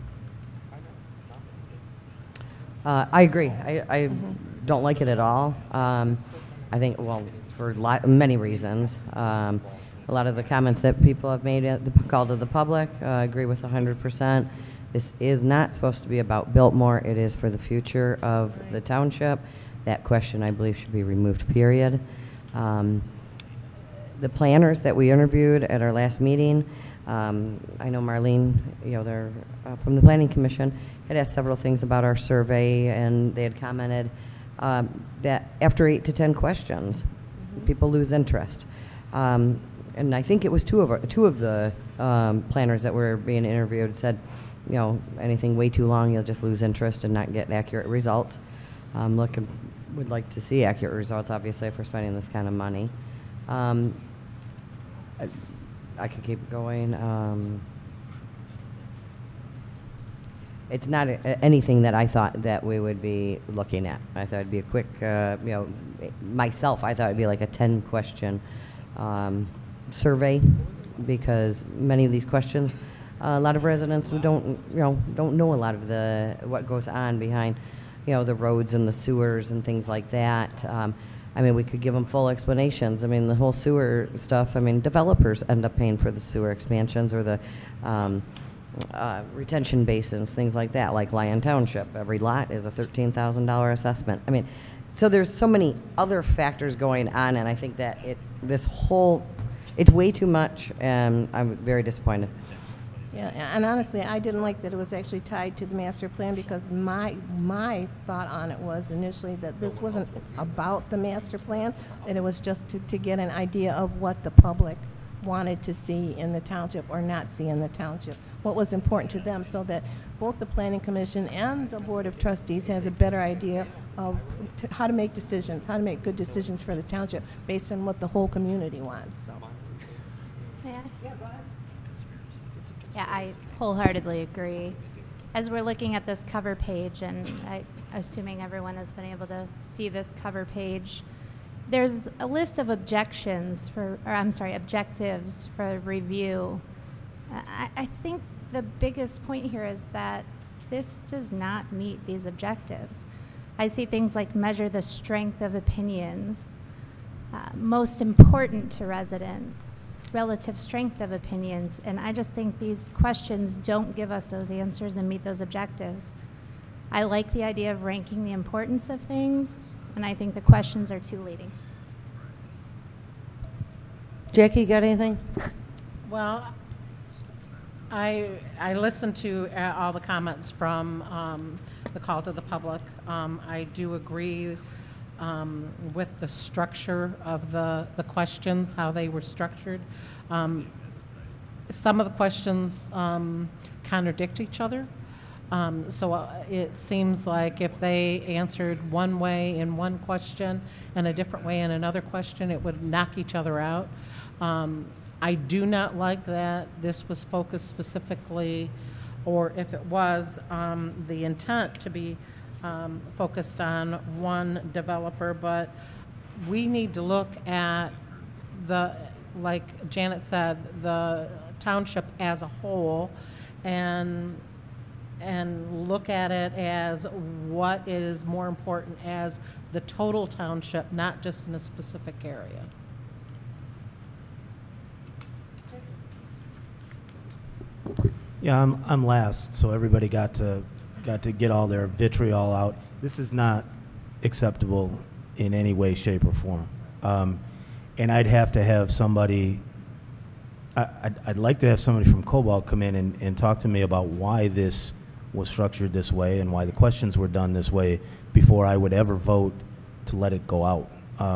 Speaker 7: I agree. I don't like it at all. I think, well, for many reasons. A lot of the comments that people have made at the call to the public, I agree with 100%. This is not supposed to be about Biltmore. It is for the future of the township. That question, I believe, should be removed, period. The planners that we interviewed at our last meeting, I know Marlene, they're from the Planning Commission, had asked several things about our survey, and they had commented that after 8 to 10 questions, people lose interest. And I think it was two of the planners that were being interviewed said, anything way too long, you'll just lose interest and not get accurate results. Would like to see accurate results, obviously, if we're spending this kind of money. I could keep going. It's not anything that I thought that we would be looking at. I thought it'd be a quick, myself, I thought it'd be like a 10-question survey, because many of these questions, a lot of residents who don't know a lot of what goes on behind, the roads and the sewers and things like that. We could give them full explanations. The whole sewer stuff, developers end up paying for the sewer expansions or the retention basins, things like that, like Lyon Township. Every lot is a $13,000 assessment. So there's so many other factors going on, and I think that it's way too much, and I'm very disappointed.
Speaker 5: Yeah, and honestly, I didn't like that it was actually tied to the master plan, because my thought on it was initially that this wasn't about the master plan, that it was just to get an idea of what the public wanted to see in the township or not see in the township, what was important to them, so that both the Planning Commission and the Board of Trustees has a better idea of how to make decisions, how to make good decisions for the township based on what the whole community wants. So.
Speaker 8: Yeah, I wholeheartedly agree. As we're looking at this cover page, and assuming everyone has been able to see this cover page, there's a list of objectives for review. I think the biggest point here is that this does not meet these objectives. I see things like measure the strength of opinions, most important to residents, relative strength of opinions, and I just think these questions don't give us those answers and meet those objectives. I like the idea of ranking the importance of things, and I think the questions are too leading.
Speaker 7: Jackie, got anything?
Speaker 16: Well, I listened to all the comments from the call to the public. I do agree with the structure of the questions, how they were structured. Some of the questions contradict each other. So it seems like if they answered one way in one question and a different way in another question, it would knock each other out. I do not like that this was focused specifically, or if it was, the intent to be focused on one developer, but we need to look at like Janet said, the township as a whole, and look at it as what is more important as the total township, not just in a specific area.
Speaker 17: Yeah, I'm last, so everybody got to get all their vitriol out. This is not acceptable in any way, shape, or form. And I'd have to have somebody. I'd like to have somebody from Cobalt come in and talk to me about why this was structured this way and why the questions were done this way before I would ever vote to let it go out.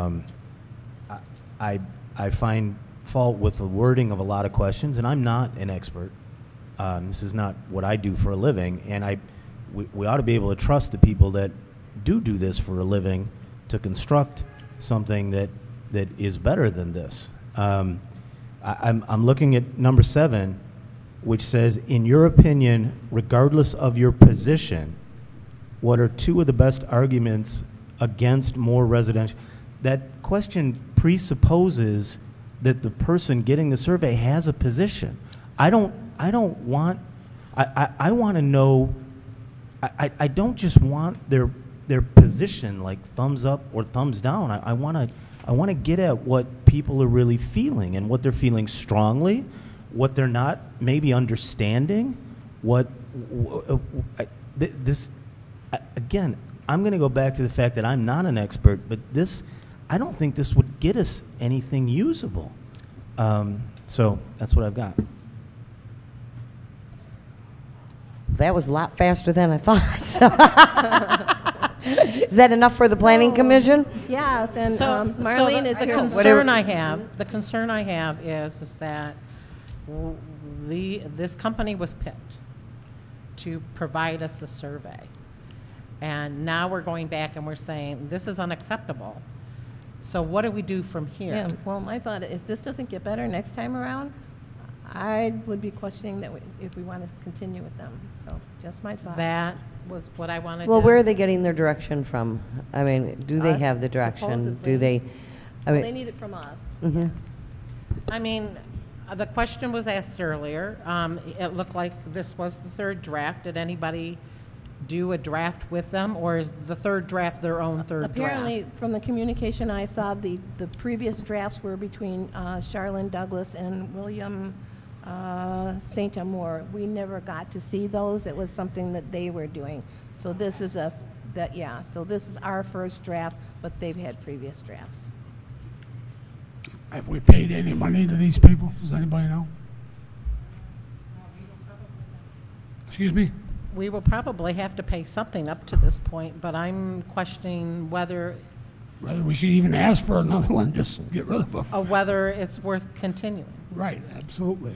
Speaker 17: I find fault with the wording of a lot of questions, and I'm not an expert. This is not what I do for a living, and we ought to be able to trust the people that do this for a living to construct something that is better than this. I'm looking at number 7, which says, in your opinion, regardless of your position, what are 2 of the best arguments against more residential? That question presupposes that the person getting the survey has a position. I want to know, I don't just want their position, like thumbs up or thumbs down. I want to get at what people are really feeling and what they're feeling strongly, what they're not maybe understanding, again, I'm going to go back to the fact that I'm not an expert, but I don't think this would get us anything usable. So that's what I've got.
Speaker 7: That was a lot faster than I thought. So. Is that enough for the Planning Commission?
Speaker 5: Yes, and
Speaker 16: Marlene is here. The concern I have is that this company was picked to provide us a survey, and now we're going back and we're saying this is unacceptable. So what do we do from here?
Speaker 5: Yeah, well, my thought is if this doesn't get better next time around, I would be questioning that if we want to continue with them. So just my thought.
Speaker 16: That was what I wanted.
Speaker 7: Well, where are they getting their direction from? I mean, do they have the direction?
Speaker 5: Supposedly.
Speaker 7: Do they?
Speaker 5: They need it from us.
Speaker 7: Mm-hmm.
Speaker 16: I mean, the question was asked earlier. It looked like this was the 3rd draft. Did anybody do a draft with them, or is the 3rd draft their own 3rd
Speaker 5: Apparently,
Speaker 16: draft?
Speaker 5: from the communication I saw, the previous drafts were between Charlene Douglas and William St. Amour. We never got to see those. It was something that they were doing. So this is so this is our first draft, but they've had previous drafts.
Speaker 9: Have we paid any money to these people? Does anybody know? Excuse me?
Speaker 16: We will probably have to pay something up to this point, but I'm questioning whether
Speaker 9: we should even ask for another one, just get rid of them.
Speaker 16: Or whether it's worth continuing.
Speaker 9: Right, absolutely.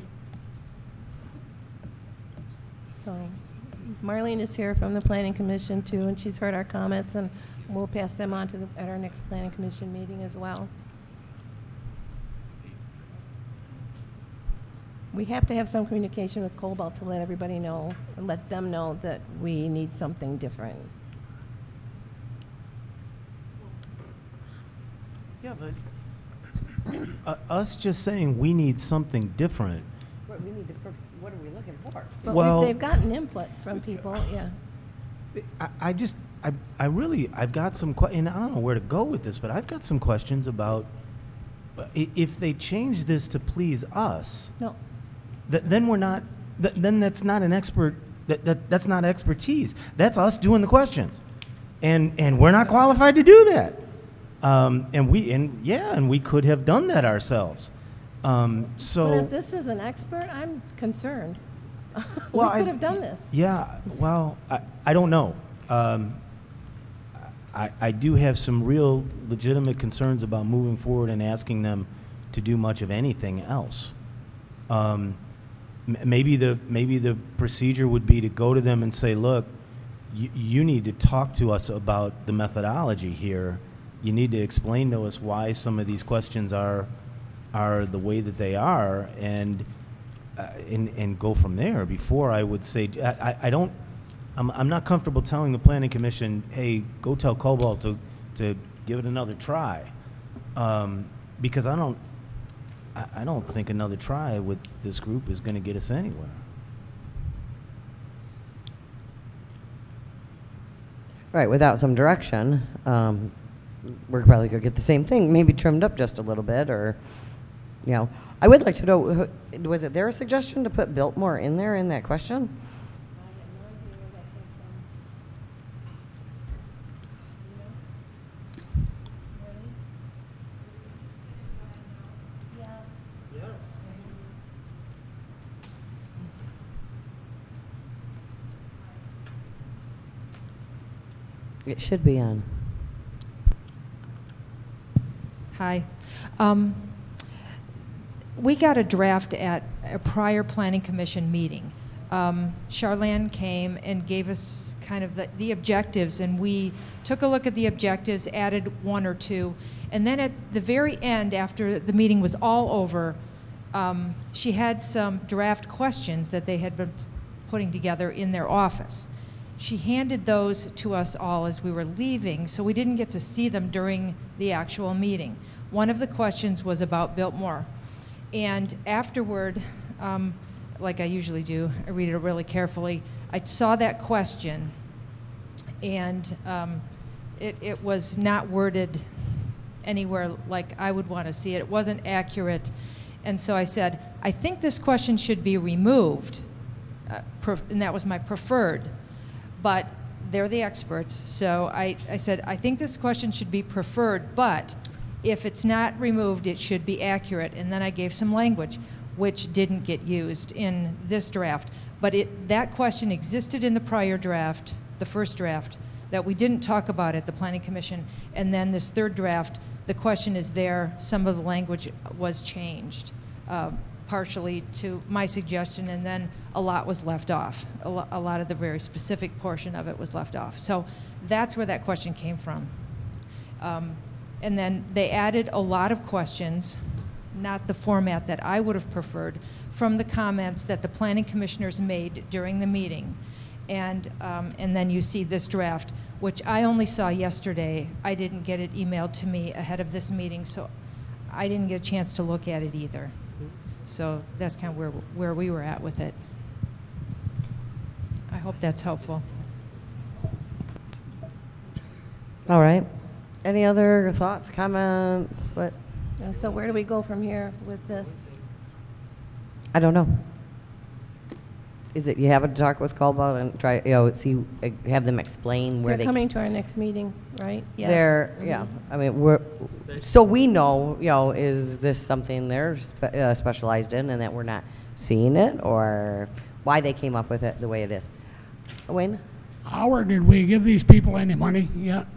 Speaker 5: So Marlene is here from the Planning Commission too, and she's heard our comments, and we'll pass them on to at our next Planning Commission meeting as well. We have to have some communication with Cobalt to let everybody know, let them know that we need something different.
Speaker 17: Yeah, but us just saying we need something different.
Speaker 7: What what are we looking for?
Speaker 5: But
Speaker 17: Well-
Speaker 5: they've gotten input from people, yeah.
Speaker 17: I've got some and I don't know where to go with this, but I've got some questions about if they change this to please us.
Speaker 5: No.
Speaker 17: Then we're not. Then that's not an expert. That's not expertise. That's us doing the questions, and we're not qualified to do that. And we could have done that ourselves. So.
Speaker 5: But if this is an expert, I'm concerned.
Speaker 17: Well,
Speaker 5: we could have done this.
Speaker 17: Yeah, well, I don't know. I do have some real legitimate concerns about moving forward and asking them to do much of anything else. Maybe the procedure would be to go to them and say, look, you need to talk to us about the methodology here. You need to explain to us why some of these questions are the way that they are, and go from there. Before I would say, I'm not comfortable telling the Planning Commission, hey, go tell Cobalt to give it another try, because I don't think another try with this group is going to get us anywhere.
Speaker 7: Right, without some direction, we're probably going to get the same thing, maybe trimmed up just a little bit, or, you know. I would like to know, was it their suggestion to put Biltmore in there in that question? It should be on.
Speaker 19: Hi. We got a draft at a prior Planning Commission meeting. Charlene came and gave us kind of the objectives, and we took a look at the objectives, added one or two, and then at the very end, after the meeting was all over, she had some draft questions that they had been putting together in their office. She handed those to us all as we were leaving, so we didn't get to see them during the actual meeting. One of the questions was about Biltmore. And afterward, like I usually do, I read it really carefully. I saw that question, and it was not worded anywhere like I would want to see it. It wasn't accurate. And so I said, I think this question should be removed, and that was my preferred. But they're the experts, so I said, I think this question should be preferred, but if it's not removed, it should be accurate. And then I gave some language, which didn't get used in this draft. But that question existed in the prior draft, the first draft, that we didn't talk about at the Planning Commission. And then this third draft, the question is there. Some of the language was changed, partially to my suggestion, and then a lot was left off. A lot of the very specific portion of it was left off. So that's where that question came from. And then they added a lot of questions, not the format that I would have preferred, from the comments that the planning commissioners made during the meeting. And then you see this draft, which I only saw yesterday. I didn't get it emailed to me ahead of this meeting, so I didn't get a chance to look at it either. So that's kind of where we were at with it. I hope that's helpful.
Speaker 7: All right. Any other thoughts, comments? What?
Speaker 5: So where do we go from here with this?
Speaker 7: I don't know. Is it you have a talk with Cobalt and try, see, have them explain where
Speaker 5: They're coming to our next meeting, right? Yes.
Speaker 7: They're, yeah. I mean, so we know, is this something they're specialized in and that we're not seeing it, or why they came up with it the way it is? Wayne?
Speaker 9: Howard, did we give these people any money yet?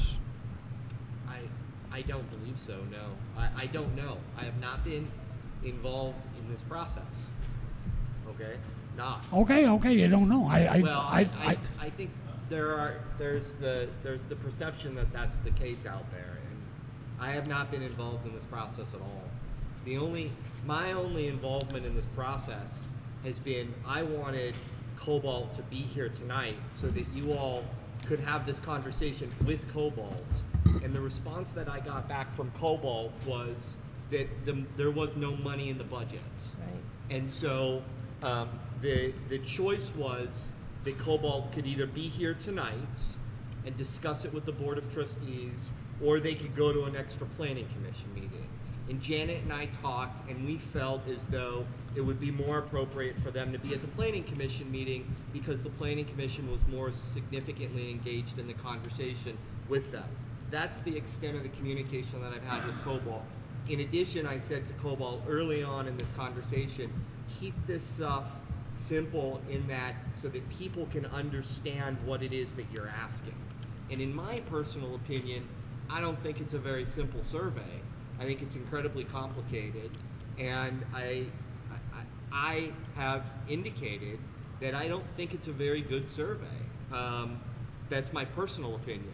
Speaker 20: I don't believe so, no. I don't know. I have not been involved in this process. Okay? Not.
Speaker 9: Okay, you don't know.
Speaker 20: I think there's the perception that that's the case out there, and I have not been involved in this process at all. My only involvement in this process has been I wanted Cobalt to be here tonight so that you all could have this conversation with Cobalt And the response that I got back from Cobalt was that there was no money in the budget.
Speaker 5: Right.
Speaker 20: And so the choice was that Cobalt could either be here tonight and discuss it with the Board of Trustees, or they could go to an extra planning commission meeting. And Janet and I talked, and we felt as though it would be more appropriate for them to be at the planning commission meeting because the planning commission was more significantly engaged in the conversation with them. That's the extent of the communication that I've had with Cobalt. In addition, I said to Cobalt early on in this conversation, keep this stuff simple in that so that people can understand what it is that you're asking. And in my personal opinion, I don't think it's a very simple survey. I think it's incredibly complicated, and I have indicated that I don't think it's a very good survey. That's my personal opinion.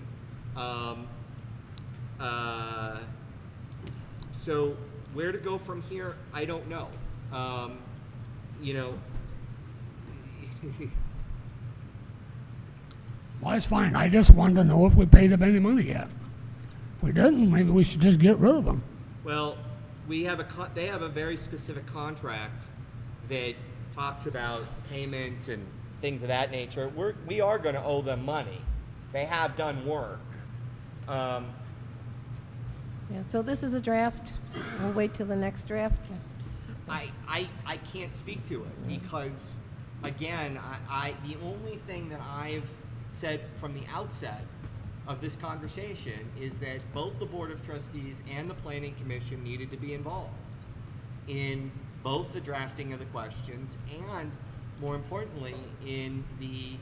Speaker 20: So where to go from here, I don't know. You know.
Speaker 9: Well, it's fine. I just wanted to know if we paid them any money yet. If we didn't, maybe we should just get rid of them.
Speaker 20: Well, we have they have a very specific contract that talks about payment and things of that nature. We are going to owe them money. They have done work.
Speaker 5: Yeah, so this is a draft. We'll wait till the next draft.
Speaker 20: I can't speak to it because, again, the only thing that I've said from the outset of this conversation is that both the Board of Trustees and the Planning Commission needed to be involved in both the drafting of the questions and, more importantly, in the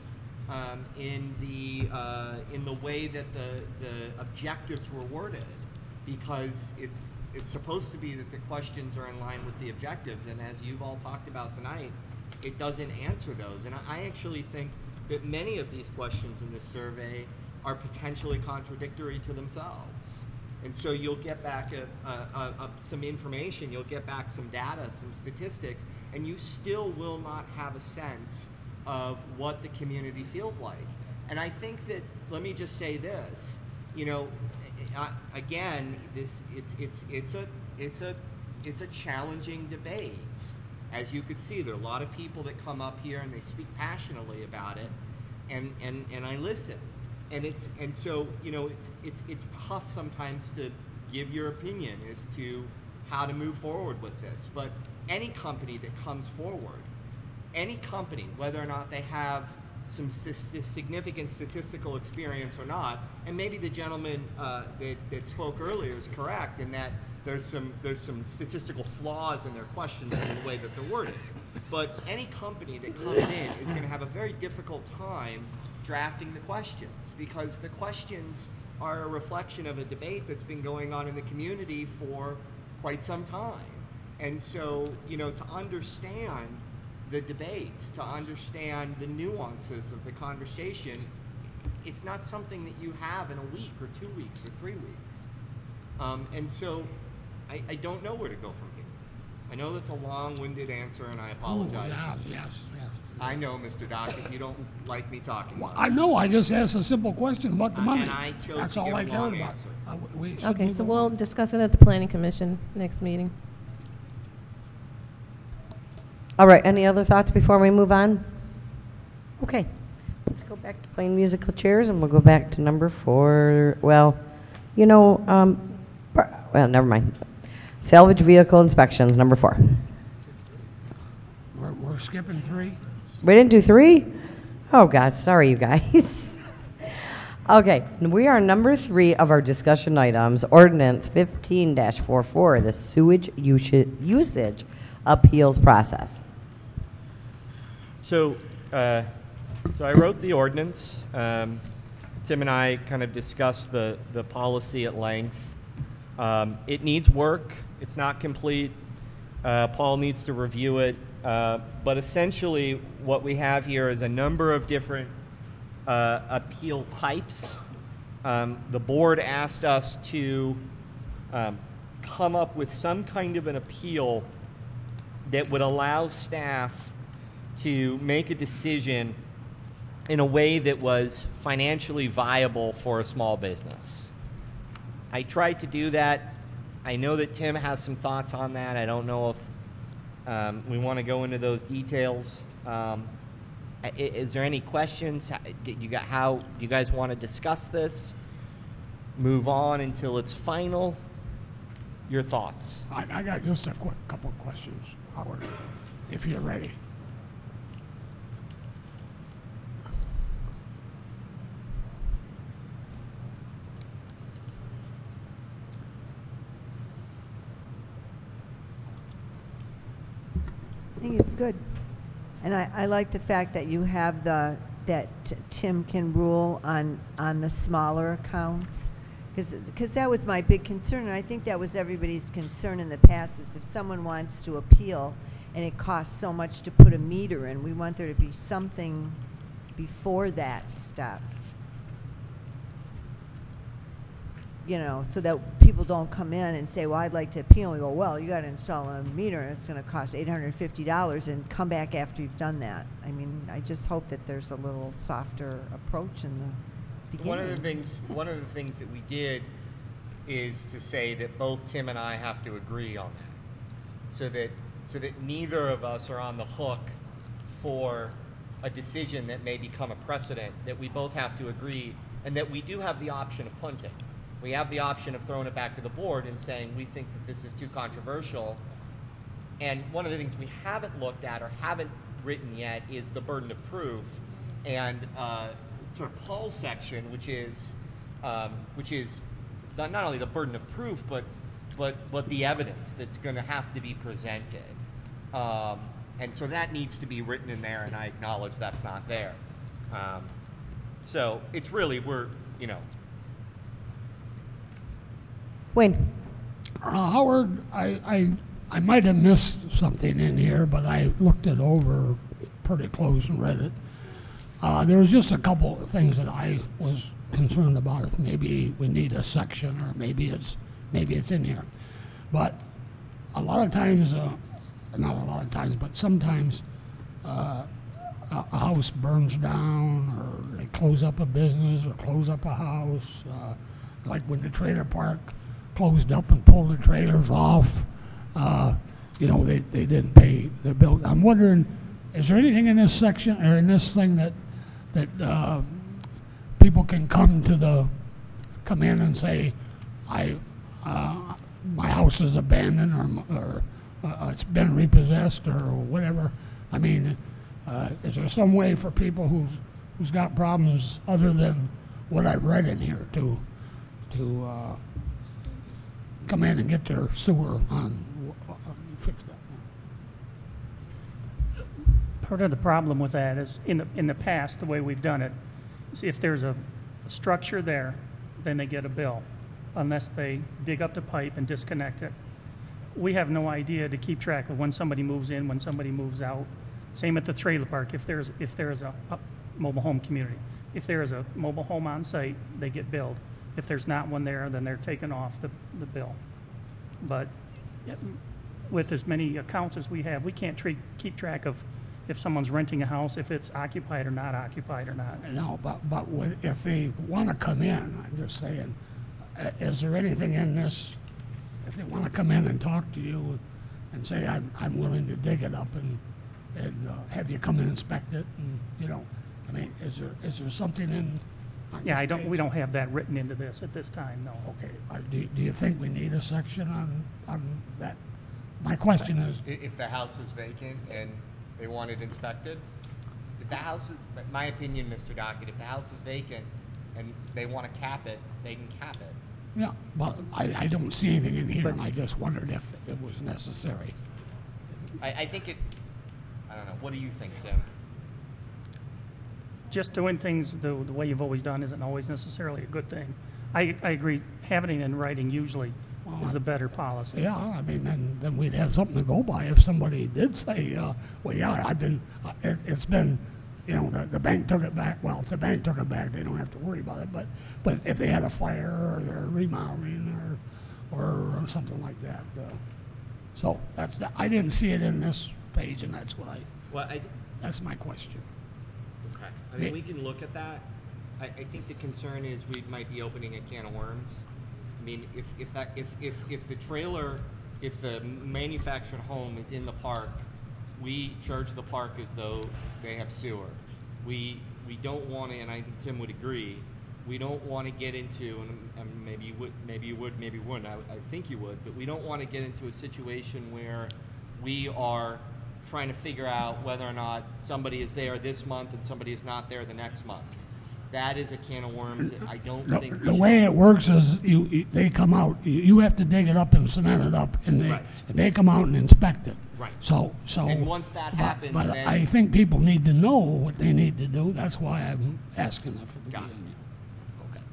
Speaker 20: way that the objectives were worded, because it's supposed to be that the questions are in line with the objectives, and as you've all talked about tonight, it doesn't answer those. And I actually think that many of these questions in this survey are potentially contradictory to themselves. And so you'll get back some information, you'll get back some data, some statistics, and you still will not have a sense of what the community feels like. And I think that, let me just say this, you know, again, it's a challenging debate. As you could see, there are a lot of people that come up here and they speak passionately about it, and I listen. And so you know, it's tough sometimes to give your opinion as to how to move forward with this. But any company that comes forward, any company, whether or not they have some significant statistical experience or not, and maybe the gentleman that spoke earlier is correct in that there's some statistical flaws in their questions in the way that they're worded. But any company that comes in is going to have a very difficult time drafting the questions, because the questions are a reflection of a debate that's been going on in the community for quite some time. And so, you know, to understand the debate, to understand the nuances of the conversation, it's not something that you have in a week or 2 weeks or 3 weeks. And so I don't know where to go from here. I know that's a long-winded answer, and I apologize.
Speaker 9: Oh, yeah, yes.
Speaker 20: I know, Mr. Dockett, you don't like me talking much.
Speaker 9: I know, I just asked a simple question about the money.
Speaker 20: And I chose
Speaker 9: That's
Speaker 20: to
Speaker 9: all
Speaker 20: give
Speaker 9: I
Speaker 20: a
Speaker 9: cared
Speaker 20: long
Speaker 9: about.
Speaker 20: answer.
Speaker 5: Okay, so we'll discuss it at the Planning Commission next meeting.
Speaker 7: All right, any other thoughts before we move on? Okay, let's go back to playing musical chairs, and we'll go back to number 4. Well, you know, well, never mind. Salvage vehicle inspections, number 4.
Speaker 9: We're skipping 3?
Speaker 7: We didn't do 3? Oh, God, sorry, you guys. Okay, we are number 3 of our discussion items, Ordinance 15-44, the sewage usage appeals process.
Speaker 20: So I wrote the ordinance. Tim and I kind of discussed the policy at length. It needs work. It's not complete. Paul needs to review it. But essentially what we have here is a number of different appeal types. The board asked us to come up with some kind of an appeal that would allow staff to make a decision in a way that was financially viable for a small business. I tried to do that. I know that Tim has some thoughts on that. I don't know if we want to go into those details. Is there any questions? How do you guys want to discuss this? Move on until it's final? Your thoughts?
Speaker 9: I got just a quick couple of questions, Howard, if you're ready.
Speaker 6: I think it's good. And I like the fact that you have that Tim can rule on the smaller accounts. Because that was my big concern, and I think that was everybody's concern in the past, is if someone wants to appeal and it costs so much to put a meter in, we want there to be something before that step. You know, so that people don't come in and say, well, I'd like to appeal. And we go, well, you got to install a meter, and it's going to cost $850, and come back after you've done that. I mean, I just hope that there's a little softer approach in the beginning.
Speaker 20: One of the things that we did is to say that both Tim and I have to agree on that, so that neither of us are on the hook for a decision that may become a precedent, that we both have to agree, and that we do have the option of punting. We have the option of throwing it back to the board and saying, we think that this is too controversial. And one of the things we haven't looked at or haven't written yet is the burden of proof, and sort of Paul's section, which is not only the burden of proof, but the evidence that's going to have to be presented. And so that needs to be written in there, and I acknowledge that's not there. So it's really,
Speaker 7: Wayne.
Speaker 9: Howard, I might have missed something in here, but I looked it over pretty close and read it. There was just a couple of things that I was concerned about. If maybe we need a section, or maybe it's in here. But a lot of times, not a lot of times, but sometimes a house burns down, or they close up a business, or close up a house. Like when the trailer park closed up and pulled the trailers off, they didn't pay their bill. I'm wondering, is there anything in this section or in this thing that people can come in and say, my house is abandoned, or it's been repossessed, or whatever? I mean, is there some way for people who's got problems other than what I've read in here to come in and get their sewer fixed up?
Speaker 21: Part of the problem with that is in the past, the way we've done it is if there's a structure there, then they get a bill, unless they dig up the pipe and disconnect it. We have no idea to keep track of when somebody moves in, when somebody moves out. Same at the trailer park. If there's a mobile home community, if there is a mobile home on site, they get billed. If there's not one there, then they're taken off the bill. But with as many accounts as we have, we can't keep track of if someone's renting a house, if it's occupied or not occupied or not.
Speaker 9: No, but if they want to come in, I'm just saying, is there anything in this, if they want to come in and talk to you and say, I'm willing to dig it up and have you come and inspect it, and I mean, is there something in?
Speaker 21: Yeah, we don't have that written into this at this time, no.
Speaker 9: Okay. Do you think we need a section on that? My question is,
Speaker 20: if the house is vacant and they want it inspected, if the house is, my opinion, Mr. Dockett, if the house is vacant and they want to cap it, they can cap it.
Speaker 9: Yeah, but I don't see anything in here, and I just wondered if it was necessary.
Speaker 20: I think I don't know. What do you think, Tim?
Speaker 21: Just doing things the way you've always done isn't always necessarily a good thing. I agree, having it in writing usually is a better policy.
Speaker 9: Yeah, I mean, then we'd have something to go by if somebody did say, well, yeah, it's been, the bank took it back. Well, if the bank took it back, they don't have to worry about it. But if they had a fire or they're remodeling or something like that. So I didn't see it in this page, and that's what that's my question.
Speaker 20: Okay. I mean, we can look at that. I think the concern is we might be opening a can of worms. I mean, if the trailer, if the manufactured home is in the park, we charge the park as though they have sewer. We don't want to, and I think Tim would agree, we don't want to get into, and maybe you would, maybe you wouldn't, I think you would, but we don't want to get into a situation where we are trying to figure out whether or not somebody is there this month and somebody is not there the next month. That is a can of worms that I don't think we
Speaker 9: The
Speaker 20: should.
Speaker 9: way it works is they come out, you have to dig it up and cement it up, and they come out and inspect it.
Speaker 20: Right.
Speaker 9: So.
Speaker 20: And once that happens,
Speaker 9: but
Speaker 20: then
Speaker 9: I think people need to know what they need to do. That's why I'm asking if it would be in there. Okay.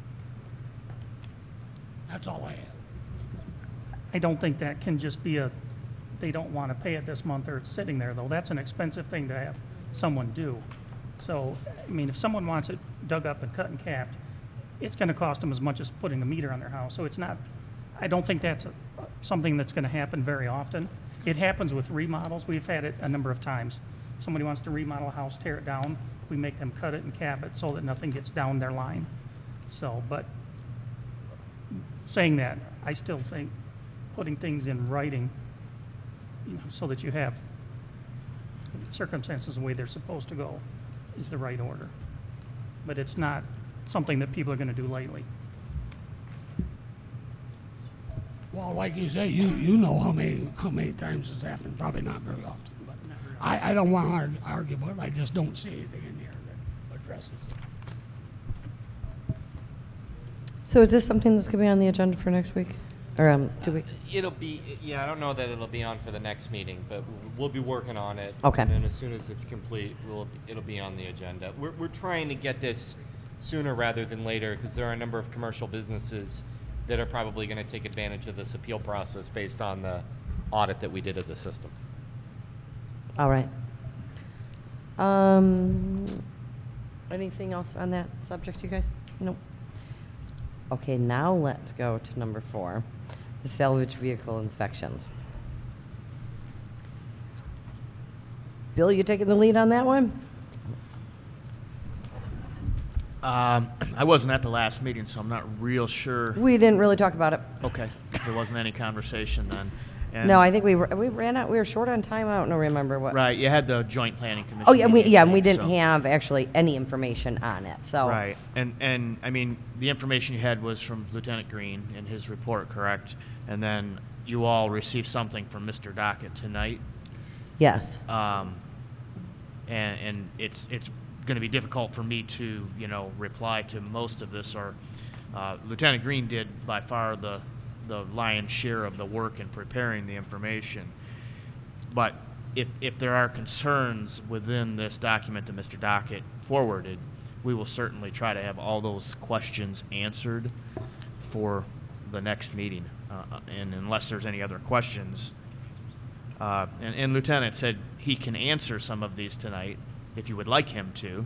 Speaker 9: That's all I have.
Speaker 21: I don't think that can just be they don't want to pay it this month or it's sitting there, though. That's an expensive thing to have someone do. So, I mean, if someone wants it dug up and cut and capped, it's going to cost them as much as putting a meter on their house. So it's not, I don't think that's something that's going to happen very often. It happens with remodels. We've had it a number of times. Somebody wants to remodel a house, tear it down, we make them cut it and cap it so that nothing gets down their line. So, but saying that, I still think putting things in writing, so that you have circumstances the way they're supposed to go is the right order. But it's not something that people are going to do lightly.
Speaker 9: Well, like you say, you know how many times it's happened. Probably not very often. But I don't want to argue about it. I just don't see anything in here that addresses it.
Speaker 7: So is this something that's going to be on the agenda for next week? Or 2 weeks?
Speaker 2: It'll be, yeah, I don't know that it'll be on for the next meeting, but we'll be working on it.
Speaker 7: Okay.
Speaker 2: And then as soon as it's complete, it'll be on the agenda. We're trying to get this sooner rather than later because there are a number of commercial businesses that are probably going to take advantage of this appeal process based on the audit that we did of the system.
Speaker 7: All right. Anything else on that subject, you guys? Nope. Okay, now let's go to number 4, the salvage vehicle inspections. Bill, you taking the lead on that one?
Speaker 1: I wasn't at the last meeting, so I'm not real sure.
Speaker 7: We didn't really talk about it.
Speaker 1: Okay, there wasn't any conversation then. And
Speaker 7: no, I think we ran out. We were short on time. I don't remember what.
Speaker 1: Right, you had the joint planning commission.
Speaker 7: Oh yeah,
Speaker 1: meeting,
Speaker 7: we didn't
Speaker 1: so.
Speaker 7: have actually any information on it. So
Speaker 1: right, and I mean the information you had was from Lieutenant Green in his report, correct? And then you all received something from Mr. Dockett tonight.
Speaker 7: Yes.
Speaker 1: And it's going to be difficult for me to reply to most of this. Or Lieutenant Green did by far the lion's share of the work in preparing the information. But if there are concerns within this document that Mr. Dockett forwarded, we will certainly try to have all those questions answered for the next meeting. And unless there's any other questions, and Lieutenant said he can answer some of these tonight if you would like him to.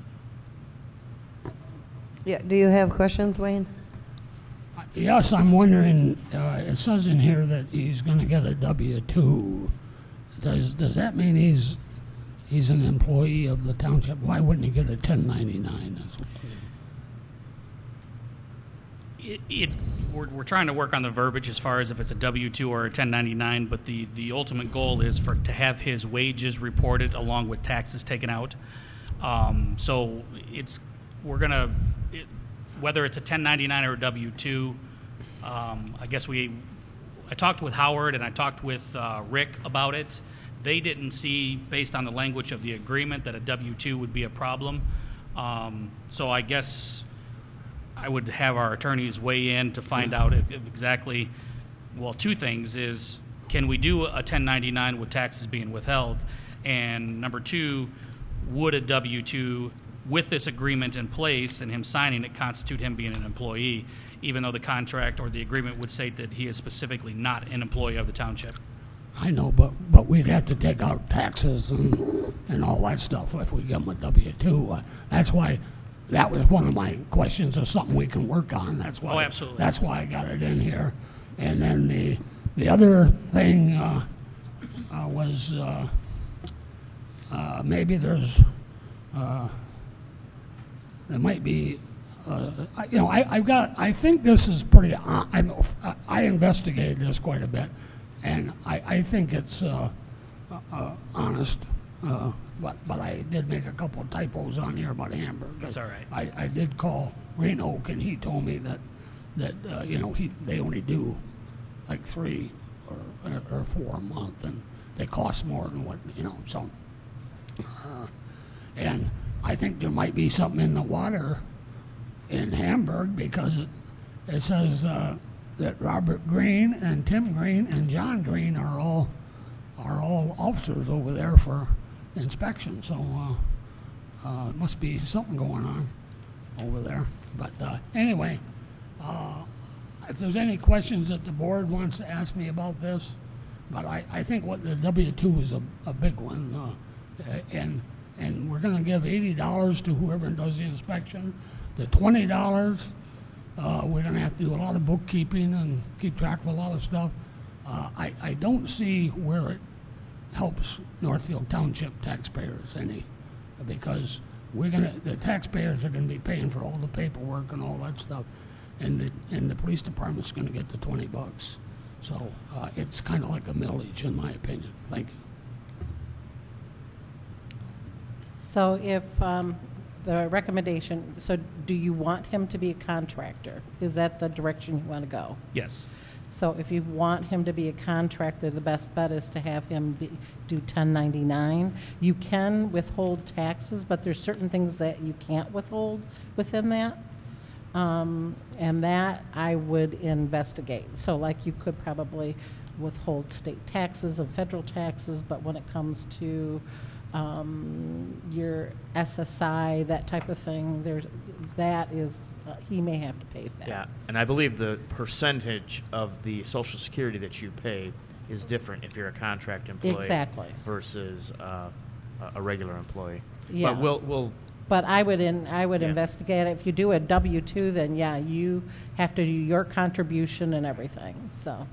Speaker 7: Yeah. Do you have questions, Wayne?
Speaker 9: Yes, I'm wondering, it says in here that he's going to get a W-2. Does that mean he's an employee of the township? Why wouldn't he get a 1099?
Speaker 22: We're trying to work on the verbiage as far as if it's a W-2 or a 1099, but the ultimate goal is to have his wages reported along with taxes taken out. So whether it's a 1099 or a W-2, I guess I talked with Howard and I talked with Rick about it. They didn't see, based on the language of the agreement, that a W-2 would be a problem. So I guess I would have our attorneys weigh in to find out if exactly, well, two things is, can we do a 1099 with taxes being withheld? And number two, would a W-2 with this agreement in place and him signing it constitute him being an employee, even though the contract or the agreement would say that he is specifically not an employee of the township?
Speaker 9: I know, but we'd have to take out taxes and all that stuff if we give him a W-2. That's why that was one of my questions, or something we can work on. That's why.
Speaker 22: Oh, absolutely.
Speaker 9: That's why I got it in here. And then the other thing was maybe there might be I think this is pretty, I investigated this quite a bit, and I think it's honest, but I did make a couple of typos on here about Hamburg.
Speaker 22: That's all right.
Speaker 9: I did call Green Oak, and he told me that they only do like 3 or 4 a month, and they cost more than what, so. And I think there might be something in the water in Hamburg, because it says that Robert Green and Tim Green and John Green are all officers over there for inspection. So it must be something going on over there. But anyway, if there's any questions that the board wants to ask me about this, but I think what the W-2 is a big one, and we're going to give $80 to whoever does the inspection. The $20, we're going to have to do a lot of bookkeeping and keep track of a lot of stuff. I don't see where it helps Northfield Township taxpayers any, because the taxpayers are going to be paying for all the paperwork and all that stuff, and the police department's going to get the $20. So it's kind of like a millage, in my opinion. Thank you.
Speaker 16: So if the recommendation, so do you want him to be a contractor? Is that the direction you want to go?
Speaker 22: Yes.
Speaker 16: So if you want him to be a contractor, the best bet is to have him do 1099. You can withhold taxes, but there's certain things that you can't withhold within that. And that I would investigate. So like you could probably withhold state taxes and federal taxes, but when it comes to your SSI, that type of thing, he may have to pay that.
Speaker 1: Yeah, and I believe the percentage of the Social Security that you pay is different if you're a contract employee
Speaker 16: Exactly.
Speaker 1: versus a regular employee.
Speaker 16: Yeah.
Speaker 1: But we'll
Speaker 16: But I would investigate it. If you do a W-2, then yeah, you have to do your contribution and everything. So.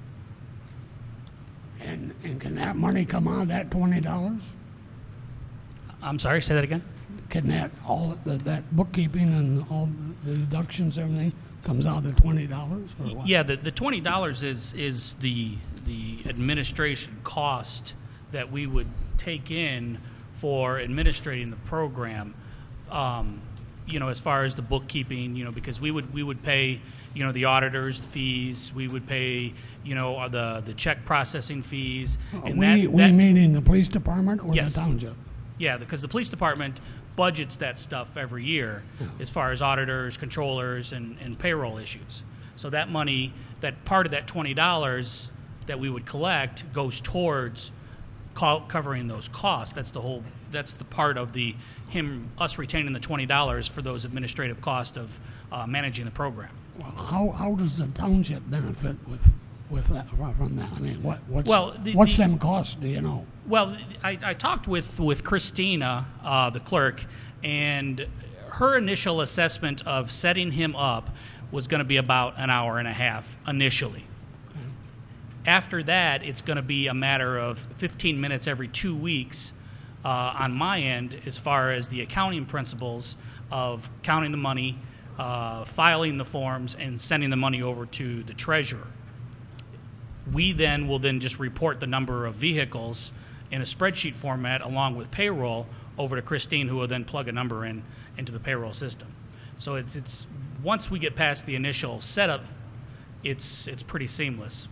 Speaker 9: And can that money come out of that $20?
Speaker 22: I'm sorry, say that again?
Speaker 9: Can that bookkeeping and all the deductions, everything comes out of the $20 or what?
Speaker 22: Yeah, the $20 is the administration cost that we would take in for administrating the program. As far as the bookkeeping, because we would pay, the auditors the fees, we would pay, the check processing fees. And
Speaker 9: we meaning the police department or
Speaker 22: Yes.
Speaker 9: the township?
Speaker 22: Yeah, because the police department budgets that stuff every year as far as auditors, controllers, and payroll issues. So that money, that part of that $20 that we would collect goes towards covering those costs. That's the part of us retaining the $20 for those administrative costs of managing the program.
Speaker 9: Well, how does the township benefit with that, from that? I mean, what's them costs, do you know?
Speaker 22: Well, I talked with Christina, the clerk, and her initial assessment of setting him up was going to be about an hour and a half initially. Okay. After that, it's going to be a matter of 15 minutes every 2 weeks on my end, as far as the accounting principles of counting the money, filing the forms, and sending the money over to the treasurer. We will just report the number of vehicles in a spreadsheet format along with payroll over to Christine, who will then plug a number into the payroll system. So it's once we get past the initial setup, it's pretty seamless.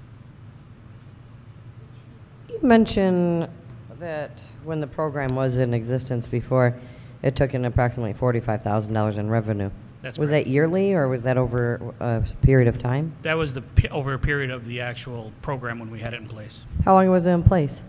Speaker 7: You mentioned that when the program was in existence before, it took in approximately $45,000 in revenue.
Speaker 22: That's
Speaker 7: was
Speaker 22: correct.
Speaker 7: that yearly, or was that over a period of time?
Speaker 22: That was over a period of the actual program when we had it in place.
Speaker 7: How long was it in place?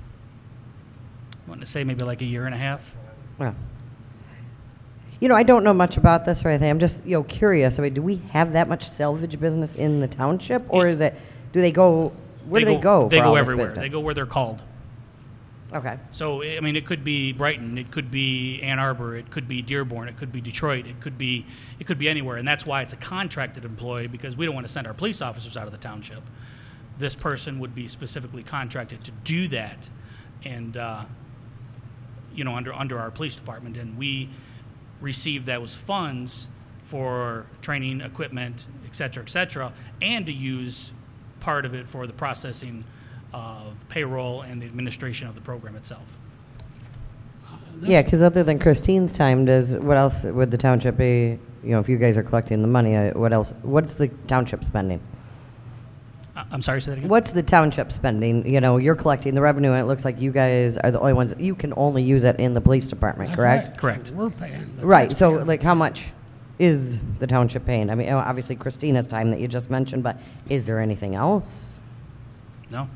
Speaker 22: I want to say maybe like a year and a half.
Speaker 7: Well, I don't know much about this or anything. I'm just, curious. I mean, do we have that much salvage business in the township, or do they go? Where do they go?
Speaker 22: They
Speaker 7: for
Speaker 22: go
Speaker 7: all this
Speaker 22: everywhere.
Speaker 7: business?
Speaker 22: They go where they're called.
Speaker 7: Okay.
Speaker 22: So, I mean, it could be Brighton, it could be Ann Arbor, it could be Dearborn, it could be Detroit, it could be anywhere, and that's why it's a contracted employee, because we don't want to send our police officers out of the township. This person would be specifically contracted to do that, and under our police department, and we receive those funds for training, equipment, et cetera, and to use part of it for the processing of payroll and the administration of the program itself.
Speaker 7: Yeah, because other than Christine's time, what else would the township be, if you guys are collecting the money, what's the township spending?
Speaker 22: I'm sorry, say that again?
Speaker 7: What's the township spending? You're collecting the revenue, and it looks like you guys are the only ones, you can only use it in the police department,
Speaker 9: That's
Speaker 7: correct?
Speaker 9: right.
Speaker 22: Correct.
Speaker 9: So we're paying.
Speaker 7: Right, so like how much is the township paying? I mean, obviously Christina's time that you just mentioned, but is there anything else?
Speaker 22: No.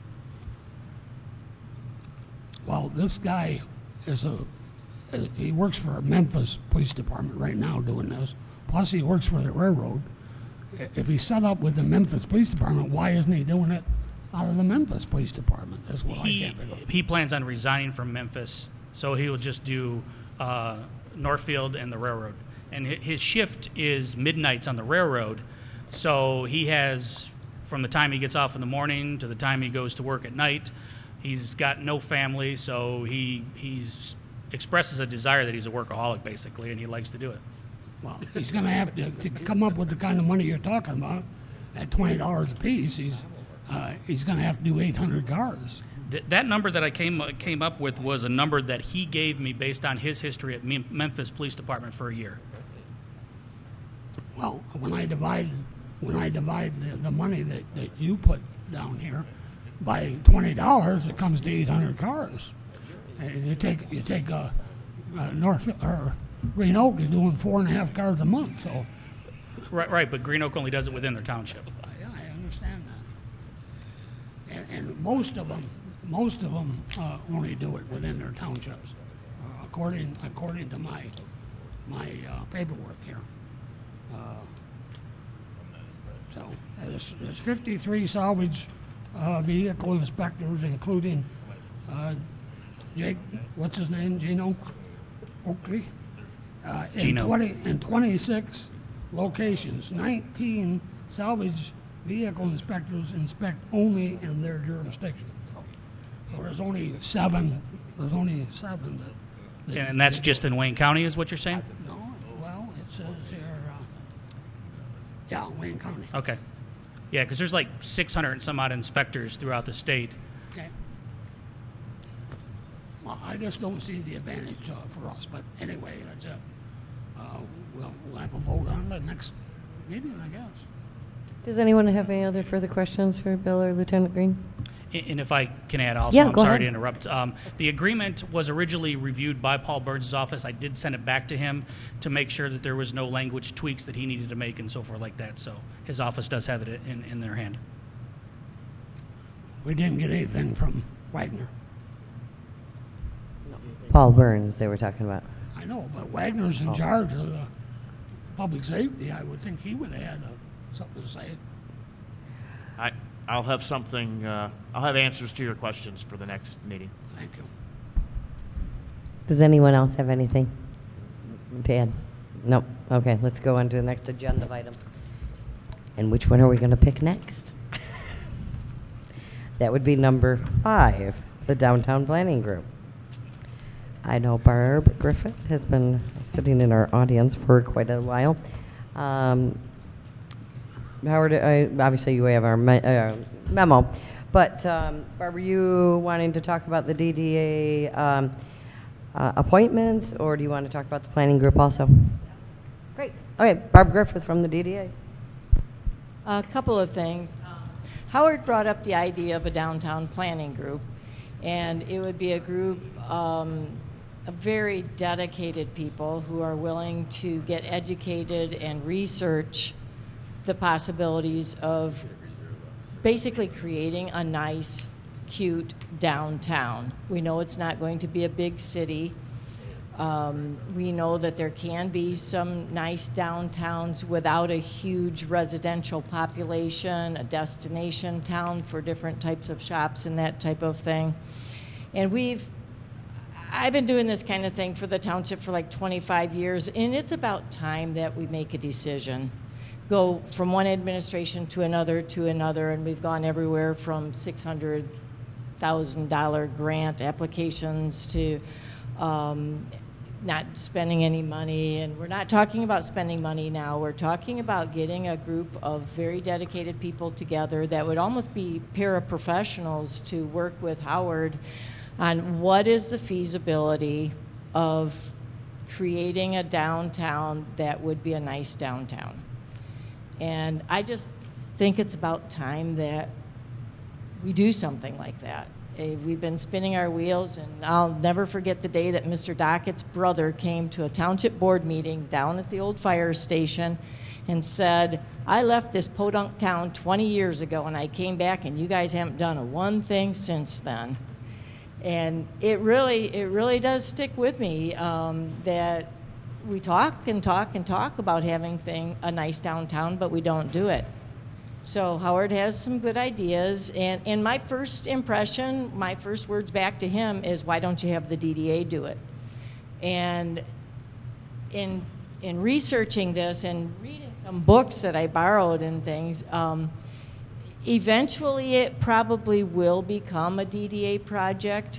Speaker 9: Well, this guy he works for Memphis Police Department right now doing this. Plus he works for the railroad. If he's set up with the Memphis Police Department, why isn't he doing it out of the Memphis Police Department? That's what I can't figure out.
Speaker 22: He plans on resigning from Memphis, so he will just do Northfield and the railroad. And his shift is midnights on the railroad, so he has, from the time he gets off in the morning to the time he goes to work at night, he's got no family, so he expresses a desire that he's a workaholic, basically, and he likes to do it.
Speaker 9: Well, he's going to have to come up with the kind of money you're talking about. At $20 a piece, he's going to have to do 800 cars.
Speaker 22: That number that I came up with was a number that he gave me based on his history at Memphis Police Department for a year.
Speaker 9: Well, when I divide the money that you put down here by $20, it comes to 800 cars. And you take North or Green Oak is doing 4.5 cars a month, so.
Speaker 22: Right, but Green Oak only does it within their township.
Speaker 9: I understand that. And most of them only do it within their townships, according to my paperwork here. So there's 53 salvage vehicle inspectors, including Jake, what's his name, Gino Oakley? In 26 locations, 19 salvage vehicle inspectors inspect only in their jurisdiction. So there's only seven.
Speaker 22: And that's just in Wayne County, is what you're saying?
Speaker 9: No, well, it says here, Wayne County.
Speaker 22: Okay. Yeah, because there's like 600 and some odd inspectors throughout the state.
Speaker 9: Okay. Well, I just don't see the advantage for us, but anyway, that's it. We'll have a vote on the next meeting, I guess.
Speaker 7: Does anyone have any other further questions for Bill or Lieutenant Green?
Speaker 22: And if I can add also,
Speaker 7: Yeah,
Speaker 22: I'm
Speaker 7: go
Speaker 22: sorry
Speaker 7: ahead.
Speaker 22: to interrupt. The agreement was originally reviewed by Paul Burns' office. I did send it back to him to make sure that there was no language tweaks that he needed to make and so forth like that. So his office does have it in their hand.
Speaker 9: We didn't get anything from Wagner.
Speaker 7: Paul Burns, they were talking about.
Speaker 9: I know, but Wagner's in charge of the public safety. I would think he would have had something to say.
Speaker 1: I'll have something. I'll have answers to your questions for the next meeting.
Speaker 9: Thank you.
Speaker 7: Does anyone else have anything to add? Nope. Okay, let's go on to the next agenda item. And which one are we going to pick next? That would be number 5, the Downtown Planning Group. I know Barb Griffith has been sitting in our audience for quite a while. Howard, obviously you have our memo, but Barb, are you wanting to talk about the DDA appointments, or do you want to talk about the planning group also? Great. Okay, Barb Griffith from the DDA.
Speaker 4: A couple of things. Howard brought up the idea of a downtown planning group, and it would be a group of very dedicated people who are willing to get educated and research the possibilities of basically creating a nice, cute downtown. We know it's not going to be a big city. We know that there can be some nice downtowns without a huge residential population, a destination town for different types of shops and that type of thing. And I've been doing this kind of thing for the township for like 25 years, and it's about time that we make a decision. Go from one administration to another, and we've gone everywhere from $600,000 grant applications to not spending any money, and we're not talking about spending money now. We're talking about getting a group of very dedicated people together that would almost be paraprofessionals to work with Howard on what is the feasibility of creating a downtown that would be a nice downtown. And I just think it's about time that we do something like that. We've been spinning our wheels, and I'll never forget the day that Mr. Dockett's brother came to a township board meeting down at the old fire station and said, I left this podunk town 20 years ago and I came back and you guys haven't done a one thing since then. And it really does stick with me that we talk and talk and talk about having a nice downtown, but we don't do it. So Howard has some good ideas, and my first impression, my first words back to him is, why don't you have the DDA do it? And in researching this and reading some books that I borrowed and things, eventually it probably will become a DDA project.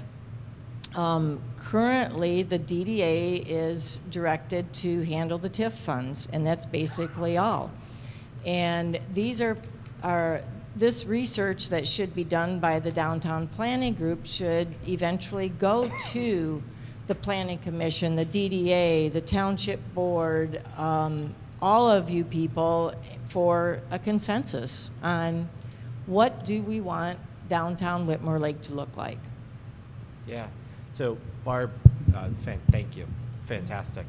Speaker 4: Currently, the DDA is directed to handle the TIF funds, and that's basically all. And these are this research that should be done by the Downtown Planning Group should eventually go to the Planning Commission, the DDA, the Township Board, all of you people, for a consensus on what do we want downtown Whitmore Lake to look like.
Speaker 3: Yeah. So Barb, thank you. Fantastic.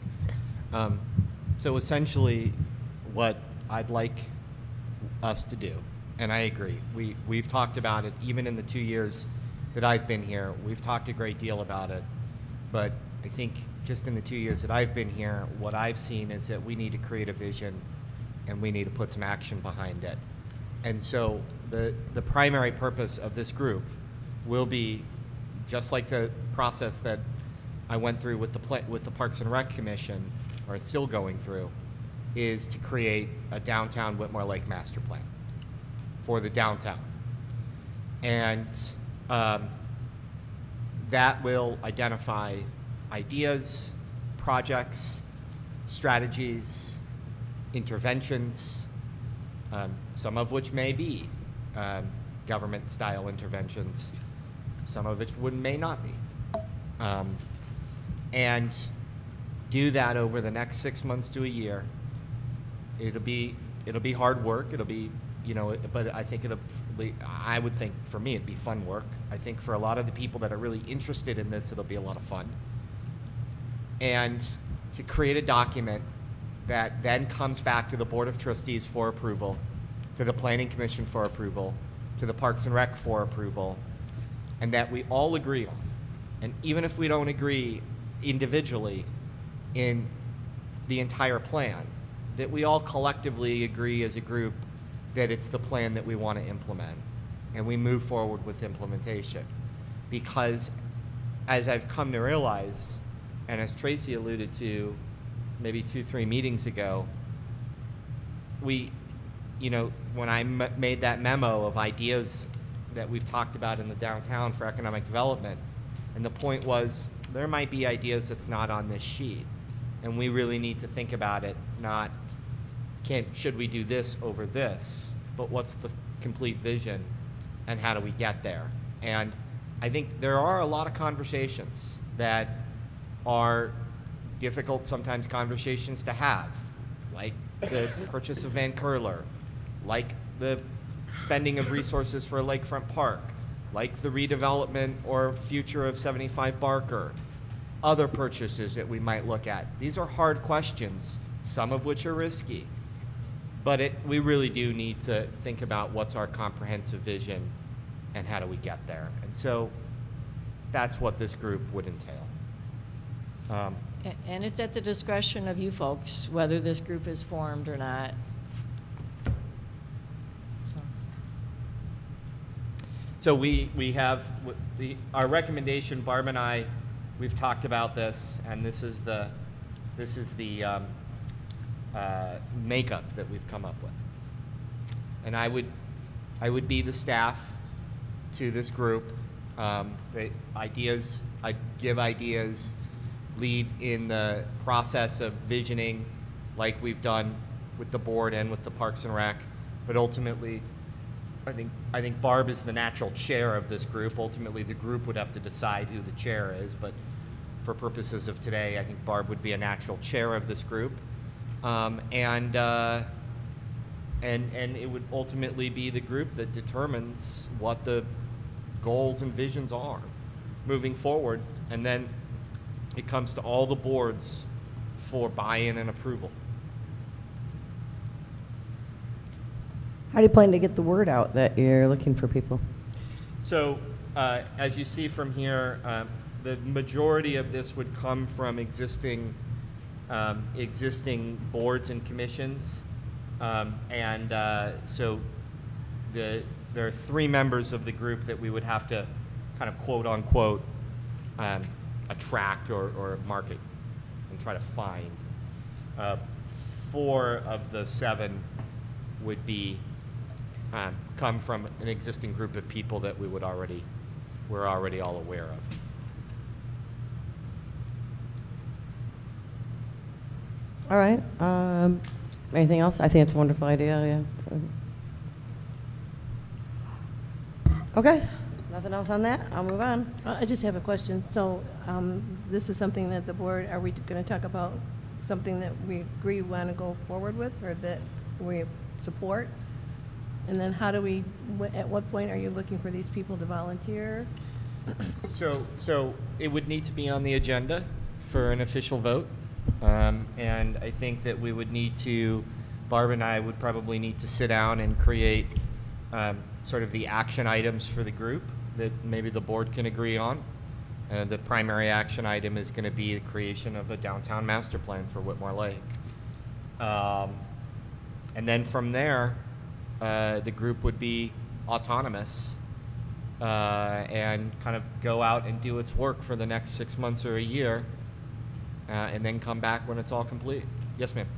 Speaker 3: So essentially what I'd like us to do, and I agree, we've talked about it even in the 2 years that I've been here. We've talked a great deal about it, but I think just in the 2 years that I've been here, what I've seen is that we need to create a vision and we need to put some action behind it. And so the primary purpose of this group will be, just like the process that I went through with the Parks and Rec Commission, or still going through, is to create a downtown Whitmore Lake master plan for the downtown. And that will identify ideas, projects, strategies, interventions, some of which may be government-style interventions, some of which may not be. And do that over the next 6 months to a year. It'll be hard work. It'll be, but I think I would think for me it'd be fun work. I think for a lot of the people that are really interested in this, it'll be a lot of fun. And to create a document that then comes back to the Board of Trustees for approval, to the Planning Commission for approval, to the Parks and Rec for approval, and that we all agree on. And even if we don't agree individually in the entire plan, that we all collectively agree as a group that it's the plan that we want to implement, and we move forward with implementation. Because as I've come to realize, and as Tracy alluded to maybe 2-3 meetings ago, when I made that memo of ideas that we've talked about in the downtown for economic development, and the point was there might be ideas that's not on this sheet, and we really need to think about it, not should we do this over this, but what's the complete vision and how do we get there? And I think there are a lot of conversations that are difficult sometimes conversations to have, like the purchase of Van Curler, like the spending of resources for a lakefront park, like the redevelopment or future of 75 Barker, other purchases that we might look at. These are hard questions, some of which are risky, but we really do need to think about what's our comprehensive vision and how do we get there. And so that's what this group would entail.
Speaker 4: And it's at the discretion of you folks whether this group is formed or not.
Speaker 3: So we have our recommendation. Barb and I, we've talked about this, and this is the makeup that we've come up with. And I would be the staff to this group. The ideas, I'd give ideas. lead in the process of visioning, like we've done with the board and with the Parks and Rec. But ultimately, I think Barb is the natural chair of this group. Ultimately, the group would have to decide who the chair is, but for purposes of today, I think Barb would be a natural chair of this group. And it would ultimately be the group that determines what the goals and visions are moving forward, and then it comes to all the boards for buy-in and approval.
Speaker 7: How do you plan to get the word out that you're looking for people?
Speaker 3: So, as you see from here, the majority of this would come from existing boards and commissions, so there are 3 members of the group that we would have to kind of quote unquote attract or market and try to find. 4 of the 7 would be come from an existing group of people that we're already all aware of.
Speaker 7: All right. Anything else? I think it's a wonderful idea. Yeah. Okay. Nothing else on that? I'll move on.
Speaker 5: I just have a question. So this is something that the board, are we going to talk about something that we agree we want to go forward with, or that we support? And then how do we, at what point are you looking for these people to volunteer?
Speaker 3: So it would need to be on the agenda for an official vote. And I think that we would need to, Barb and I would probably need to sit down and create sort of the action items for the group that maybe the board can agree on. The primary action item is going to be the creation of a downtown master plan for Whitmore Lake. And then from there, the group would be autonomous and kind of go out and do its work for the next 6 months or a year, and then come back when it's all complete. Yes, ma'am.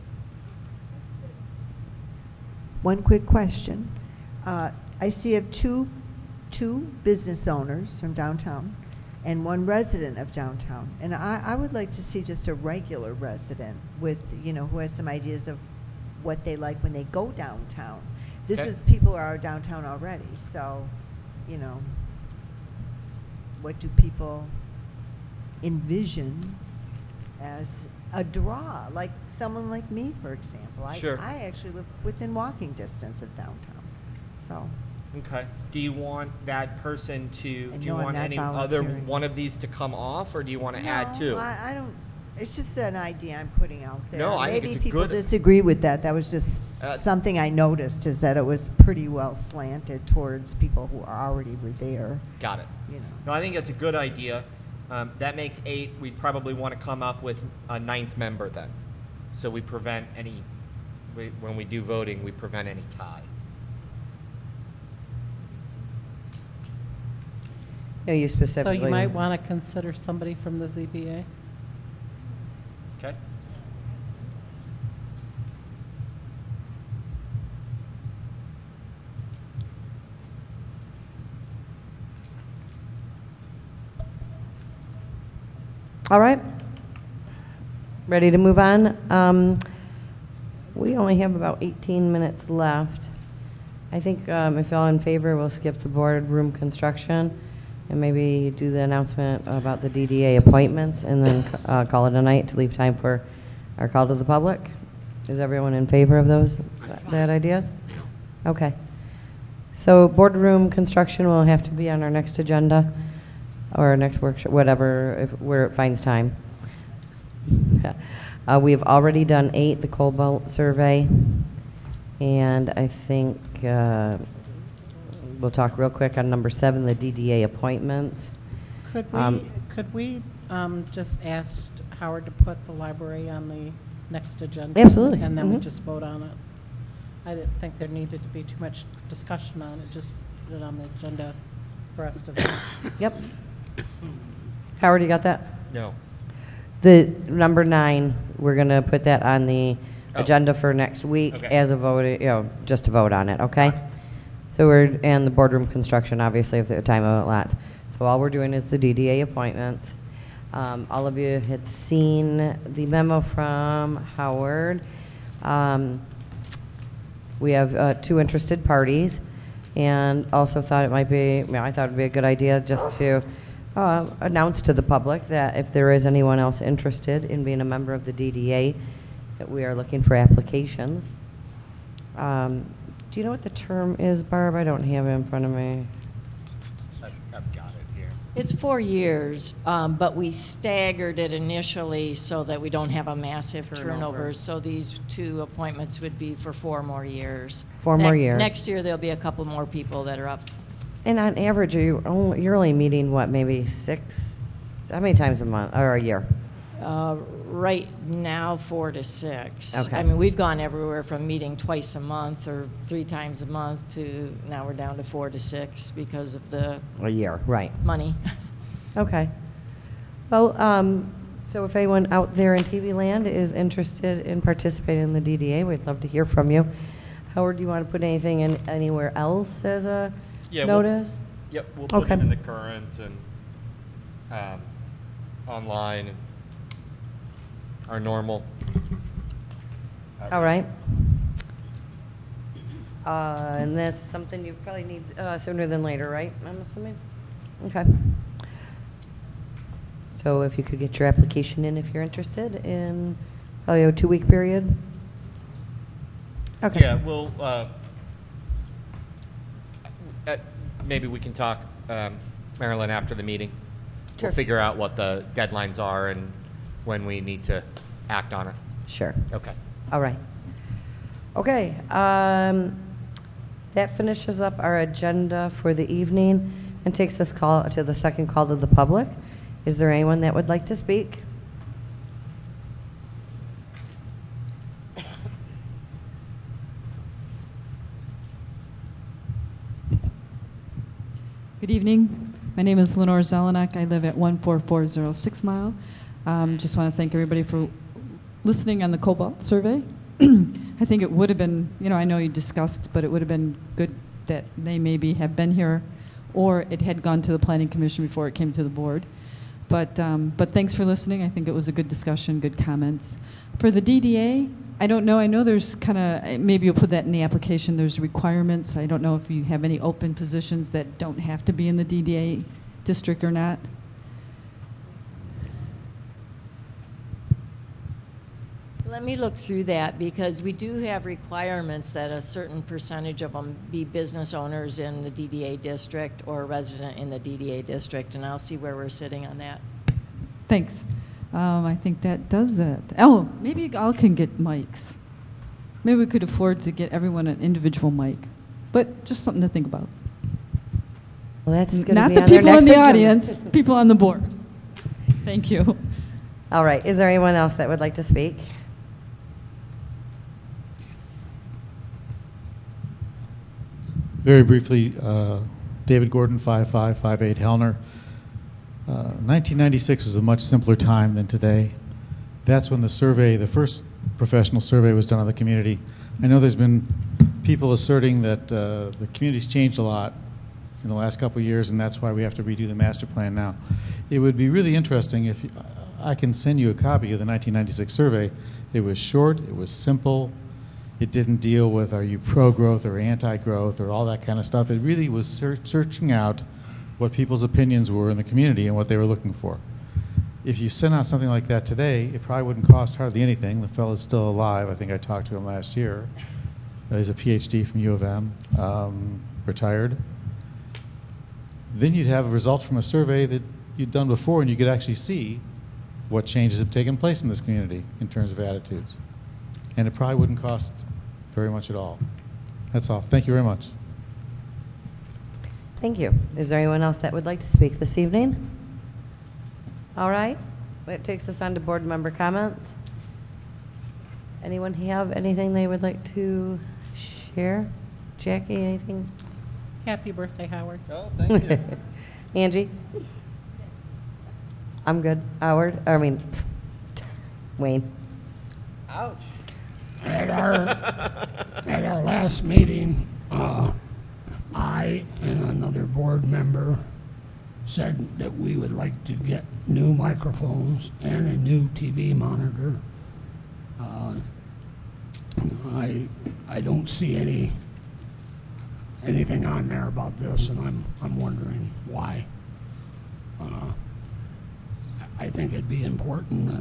Speaker 6: One quick question. I see you have two business owners from downtown and 1 resident of downtown. And I would like to see just a regular resident with, who has some ideas of what they like when they go downtown. This
Speaker 3: Okay.
Speaker 6: is people who are downtown already, so, what do people envision as a draw? Like someone like me, for example.
Speaker 3: Sure.
Speaker 6: I actually live within walking distance of downtown, so.
Speaker 3: Okay. Do you want that person to,
Speaker 6: And
Speaker 3: do you
Speaker 6: no, I'm
Speaker 3: want
Speaker 6: not
Speaker 3: any other
Speaker 6: volunteering.
Speaker 3: one of these to come off, or do you want to add 2?
Speaker 6: I don't. It's just an idea I'm putting out there.
Speaker 3: No, I think
Speaker 6: Maybe
Speaker 3: it's a
Speaker 6: people
Speaker 3: good-
Speaker 6: disagree with that. That was just something I noticed, is that it was pretty well slanted towards people who already were there.
Speaker 3: Got it. No, I think that's a good idea. That makes 8. We'd probably want to come up with a 9th member then. So we prevent any, when we do voting, we prevent any tie.
Speaker 7: No, you
Speaker 16: So
Speaker 7: specifically.
Speaker 16: you might want to consider somebody from the ZBA.
Speaker 3: Okay.
Speaker 7: All right. Ready to move on? We only have about 18 minutes left. I think if y'all in favor, we'll skip the boardroom construction and maybe do the announcement about the DDA appointments, and then call it a night to leave time for our call to the public. Is everyone in favor of those ideas? Okay. So boardroom construction will have to be on our next agenda or our next workshop, whatever, where it finds time. We have already done 8, the Cobalt survey, and I think we'll talk real quick on number 7, the DDA appointments.
Speaker 16: Could we just ask Howard to put the library on the next agenda?
Speaker 7: Absolutely.
Speaker 16: And then we
Speaker 7: Mhm.
Speaker 16: just vote on it. I didn't think there needed to be too much discussion on it, just put it on the agenda for us to vote.
Speaker 7: Yep. Howard, you got that?
Speaker 3: No.
Speaker 7: The number 9, we're going to put that on the agenda for next week
Speaker 3: Okay.
Speaker 7: as a vote, just to vote on it, okay? So and the boardroom construction, obviously, if the time of it lots. So all we're doing is the DDA appointments. All of you had seen the memo from Howard. We have 2 interested parties, and also thought it might be, I thought it would be a good idea just to announce to the public that if there is anyone else interested in being a member of the DDA, that we are looking for applications. Do you know what the term is, Barb? I don't have it in front of me.
Speaker 3: I've got it here.
Speaker 4: It's 4 years, but we staggered it initially so that we don't have a massive turnover. So these 2 appointments would be for 4 more years.
Speaker 7: 4 more years.
Speaker 4: Next year, there'll be a couple more people that are up.
Speaker 7: And on average, you're only meeting, what, maybe 6, how many times a month, or a year?
Speaker 4: Right now, 4 to 6.
Speaker 7: Okay.
Speaker 4: I mean, we've gone everywhere from meeting twice a month or 3 times a month to now we're down to 4 to 6 because of the
Speaker 7: A year, right.
Speaker 4: money.
Speaker 7: Okay. Well, so if anyone out there in TV land is interested in participating in the DDA, we'd love to hear from you. Howard, do you want to put anything in anywhere else as a notice?
Speaker 3: We'll put it in the Current and online and our normal.
Speaker 7: All right. And that's something you probably need sooner than later, right? I'm assuming? Okay. So if you could get your application in if you're interested in probably a 2-week period. Okay.
Speaker 3: Yeah, we'll, maybe we can talk, Marilyn, after the meeting.
Speaker 7: Sure.
Speaker 3: We'll figure out what the deadlines are and when we need to act on it.
Speaker 7: Sure.
Speaker 3: Okay.
Speaker 7: All right. Okay. That finishes up our agenda for the evening and takes us to the second call to the public. Is there anyone that would like to speak?
Speaker 13: Good evening. My name is Lenore Zelenak. I live at 14406 Mile. Just want to thank everybody for listening on the Cobalt survey. I think it would have been, I know you discussed, but it would have been good that they maybe have been here or it had gone to the Planning Commission before it came to the board. But thanks for listening. I think it was a good discussion, good comments. For the DDA, I don't know. I know there's kind of, maybe you'll put that in the application, there's requirements. I don't know if you have any open positions that don't have to be in the DDA district or not.
Speaker 4: Let me look through that because we do have requirements that a certain percentage of them be business owners in the DDA district or a resident in the DDA district, and I'll see where we're sitting on that.
Speaker 13: Thanks. I think that does it. Oh, maybe all can get mics. Maybe we could afford to get everyone an individual mic, but just something to think about.
Speaker 7: Well, that's gonna
Speaker 13: not
Speaker 7: be
Speaker 13: the
Speaker 7: on our
Speaker 13: people in
Speaker 7: next
Speaker 13: the
Speaker 7: agenda.
Speaker 13: audience, people on the board. Thank you.
Speaker 7: All right. Is there anyone else that would like to speak?
Speaker 11: Very briefly, David Gordon, 5558 Hellner. 1996 was a much simpler time than today. That's when the survey, the first professional survey was done on the community. I know there's been people asserting that the community's changed a lot in the last couple of years, and that's why we have to redo the master plan now. It would be really interesting if I can send you a copy of the 1996 survey. It was short, it was simple, it didn't deal with are you pro-growth or anti-growth or all that kind of stuff. It really was searching out what people's opinions were in the community and what they were looking for. If you send out something like that today, it probably wouldn't cost hardly anything. The fellow's still alive. I think I talked to him last year. He's a PhD from U of M, retired. Then you'd have a result from a survey that you'd done before, and you could actually see what changes have taken place in this community in terms of attitudes. And it probably wouldn't cost very much at all. That's all. Thank you very much.
Speaker 7: Thank you. Is there anyone else that would like to speak this evening? All right. That takes us on to board member comments. Anyone have anything they would like to share? Jackie, anything?
Speaker 16: Happy birthday, Howard.
Speaker 3: Oh, thank you.
Speaker 7: Angie? I'm good. Howard? Wayne.
Speaker 3: Ouch.
Speaker 9: At our last meeting, I and another board member said that we would like to get new microphones and a new TV monitor. I don't see anything on there about this, and I'm wondering why. I think it'd be important,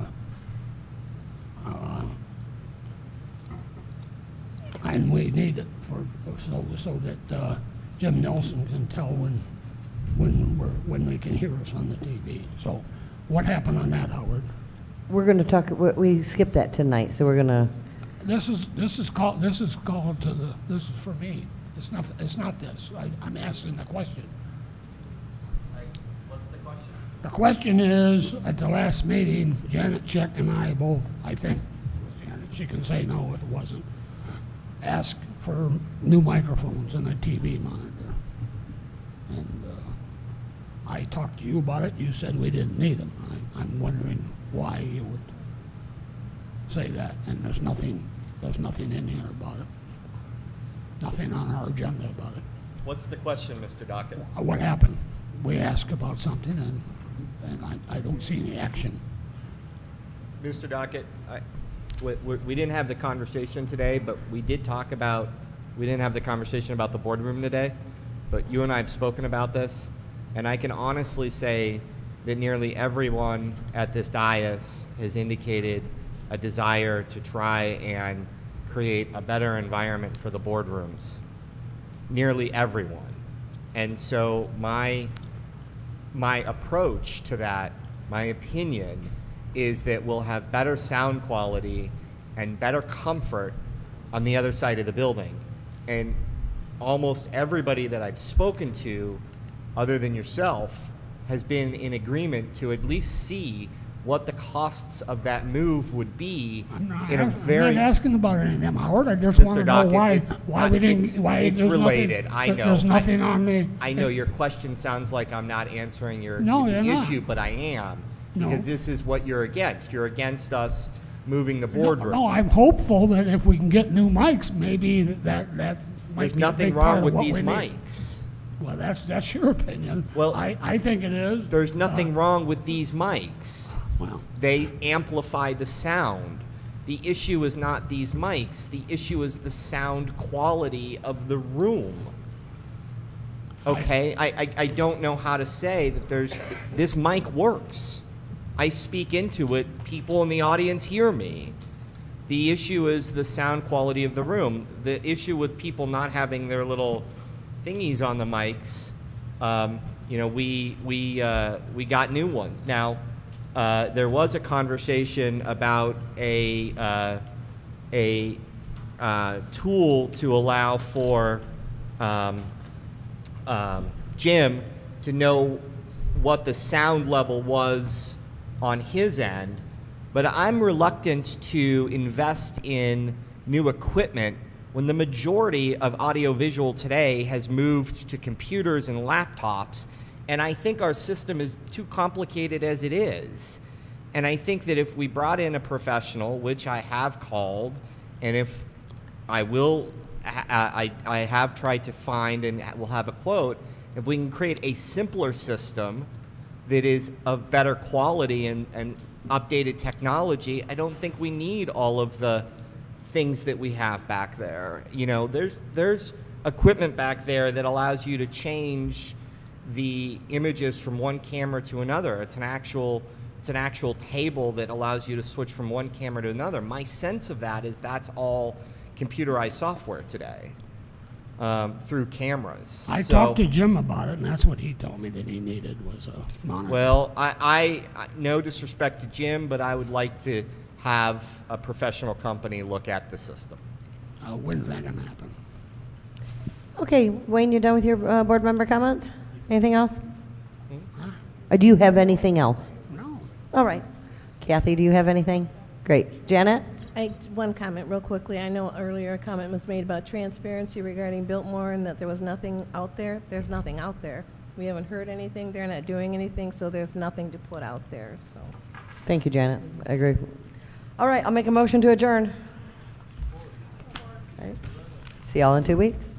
Speaker 9: and we need it so that Jim Nelson can tell when they can hear us on the TV. So, what happened on that, Howard?
Speaker 7: We're going to talk. We skipped that tonight, so we're going to.
Speaker 9: This is called to the. This is for me. It's not this. I'm asking the question.
Speaker 20: What's the question?
Speaker 9: The question is, at the last meeting, Janet Chick and I both, I think, Janet, she can say no if it wasn't, asked for new microphones and a TV monitor. And I talked to you about it. You said we didn't need them. I'm wondering why you would say that. And there's nothing in here about it. Nothing on our agenda about it.
Speaker 20: What's the question, Mr. Dockett?
Speaker 9: What happened? We asked about something, and I don't see any action.
Speaker 20: Mr. Dockett, we didn't have the conversation today, but we did talk about, we didn't have the conversation about the boardroom today, but you and I have spoken about this, and I can honestly say that nearly everyone at this dais has indicated a desire to try and create a better environment for the boardrooms. Nearly everyone. And so my approach to that, my opinion, is that we'll have better sound quality and better comfort on the other side of the building. And almost everybody that I've spoken to, other than yourself, has been in agreement to at least see what the costs of that move would be in a very.
Speaker 9: I'm not asking about anything, Howard. I just
Speaker 20: Mr.
Speaker 9: want to
Speaker 20: Dockett,
Speaker 9: know why we didn't. Why
Speaker 20: it's
Speaker 9: there's
Speaker 20: related.
Speaker 9: Nothing,
Speaker 20: I know.
Speaker 9: There's nothing on the.
Speaker 20: I know your question sounds like I'm not answering your
Speaker 9: No, you're not.
Speaker 20: issue, but I am,
Speaker 9: No.
Speaker 20: because this is what you're against. You're against us moving the boardroom.
Speaker 9: No, I'm hopeful that if we can get new mics, maybe that might
Speaker 20: There's
Speaker 9: be
Speaker 20: nothing
Speaker 9: a big part
Speaker 20: wrong
Speaker 9: of
Speaker 20: with
Speaker 9: what
Speaker 20: these
Speaker 9: we need.
Speaker 20: mics.
Speaker 9: Well, that's your opinion.
Speaker 20: Well,
Speaker 9: I think it is.
Speaker 20: There's nothing wrong with these mics.
Speaker 9: Well,
Speaker 20: they amplify the sound. The issue is not these mics. The issue is the sound quality of the room. Okay, I don't know how to say that this mic works. I speak into it. People in the audience hear me. The issue is the sound quality of the room. The issue with people not having their little thingies on the mics, you know, we got new ones. Now, there was a conversation about a tool to allow for Jim to know what the sound level was on his end, but I'm reluctant to invest in new equipment when the majority of audiovisual today has moved to computers and laptops, and I think our system is too complicated as it is. And I think that if we brought in a professional, which I have called, and if I will, I have tried to find and will have a quote, if we can create a simpler system that is of better quality and updated technology, I don't think we need all of the things that we have back there. You know, there's equipment back there that allows you to change the images from one camera to another. It's an actual table that allows you to switch from one camera to another. My sense of that is that's all computerized software today through cameras.
Speaker 9: I talked to Jim about it, and that's what he told me that he needed was a monitor.
Speaker 20: Well, I no disrespect to Jim, but I would like to have a professional company look at the system.
Speaker 9: When's that going to happen?
Speaker 7: Okay, Wayne, you done with your board member comments? Anything else? Do you have anything else?
Speaker 9: No.
Speaker 7: All right. Kathy, do you have anything? Great. Janet?
Speaker 5: One comment real quickly. I know earlier a comment was made about transparency regarding Biltmore and that there was nothing out there. There's nothing out there. We haven't heard anything. They're not doing anything, so there's nothing to put out there. So.
Speaker 7: Thank you, Janet. I agree. All right, I'll make a motion to adjourn. All right. See y'all in 2 weeks.